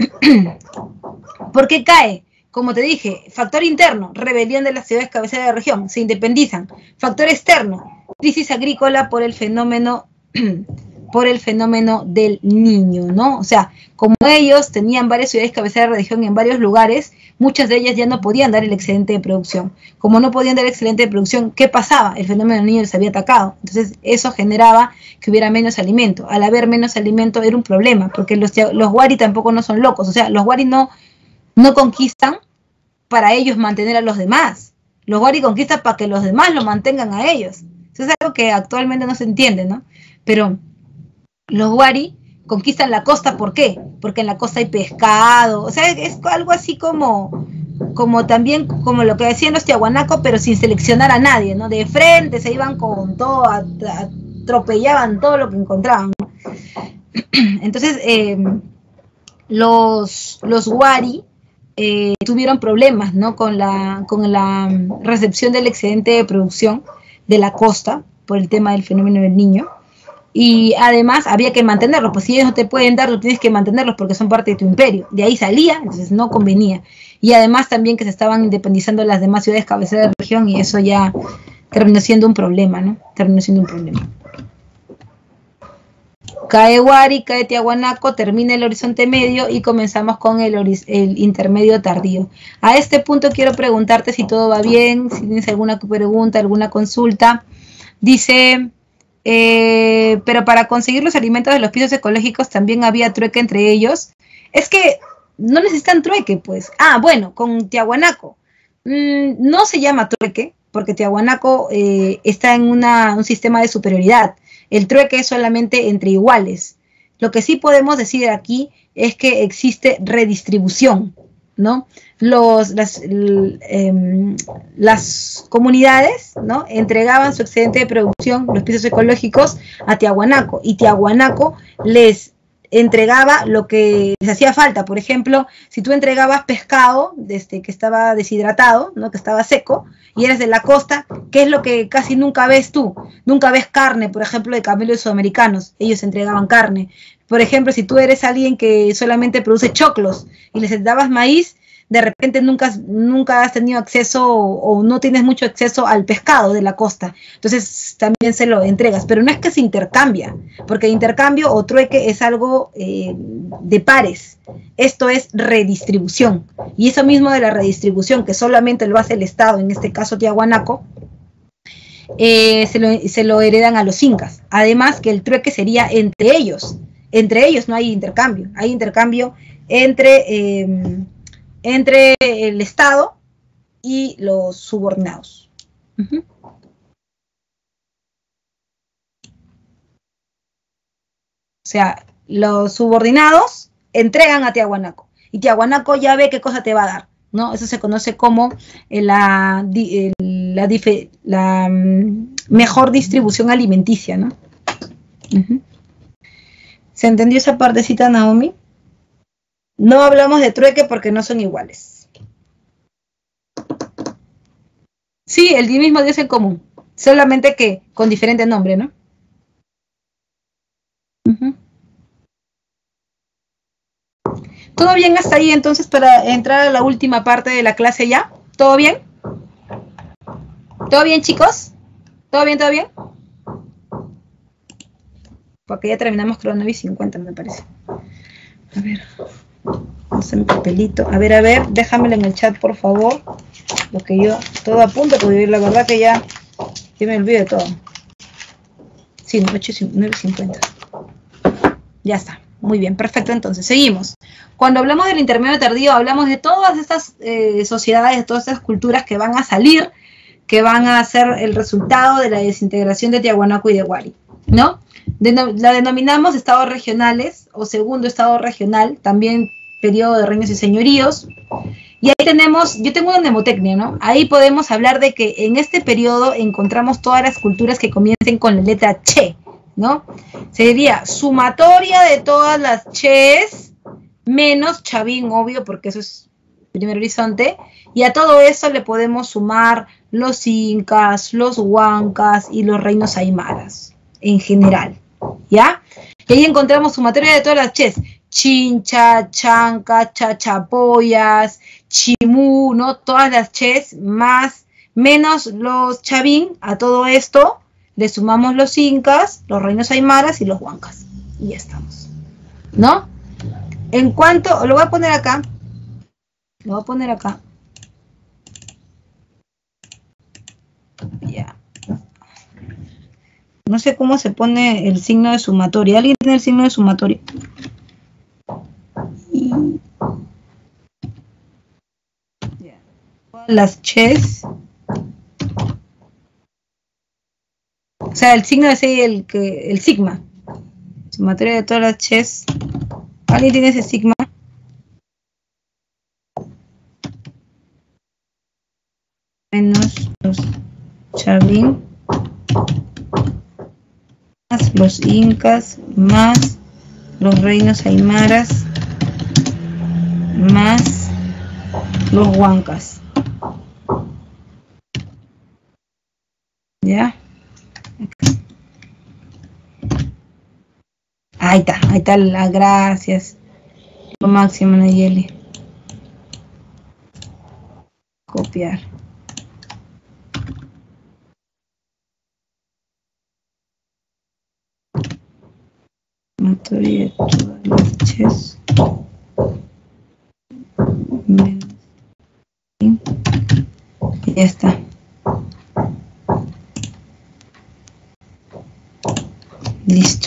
¿Por qué cae? Como te dije, factor interno, rebelión de las ciudades cabeceras de región, se independizan. Factor externo, crisis agrícola por el fenómeno por el fenómeno del niño, ¿no? O sea, como ellos tenían varias ciudades cabeceras de región en varios lugares, muchas de ellas ya no podían dar el excedente de producción. Como no podían dar el excedente de producción, ¿qué pasaba? El fenómeno del niño les había atacado. Entonces, eso generaba que hubiera menos alimento. Al haber menos alimento era un problema, porque los, los wari tampoco no son locos. O sea, los wari no, no conquistan para ellos mantener a los demás. Los wari conquistan para que los demás lo mantengan a ellos. Eso es algo que actualmente no se entiende, ¿no? Pero los wari conquistan la costa, ¿por qué? Porque en la costa hay pescado, o sea, es algo así como, como también, como lo que decían los tiahuanacos, pero sin seleccionar a nadie, ¿no? De frente se iban con todo, atropellaban todo lo que encontraban, ¿no? Entonces, eh, los, los wari eh, tuvieron problemas, ¿no? Con la, con la recepción del excedente de producción de la costa, por el tema del fenómeno del niño. Y además había que mantenerlos, pues si ellos no te pueden dar, tú tienes que mantenerlos porque son parte de tu imperio. De ahí salía, entonces no convenía. Y además también que se estaban independizando las demás ciudades cabeceras de región y eso ya terminó siendo un problema, ¿no? Terminó siendo un problema. Cae Wari, cae Tiahuanaco, termina el horizonte medio y comenzamos con el, el intermedio tardío. A este punto quiero preguntarte si todo va bien, si tienes alguna pregunta, alguna consulta. Dice... Eh, pero para conseguir los alimentos de los pisos ecológicos también había trueque entre ellos. Es que no necesitan trueque, pues. Ah, bueno, con Tiahuanaco mmm, no se llama trueque porque Tiahuanaco eh, está en una, un sistema de superioridad. El trueque es solamente entre iguales. Lo que sí podemos decir aquí es que existe redistribución, ¿no? Los, las, el, eh, las comunidades, ¿no? Entregaban su excedente de producción, los pisos ecológicos, a Tiahuanaco, y Tiahuanaco les entregaba lo que les hacía falta. Por ejemplo, si tú entregabas pescado desde que estaba deshidratado, ¿no? Que estaba seco, y eres de la costa, ¿qué es lo que casi nunca ves tú? Nunca ves carne, por ejemplo, de camellos sudamericanos. Ellos entregaban carne. Por ejemplo, si tú eres alguien que solamente produce choclos y les dabas maíz, de repente nunca, nunca has tenido acceso o, o no tienes mucho acceso al pescado de la costa. Entonces también se lo entregas. Pero no es que se intercambia, porque intercambio o trueque es algo eh, de pares. Esto es redistribución. Y eso mismo de la redistribución, que solamente lo hace el Estado, en este caso Tiahuanaco, eh, se, lo, se lo heredan a los incas. Además que el trueque sería entre ellos. entre ellos no hay intercambio, hay intercambio entre, eh, entre el Estado y los subordinados. Uh-huh. O sea, los subordinados entregan a Tiahuanaco y Tiahuanaco ya ve qué cosa te va a dar, ¿no? Eso se conoce como la, la, la, la mejor distribución alimenticia, ¿no? Uh-huh. ¿Se entendió esa partecita, Naomi? No hablamos de trueque porque no son iguales. Sí, el mismo Dios en común, solamente que con diferente nombre, ¿no? Uh-huh. ¿Todo bien hasta ahí entonces para entrar a la última parte de la clase ya? ¿Todo bien? ¿Todo bien, chicos? ¿Todo bien, todo bien? Porque ya terminamos con nueve y cincuenta, me parece. A ver, vamos a mi papelito. A ver, a ver, déjamelo en el chat, por favor. Lo que yo, todo apunto, porque la verdad que ya, ya me olvido de todo. Sí, nueve y cincuenta. Ya está. Muy bien, perfecto. Entonces, seguimos. Cuando hablamos del intermedio tardío, hablamos de todas estas eh, sociedades, de todas estas culturas que van a salir, que van a ser el resultado de la desintegración de Tiahuanaco y de Huari, ¿no? Denom- la denominamos estados regionales o segundo estado regional, también periodo de reinos y señoríos. Y ahí tenemos, yo tengo una mnemotecnia, ¿no? Ahí podemos hablar de que en este periodo encontramos todas las culturas que comiencen con la letra che, ¿no? Sería sumatoria de todas las ches menos Chavín, obvio, porque eso es primer horizonte, y a todo eso le podemos sumar los incas, los huancas y los reinos aymaras, en general, ¿ya? Y ahí encontramos sumatoria de todas las ches, Chincha, Chanca, Chachapoyas, Chimú, ¿no? Todas las ches más, menos los Chavín, a todo esto le sumamos los incas, los reinos aymaras y los huancas. Y ya estamos, ¿no? En cuanto, lo voy a poner acá, lo voy a poner acá. Ya. No sé cómo se pone el signo de sumatoria. ¿Alguien tiene el signo de sumatoria? Y... ya. Las ches. O sea, el signo es el que, el sigma. Sumatoria de todas las ches. ¿Alguien tiene ese sigma? Menos los Chavín, más los incas, más los reinos aymaras, más los huancas. ¿Ya? Ahí está, ahí está, las gracias. Lo máximo, Nayeli. Copiar. Sumatoria de todas las ches. Y ya está. Listo.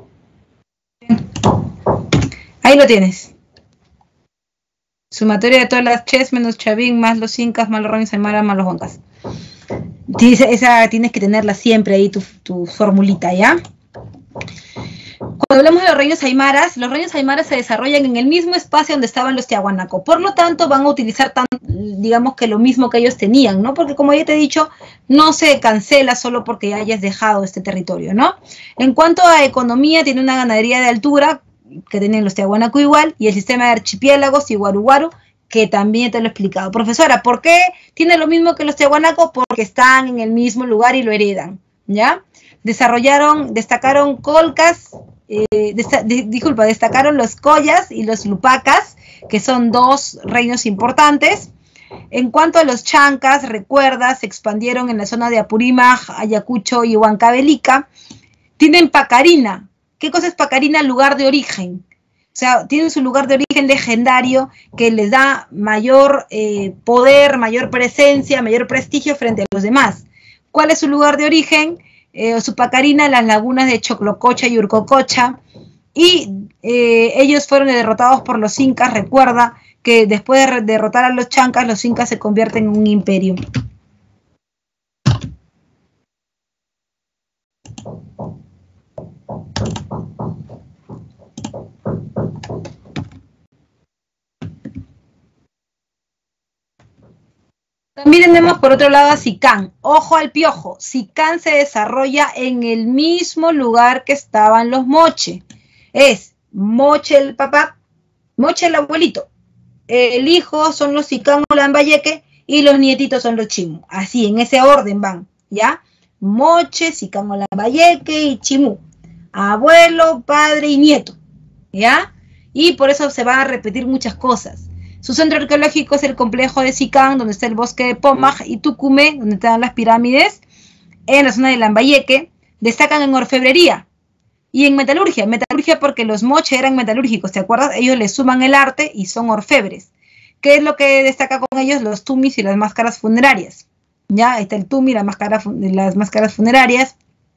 Ahí lo tienes. Sumatoria de todas las ches menos Chavín más los incas más los reinos aymaras más los huancas. Esa, esa tienes que tenerla siempre ahí, tu, tu formulita, ¿ya? Cuando hablamos de los reinos aymaras, los reinos aymaras se desarrollan en el mismo espacio donde estaban los Tiahuanaco. Por lo tanto, van a utilizar, tan, digamos que lo mismo que ellos tenían, ¿no? Porque como ya te he dicho, no se cancela solo porque hayas dejado este territorio, ¿no? En cuanto a economía, tiene una ganadería de altura, que tienen los Tiahuanaco igual, y el sistema de archipiélagos y guaru-guaru, que también te lo he explicado. Profesora, ¿por qué tiene lo mismo que los Tiahuanaco? Porque están en el mismo lugar y lo heredan, ¿ya? Desarrollaron, destacaron colcas, eh, desta, de, disculpa, destacaron los collas y los lupacas, que son dos reinos importantes. En cuanto a los chancas, recuerda, se expandieron en la zona de Apurímac, Ayacucho y Huancavelica. Tienen Pacarina. ¿Qué cosa es Pacarina? Lugar de origen. O sea, tienen su lugar de origen legendario que les da mayor eh, poder, mayor presencia, mayor prestigio frente a los demás. ¿Cuál es su lugar de origen? Eh, su Pacarina, las lagunas de Choclococha y Urcococha, y eh, ellos fueron derrotados por los incas. Recuerda que después de derrotar a los chancas, los incas se convierten en un imperio. También tenemos por otro lado a Sicán. Ojo al piojo. Sicán se desarrolla en el mismo lugar que estaban los Moche. Es Moche el papá, Moche el abuelito. El hijo son los Sicán o Lambayeque y los nietitos son los Chimú. Así, en ese orden van, ¿ya? Moche, Sicán o Lambayeque y Chimú. Abuelo, padre y nieto, ¿ya? Y por eso se van a repetir muchas cosas. Su centro arqueológico es el complejo de Sicán, donde está el bosque de Pomaj, y Tucumé, donde están las pirámides. En la zona de Lambayeque destacan en orfebrería y en metalurgia. Metalurgia porque los Moche eran metalúrgicos, ¿te acuerdas? Ellos le suman el arte y son orfebres. ¿Qué es lo que destaca con ellos? Los tumis y las máscaras funerarias. Ya, ahí está el tumi, la máscara, las máscaras funerarias.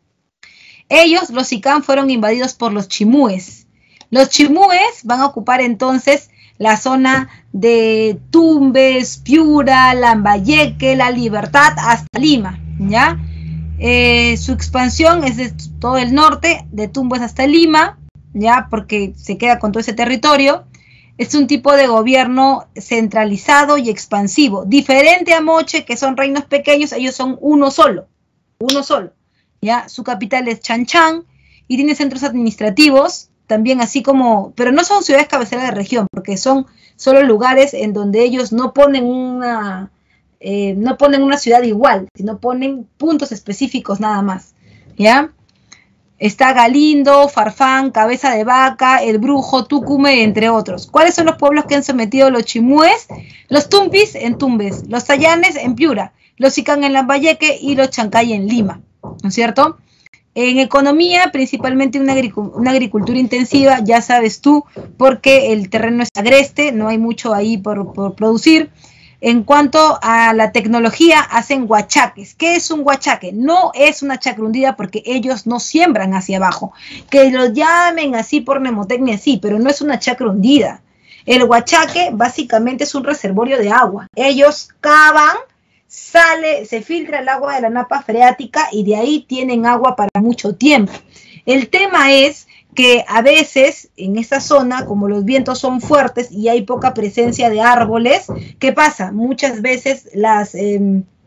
Ellos, los Sicán, fueron invadidos por los chimúes. Los chimúes van a ocupar entonces la zona de Tumbes, Piura, Lambayeque, La Libertad, hasta Lima, ¿ya? Eh, su expansión es de todo el norte, de Tumbes hasta Lima, ¿ya? Porque se queda con todo ese territorio. Es un tipo de gobierno centralizado y expansivo, diferente a Moche, que son reinos pequeños. Ellos son uno solo, uno solo, ¿ya? Su capital es Chanchan y tiene centros administrativos, también así como, pero no son ciudades cabeceras de región, porque son solo lugares en donde ellos no ponen una, eh, no ponen una ciudad igual, sino ponen puntos específicos nada más, ¿ya? Está Galindo, Farfán, Cabeza de Vaca, El Brujo, Tucumé, entre otros. ¿Cuáles son los pueblos que han sometido los chimúes? Los tumpis en Tumbes, los tayanes en Piura, los Sicán en Lambayeque y los chancay en Lima, ¿no es cierto? En economía, principalmente una, agric- una agricultura intensiva, ya sabes tú, porque el terreno es agreste, no hay mucho ahí por, por producir. En cuanto a la tecnología, hacen huachaques. ¿Qué es un huachaque? No es una chacra hundida porque ellos no siembran hacia abajo. Que lo llamen así por mnemotecnia, sí, pero no es una chacra hundida. El huachaque básicamente es un reservorio de agua. Ellos cavan, sale, se filtra el agua de la napa freática y de ahí tienen agua para mucho tiempo. El tema es que a veces en esa zona, como los vientos son fuertes y hay poca presencia de árboles, ¿qué pasa? Muchas veces las eh,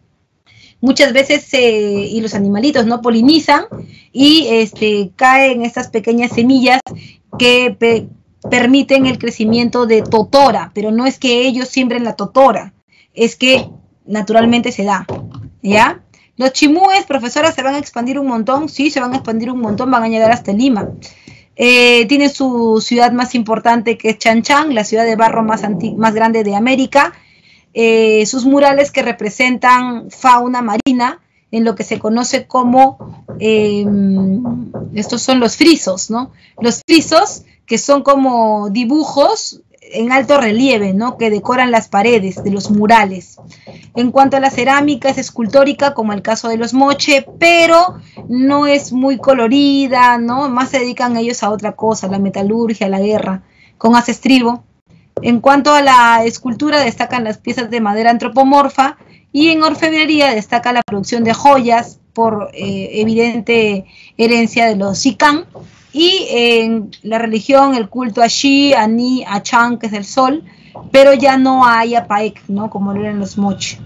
muchas veces se, y los animalitos no polinizan y este, caen estas pequeñas semillas que pe, permiten el crecimiento de totora, pero no es que ellos siembren la totora, es que naturalmente se da, ¿ya? Los chimúes, profesora, ¿se van a expandir un montón? Sí, se van a expandir un montón, van a llegar hasta Lima. Eh, tiene su ciudad más importante, que es Chanchan, la ciudad de barro más, más grande de América. Eh, sus murales que representan fauna marina, en lo que se conoce como, eh, estos son los frisos, ¿no? Los frisos, que son como dibujos en alto relieve, ¿no? Que decoran las paredes de los murales. En cuanto a la cerámica, es escultórica, como el caso de los Moche, pero no es muy colorida, ¿no? Más se dedican ellos a otra cosa, la metalurgia, la guerra, con asestribo. En cuanto a la escultura, destacan las piezas de madera antropomorfa, y en orfebrería destaca la producción de joyas por eh, evidente herencia de los Sicán. Y en la religión, el culto a Shi, a Ni, a Chan, que es el sol, pero ya no hay a Paek, ¿no? Como lo eran los Moche.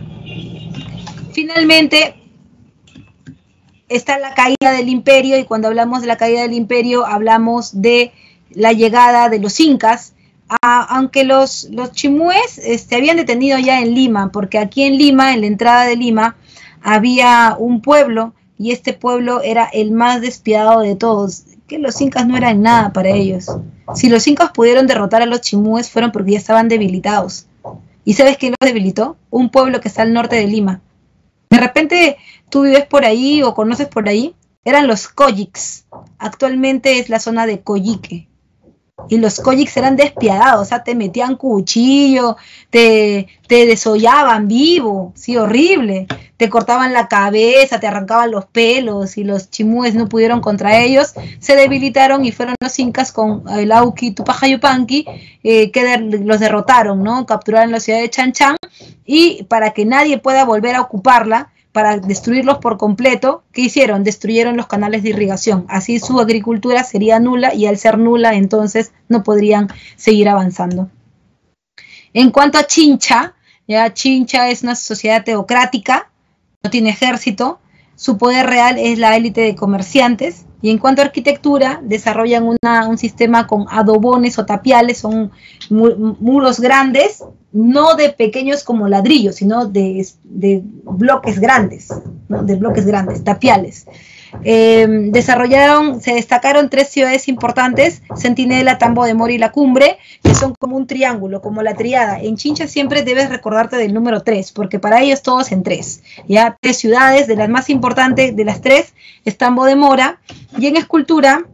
Finalmente, está la caída del imperio, y cuando hablamos de la caída del imperio, hablamos de la llegada de los incas, a, aunque los, los chimúes se este, habían detenido ya en Lima, porque aquí en Lima, en la entrada de Lima, había un pueblo, y este pueblo era el más despiadado de todos, que los incas no eran nada para ellos. Si los incas pudieron derrotar a los chimúes, fueron porque ya estaban debilitados. ¿Y sabes quién los debilitó? Un pueblo que está al norte de Lima. De repente tú vives por ahí o conoces por ahí. Eran los Coyics. Actualmente es la zona de Coyique. Y los Koyiks eran despiadados, o sea, te metían cuchillo, te, te desollaban vivo, sí, horrible. Te cortaban la cabeza, te arrancaban los pelos y los chimúes no pudieron contra ellos. Se debilitaron y fueron los incas con el Auqui Tupac Yupanqui eh, que de, los derrotaron, ¿no? Capturaron la ciudad de Chan Chan y para que nadie pueda volver a ocuparla, para destruirlos por completo, ¿qué hicieron? Destruyeron los canales de irrigación. Así su agricultura sería nula y al ser nula, entonces no podrían seguir avanzando. En cuanto a Chincha, ya Chincha es una sociedad teocrática, no tiene ejército, su poder real es la élite de comerciantes. Y en cuanto a arquitectura, desarrollan una, un sistema con adobones o tapiales, son mu muros grandes, no de pequeños como ladrillos, sino de, de bloques grandes, ¿no? de bloques grandes, tapiales. Eh, desarrollaron, se destacaron tres ciudades importantes, Centinela, Tambo de Mora y La Cumbre, que son como un triángulo, como la triada. En Chincha siempre debes recordarte del número tres, porque para ellos todos en tres. Ya tres ciudades, de las más importantes de las tres, es Tambo de Mora, y en escultura,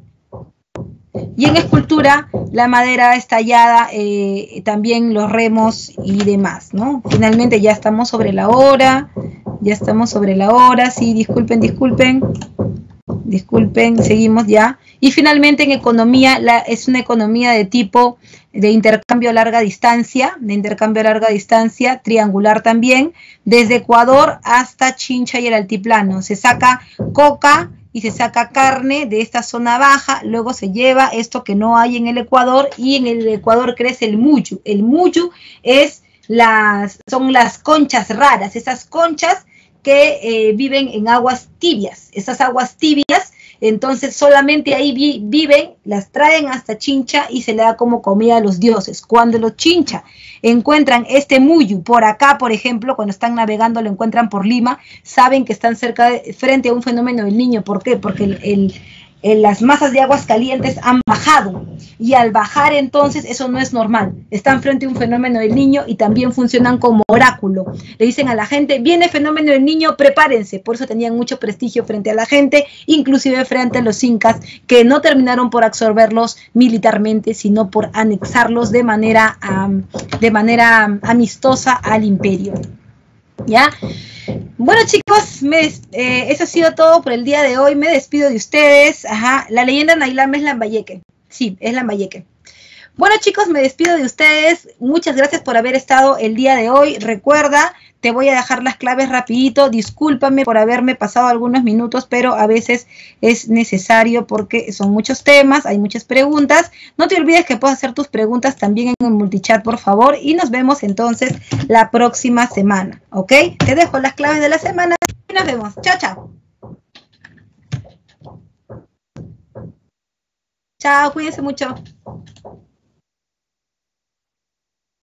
y en escultura la madera es tallada, eh, también los remos y demás, ¿no? Finalmente ya estamos sobre la hora, ya estamos sobre la hora, sí, disculpen, disculpen, disculpen, seguimos ya. Y finalmente en economía, la, es una economía de tipo de intercambio a larga distancia, de intercambio a larga distancia, triangular también, desde Ecuador hasta Chincha y el altiplano. Se saca coca y se saca carne de esta zona baja, luego se lleva esto que no hay en el Ecuador y en el Ecuador crece el muyu. El muyu es las, son las conchas raras, esas conchas que eh, viven en aguas tibias, esas aguas tibias, entonces solamente ahí vi, viven, las traen hasta Chincha y se le da como comida a los dioses. Cuando los Chincha encuentran este muyu por acá, por ejemplo, cuando están navegando lo encuentran por Lima, saben que están cerca de, frente a un fenómeno del Niño. ¿Por qué? Porque el, el Eh, las masas de aguas calientes han bajado y al bajar entonces eso no es normal, están frente a un fenómeno del Niño y también funcionan como oráculo, le dicen a la gente, viene fenómeno del Niño, prepárense, por eso tenían mucho prestigio frente a la gente, inclusive frente a los incas que no terminaron por absorberlos militarmente, sino por anexarlos de manera, um, de manera amistosa al imperio. ¿Ya? Bueno chicos, me, eh, eso ha sido todo por el día de hoy, me despido de ustedes. Ajá, la leyenda Nailama es Lambayeque, sí, es Lambayeque. Bueno chicos, me despido de ustedes, muchas gracias por haber estado el día de hoy. Recuerda, te voy a dejar las claves rapidito, discúlpame por haberme pasado algunos minutos, pero a veces es necesario porque son muchos temas, hay muchas preguntas. No te olvides que puedes hacer tus preguntas también en el multichat, por favor, y nos vemos entonces la próxima semana, ¿ok? Te dejo las claves de la semana y nos vemos. Chao, chao. Chao, cuídense mucho.